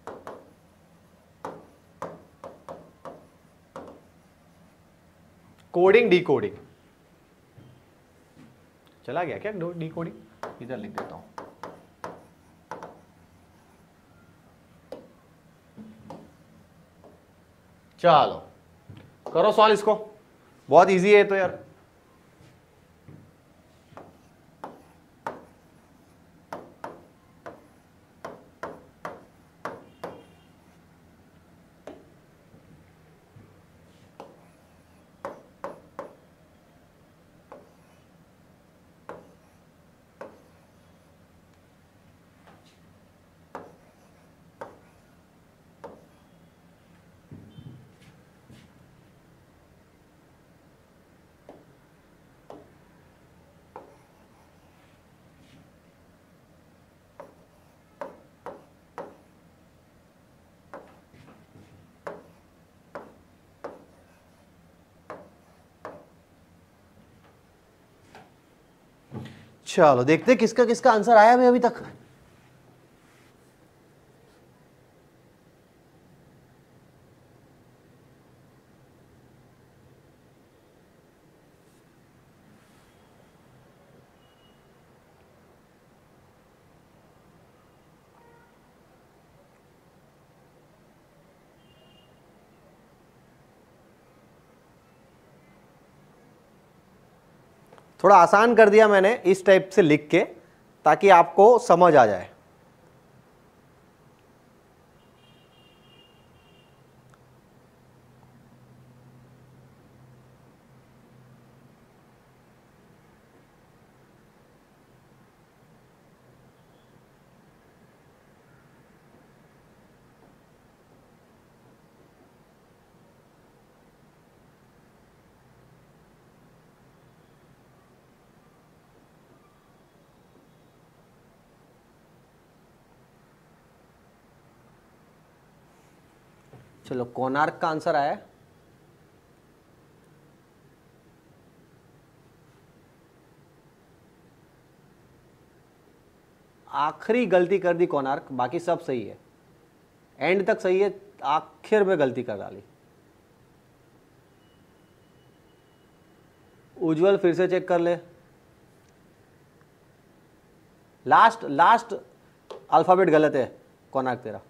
कोडिंग डिकोडिंग चला गया क्या? डिकोडिंग इधर लिख देता हूं। चलो करो सॉल्व इसको, बहुत इजी है तो यार। चलो देखते किसका किसका आंसर आया है अभी तक। थोड़ा आसान कर दिया मैंने इस टाइप से लिख के, ताकि आपको समझ आ जाए। चलो कोणार्क का आंसर आया है। आखिरी गलती कर दी कोणार्क, बाकी सब सही है, एंड तक सही है, आखिर में गलती कर डाली। उज्जवल फिर से चेक कर ले, लास्ट लास्ट अल्फाबेट गलत है कोणार्क तेरा।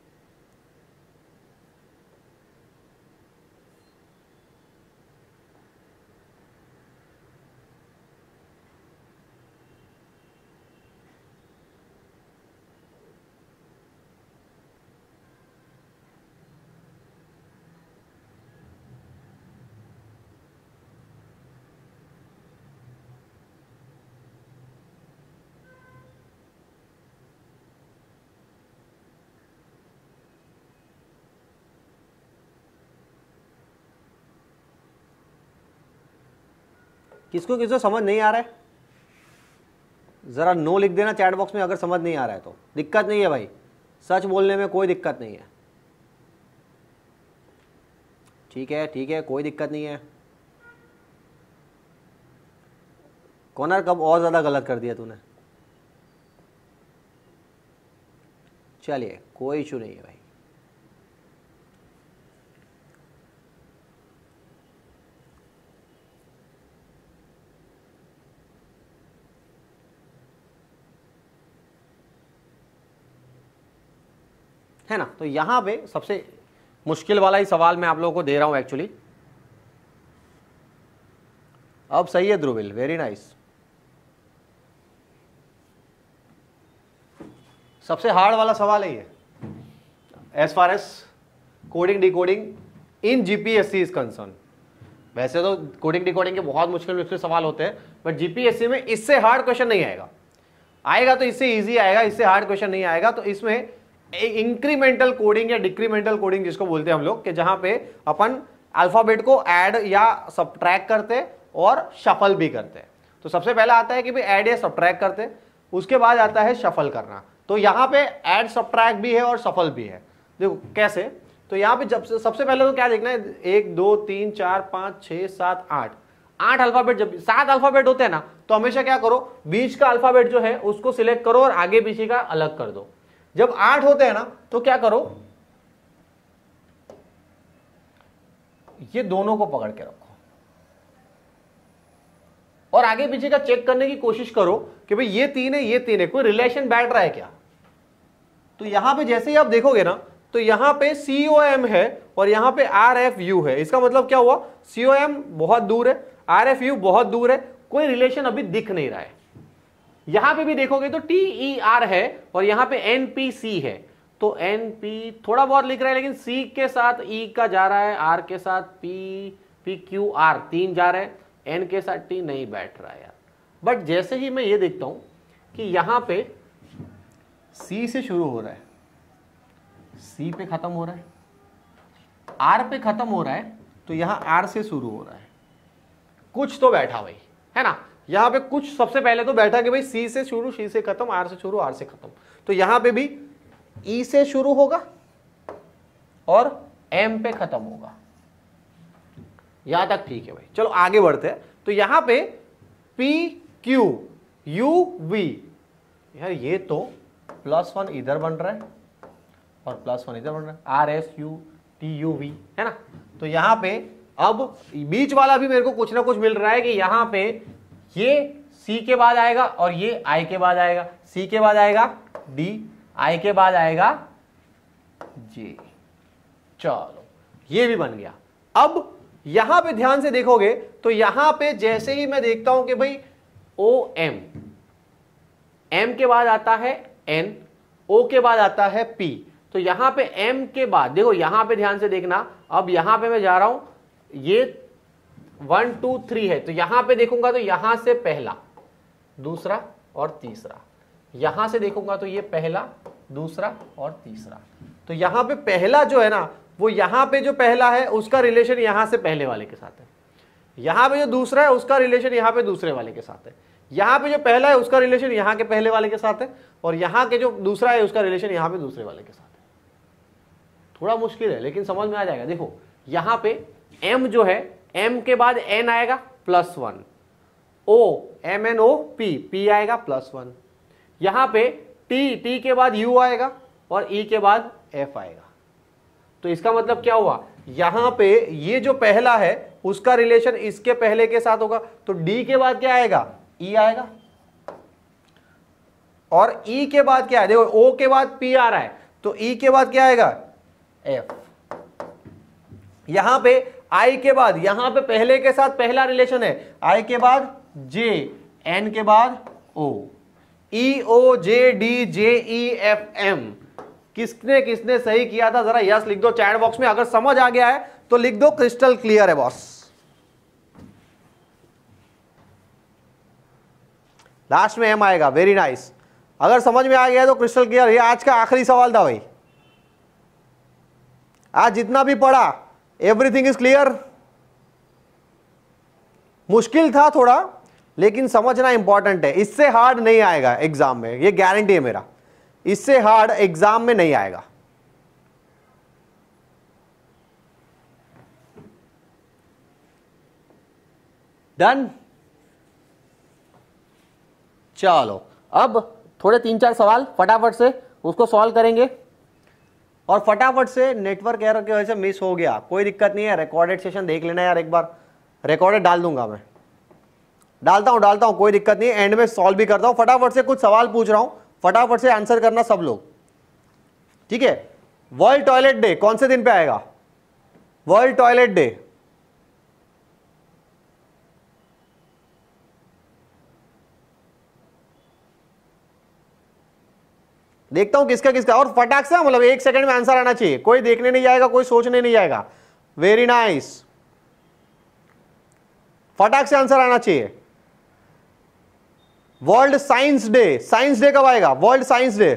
किसको किसको समझ नहीं आ रहा है जरा नो लिख देना चैट बॉक्स में, अगर समझ नहीं आ रहा है तो। दिक्कत नहीं है भाई, सच बोलने में कोई दिक्कत नहीं है। ठीक है ठीक है, कोई दिक्कत नहीं है। कॉर्नर कब और ज्यादा गलत कर दिया तूने? चलिए कोई इशू नहीं है भाई। है ना, तो यहां पे सबसे मुश्किल वाला ही सवाल मैं आप लोगों को दे रहा हूं एक्चुअली। अब सही है ध्रुविल, वेरी नाइस। सबसे हार्ड वाला सवाल है ये। As far as coding decoding in GPSC is concern. वैसे तो कोडिंग डिकोडिंग के बहुत मुश्किल मुश्किल सवाल होते हैं, बट जीपीएससी में इससे हार्ड क्वेश्चन नहीं आएगा। आएगा तो इससे इजी आएगा, इससे हार्ड क्वेश्चन नहीं आएगा। तो इसमें इंक्रीमेंटल कोडिंग या डिक्रीमेंटल कोडिंग जिसको बोलते हैं हम लोग, कि जहां पे अपन अल्फाबेट को ऐड या सबट्रैक्ट करते और शफल भी करते हैं। तो सबसे पहला आता है कि भाई ऐड या सबट्रैक्ट करते, उसके बाद आता है शफल करना। तो यहां पे ऐड सबट्रैक्ट भी है और शफल भी है। देखो कैसे, तो यहां पे जब सबसे पहले तो क्या देखना है, एक दो तीन चार पांच छह सात आठ, आठ अल्फाबेट, जब सात अल्फाबेट होते हैं ना, तो हमेशा क्या करो, बीच का अल्फाबेट जो है उसको सिलेक्ट करो और आगे पीछे का अलग कर दो। जब आठ होते हैं ना, तो क्या करो, ये दोनों को पकड़ के रखो और आगे पीछे का चेक करने की कोशिश करो कि भाई ये तीन है, ये तीन है, कोई रिलेशन बैठ रहा है क्या। तो यहां पे जैसे ही आप देखोगे ना, तो यहां पे सी ओ एम है और यहां पे आर एफ यू है। इसका मतलब क्या हुआ, सी ओ एम बहुत दूर है, आर एफ यू बहुत दूर है, कोई रिलेशन अभी दिख नहीं रहा है। यहां पे भी देखोगे तो टी ई आर है और यहां पे एन पी सी है। तो एन पी थोड़ा बहुत लिख रहा है, लेकिन सी के साथ ई का जा रहा है, आर के साथ पी, पी क्यू आर तीन जा रहे हैं, एन के साथ टी नहीं बैठ रहा है यार। बट जैसे ही मैं ये देखता हूं कि यहां पे सी से शुरू हो रहा है, सी पे खत्म हो रहा है, आर पे खत्म हो रहा है, तो यहां आर से शुरू हो रहा है, कुछ तो बैठा भाई, है ना। यहां पे कुछ सबसे पहले तो बैठा कि भाई सी से शुरू, सी से खत्म, आर से शुरू, आर से खत्म। तो यहां पे भी ई से शुरू होगा और एम पे खत्म होगा। यहां तक ठीक है भाई, चलो आगे बढ़ते हैं। तो यहां पे पी क्यू यू वी, यार ये तो प्लस वन इधर बन रहा है और प्लस वन इधर बन रहा है, R S U T U V, है ना। तो यहां पे अब बीच वाला भी मेरे को कुछ ना कुछ मिल रहा है कि यहां पे ये सी के बाद आएगा और ये आई के बाद आएगा, सी के बाद आएगा डी, आई के बाद आएगा जे। चलो ये भी बन गया। अब यहां पे ध्यान से देखोगे तो यहां पे जैसे ही मैं देखता हूं कि भाई ओ एम, एम के बाद आता है एन, ओ के बाद आता है पी, तो यहां पे एम के बाद देखो, यहां पे ध्यान से देखना, अब यहां पे मैं जा रहा हूं, ये वन टू थ्री है, तो यहां पे देखूंगा तो यहां से पहला, दूसरा और तीसरा, यहां से देखूंगा तो ये पहला, दूसरा और तीसरा। तो यहां पे पहला जो है ना, वो यहां पे जो पहला है उसका रिलेशन यहां से पहले वाले के साथ है, यहां पे जो दूसरा है उसका रिलेशन यहां पे दूसरे वाले के साथ है, यहां पे जो पहला है उसका रिलेशन यहां के पहले वाले के साथ है, और यहां के जो दूसरा है उसका रिलेशन यहां पे दूसरे वाले के साथ है। थोड़ा मुश्किल है लेकिन समझ में आ जाएगा। देखो यहां पे m जो है, m के बाद n आएगा plus one, o M N O P, p आएगा प्लस वन, यहां पे t, t के बाद u आएगा और e के बाद f आएगा। तो इसका मतलब क्या हुआ, यहां पे ये जो पहला है उसका रिलेशन इसके पहले के साथ होगा, तो d के बाद क्या आएगा, e आएगा, और e के बाद क्या है, देखो o के बाद p आ रहा है, तो e के बाद क्या आएगा, f। यहां पे i के बाद, यहां पे पहले के साथ पहला रिलेशन है, i के बाद j, n के बाद o, e o j d j e f m। किसने किसने सही किया था जरा यस लिख दो चैट बॉक्स में। अगर समझ आ गया है तो लिख दो क्रिस्टल क्लियर है बॉस। लास्ट में एम आएगा, वेरी नाइस। अगर समझ में आ गया है तो क्रिस्टल क्लियर। ये आज का आखिरी सवाल था भाई, आज जितना भी पढ़ा एवरीथिंग इज क्लियर। मुश्किल था थोड़ा लेकिन समझना इंपॉर्टेंट है, इससे हार्ड नहीं आएगा एग्जाम में, ये गारंटी है मेरा, इससे हार्ड एग्जाम में नहीं आएगा। डन। चलो अब थोड़े तीन चार सवाल फटाफट से उसको सॉल्व करेंगे, और फटाफट से नेटवर्क एरर की वजह से मिस हो गया, कोई दिक्कत नहीं है, रिकॉर्डेड सेशन देख लेना यार एक बार, रिकॉर्डेड डाल दूंगा मैं, डालता हूं डालता हूं कोई दिक्कत नहीं है, एंड में सॉल्व भी करता हूं। फटाफट से कुछ सवाल पूछ रहा हूं, फटाफट से आंसर करना सब लोग, ठीक है। वर्ल्ड टॉयलेट डे कौन से दिन पे आएगा, वर्ल्ड टॉयलेट डे देखता हूं किसका किसका, और फटाक से, मतलब एक सेकंड में आंसर आना चाहिए, कोई देखने नहीं जाएगा, कोई सोचने नहीं जाएगा। वेरी नाइस, फटाक से आंसर आना चाहिए। World science day, science day कब आएगा? World science day.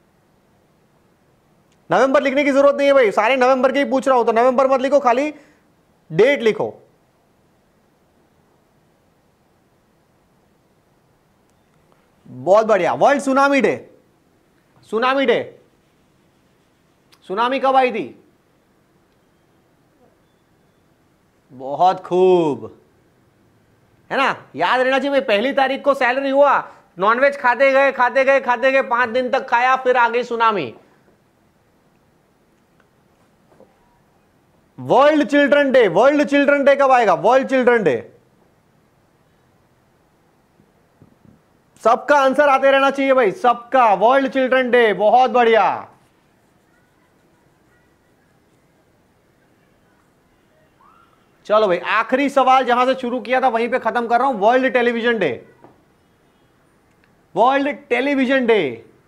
नवंबर लिखने की जरूरत नहीं है भाई, सारे नवंबर के ही पूछ रहा हूं, तो नवंबर मत लिखो, खाली डेट लिखो। बहुत बढ़िया। World tsunami day, tsunami day, tsunami कब आई थी? बहुत खूब, है ना, याद रहना चाहिए भाई। पहली तारीख को सैलरी हुआ, नॉनवेज खाते गए खाते गए खाते गए, पांच दिन तक खाया, फिर आ गई tsunami. World children day, world children day कब आएगा? वर्ल्ड चिल्ड्रन डे, सबका आंसर आते रहना चाहिए भाई, सबका। वर्ल्ड चिल्ड्रन डे, बहुत बढ़िया। चलो भाई, आखिरी सवाल जहां से शुरू किया था वहीं पे खत्म कर रहा हूं। World television day, world television day,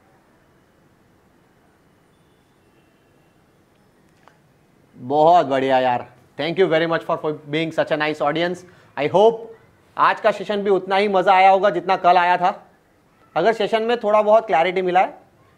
बहुत बढ़िया यार। Thank you very much for being such a nice audience. I hope आज का सेशन भी उतना ही मजा आया होगा जितना कल आया था। अगर सेशन में थोड़ा बहुत क्लैरिटी मिला है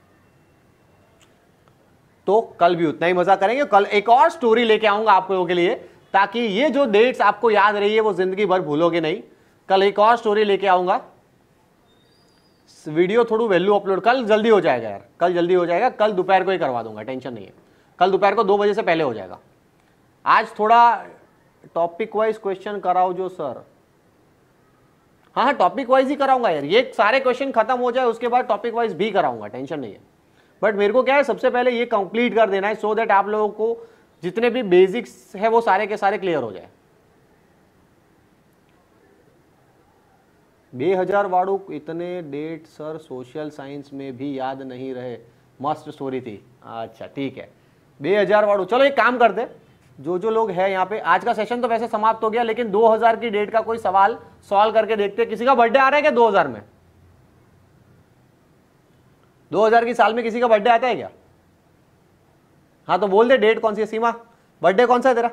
तो कल भी उतना ही मजा करेंगे। कल एक और स्टोरी लेके आऊंगा आप लोगों के लिए, ताकि ये जो डेट्स आपको याद रही है वो जिंदगी भर भूलोगे नहीं। कल एक और स्टोरी लेके आऊंगा। वीडियो थोड़ी वैल्यू अपलोड कल जल्दी हो जाएगा यार, कल जल्दी हो जाएगा, कल दोपहर को ही करवा दूंगा, टेंशन नहीं है। कल दोपहर को दो बजे से पहले हो जाएगा। आज थोड़ा टॉपिक वाइज क्वेश्चन कराओ जो सर। हाँ हाँ, टॉपिक वाइज ही कराऊंगा यार, ये सारे क्वेश्चन खत्म हो जाए उसके बाद टॉपिक वाइज भी कराऊंगा, टेंशन नहीं है। बट मेरे को क्या है, सबसे पहले ये कंप्लीट कर देना है, सो दैट आप लोगों को जितने भी बेसिक्स है वो सारे के सारे क्लियर हो जाए। बे हजार वाड़ू इतने डेट सर सोशल साइंस में भी याद नहीं रहे, मस्त स्टोरी थी। अच्छा ठीक है, बे हजार वाड़ू। चलो एक काम करते, जो जो लोग हैं यहाँ पे, आज का सेशन तो वैसे समाप्त हो गया, लेकिन दो हज़ार की डेट का कोई सवाल सॉल्व करके देखते। किसी का बर्थडे आ रहा है क्या दो हज़ार में? दो हज़ार की साल में किसी का बर्थडे आता है क्या? हाँ तो बोल दे डेट कौन सी है। सीमा, बर्थडे कौन सा है तेरा?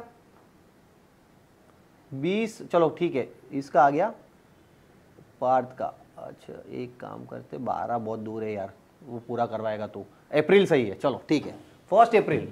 बीस, चलो ठीक है, इसका आ गया पार्थ का। अच्छा एक काम करते, बारह बहुत दूर है यार, वो पूरा करवाएगा तू। अप्रैल सही है, चलो ठीक है, फर्स्ट अप्रैल।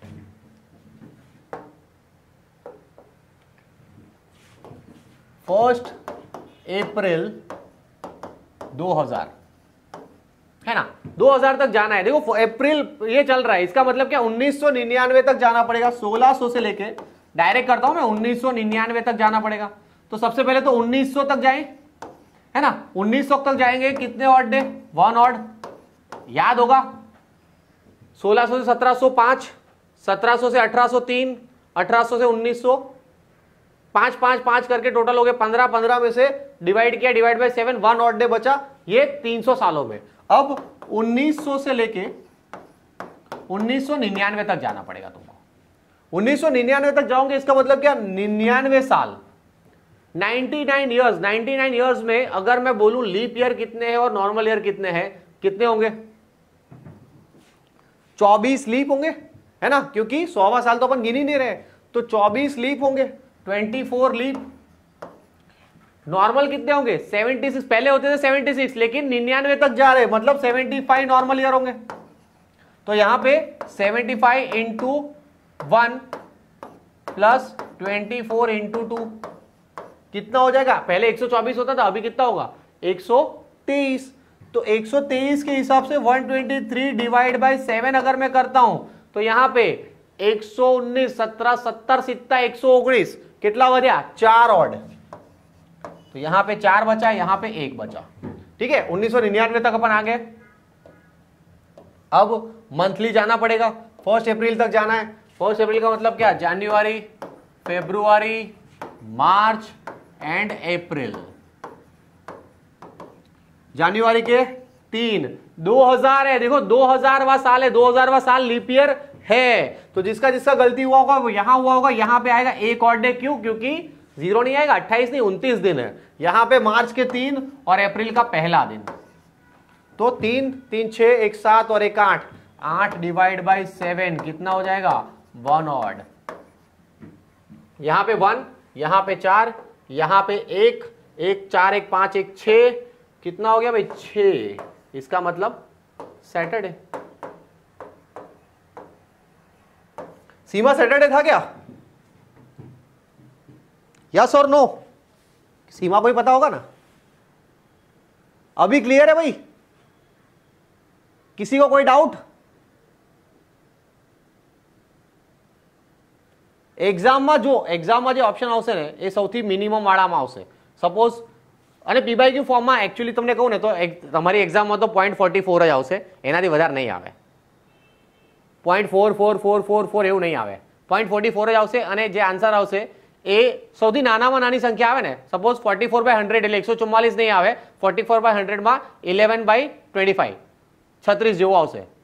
फर्स्ट अप्रैल दो हज़ार, है ना, दो हज़ार तक जाना है। देखो अप्रैल ये चल रहा है, इसका मतलब क्या उन्नीस सौ निन्यानवे तक जाना पड़ेगा। सोलह सौ से लेके डायरेक्ट करता हूं मैं, उन्नीस सौ निन्यानवे तक जाना पड़ेगा। तो सबसे पहले तो उन्नीस सौ तक जाएं, है ना, उन्नीस सौ तक जाएंगे। कितने ऑड डे? वन ऑड, याद होगा। सोलह सौ से सत्रह सौ पांच, सत्रह सौ से अठारह सौ तीन, अठारह सौ से उन्नीस सौ, पांच पांच पांच करके टोटल हो गए पंद्रह। पंद्रह में से डिवाइड किया, divide by seven, one odd day बचा, ये तीन सौ सालों में। अब उन्नीस सौ से लेके उन्नीस सौ निन्यानवे तक जाना पड़ेगा तुमको। उन्नीस सौ निन्यानवे तक जाओगे, इसका मतलब क्या, निन्यानवे साल, निन्यानवे इयर्स। निन्यानवे इयर्स में अगर मैं बोलूं लीप ईयर कितने हैं और नॉर्मल ईयर कितने हैं, कितने होंगे? चौबीस लीप होंगे, है ना, क्योंकि सौवा साल तो अपन गिन ही नहीं रहे, तो चौबीस लीप होंगे, चौबीस लीप। नॉर्मल कितने होंगे? छिहत्तर, पहले होते थे छिहत्तर, लेकिन निन्यानवे तक जा रहे, मतलब पचहत्तर नॉर्मल ईयर होंगे। तो यहां पे पचहत्तर इंटू वन प्लस चौबीस इंटू टू कितना हो जाएगा? पहले एक सौ चौबीस होता था, अभी कितना होगा? एक सौ तेईस। तो एक सौ तेईस के हिसाब से एक सौ तेईस डिवाइड बाय सेवन अगर मैं करता हूं तो यहां पे एक सौ उन्नीस, सत्रह, सत्तर, सित्ता, एक सौ उन्नीस, कितना बचा? चार ऑड। तो यहां पे चार बचा, यहां पे एक बचा। ठीक है, उन्नीस सौ निन्यानवे तक अपन आ गए। अब मंथली जाना पड़ेगा, फर्स्ट अप्रैल तक जाना है। फर्स्ट अप्रैल का मतलब क्या? जनवरी, फरवरी, मार्च एंड अप्रैल। जनवरी के तीन, दो हज़ार है, देखो दो हज़ारवां साल है, दो हज़ारवां साल लीप ईयर है। तो जिसका जिसका गलती हुआ होगा वो यहां हुआ होगा, यहां पे आएगा एक और डे। क्यों? क्योंकि जीरो नहीं आएगा, अट्ठाईस नहीं उनतीस दिन है। यहां पे मार्च के तीन और अप्रैल का पहला दिन। तो तीन तीन छः एक सात और एक आठ, आठ डिवाइड बाई सेवन कितना हो जाएगा वन ऑड। यहां पे वन, यहां पे चार, यहां पे एक, एक चार एक पांच एक छः, कितना हो गया भाई छः। इसका मतलब सैटरडे। सीमा सैटरडे था क्या? यस और नो? सीमा को ही पता होगा ना। अभी क्लियर है भाई? किसी को कोई डाउट? એક્ઝામમાં જો એક્ઝામમાં જે ઓપ્શન આવશે ને એ સૌથી મિનિમમ વાળામાં આવશે. સપોઝ અને પીબાયક્યુ ફોર્મમાં એકચ્યુઅલી તમને કહું ને તો તમારી એક્ઝામમાં તો પોઈન્ટ ફોર્ટી ફોર જ આવશે, એનાથી વધારે નહીં આવે. Point four four four four four એવું નહીં આવે, પોઈન્ટ ફોર્ટી ફોર જ આવશે. અને જે આન્સર આવશે એ સૌથી નાનામાં નાની સંખ્યા આવે ને, suppose forty four by hundred એટલે એકસો ચુમ્માલીસ નહીં આવે, ફોર્ટી ફોર બાય હંડ્રેડમાં ઇલેવન બાય ટ્વેન્ટી ફાઈવ છત્રીસ જેવું આવશે.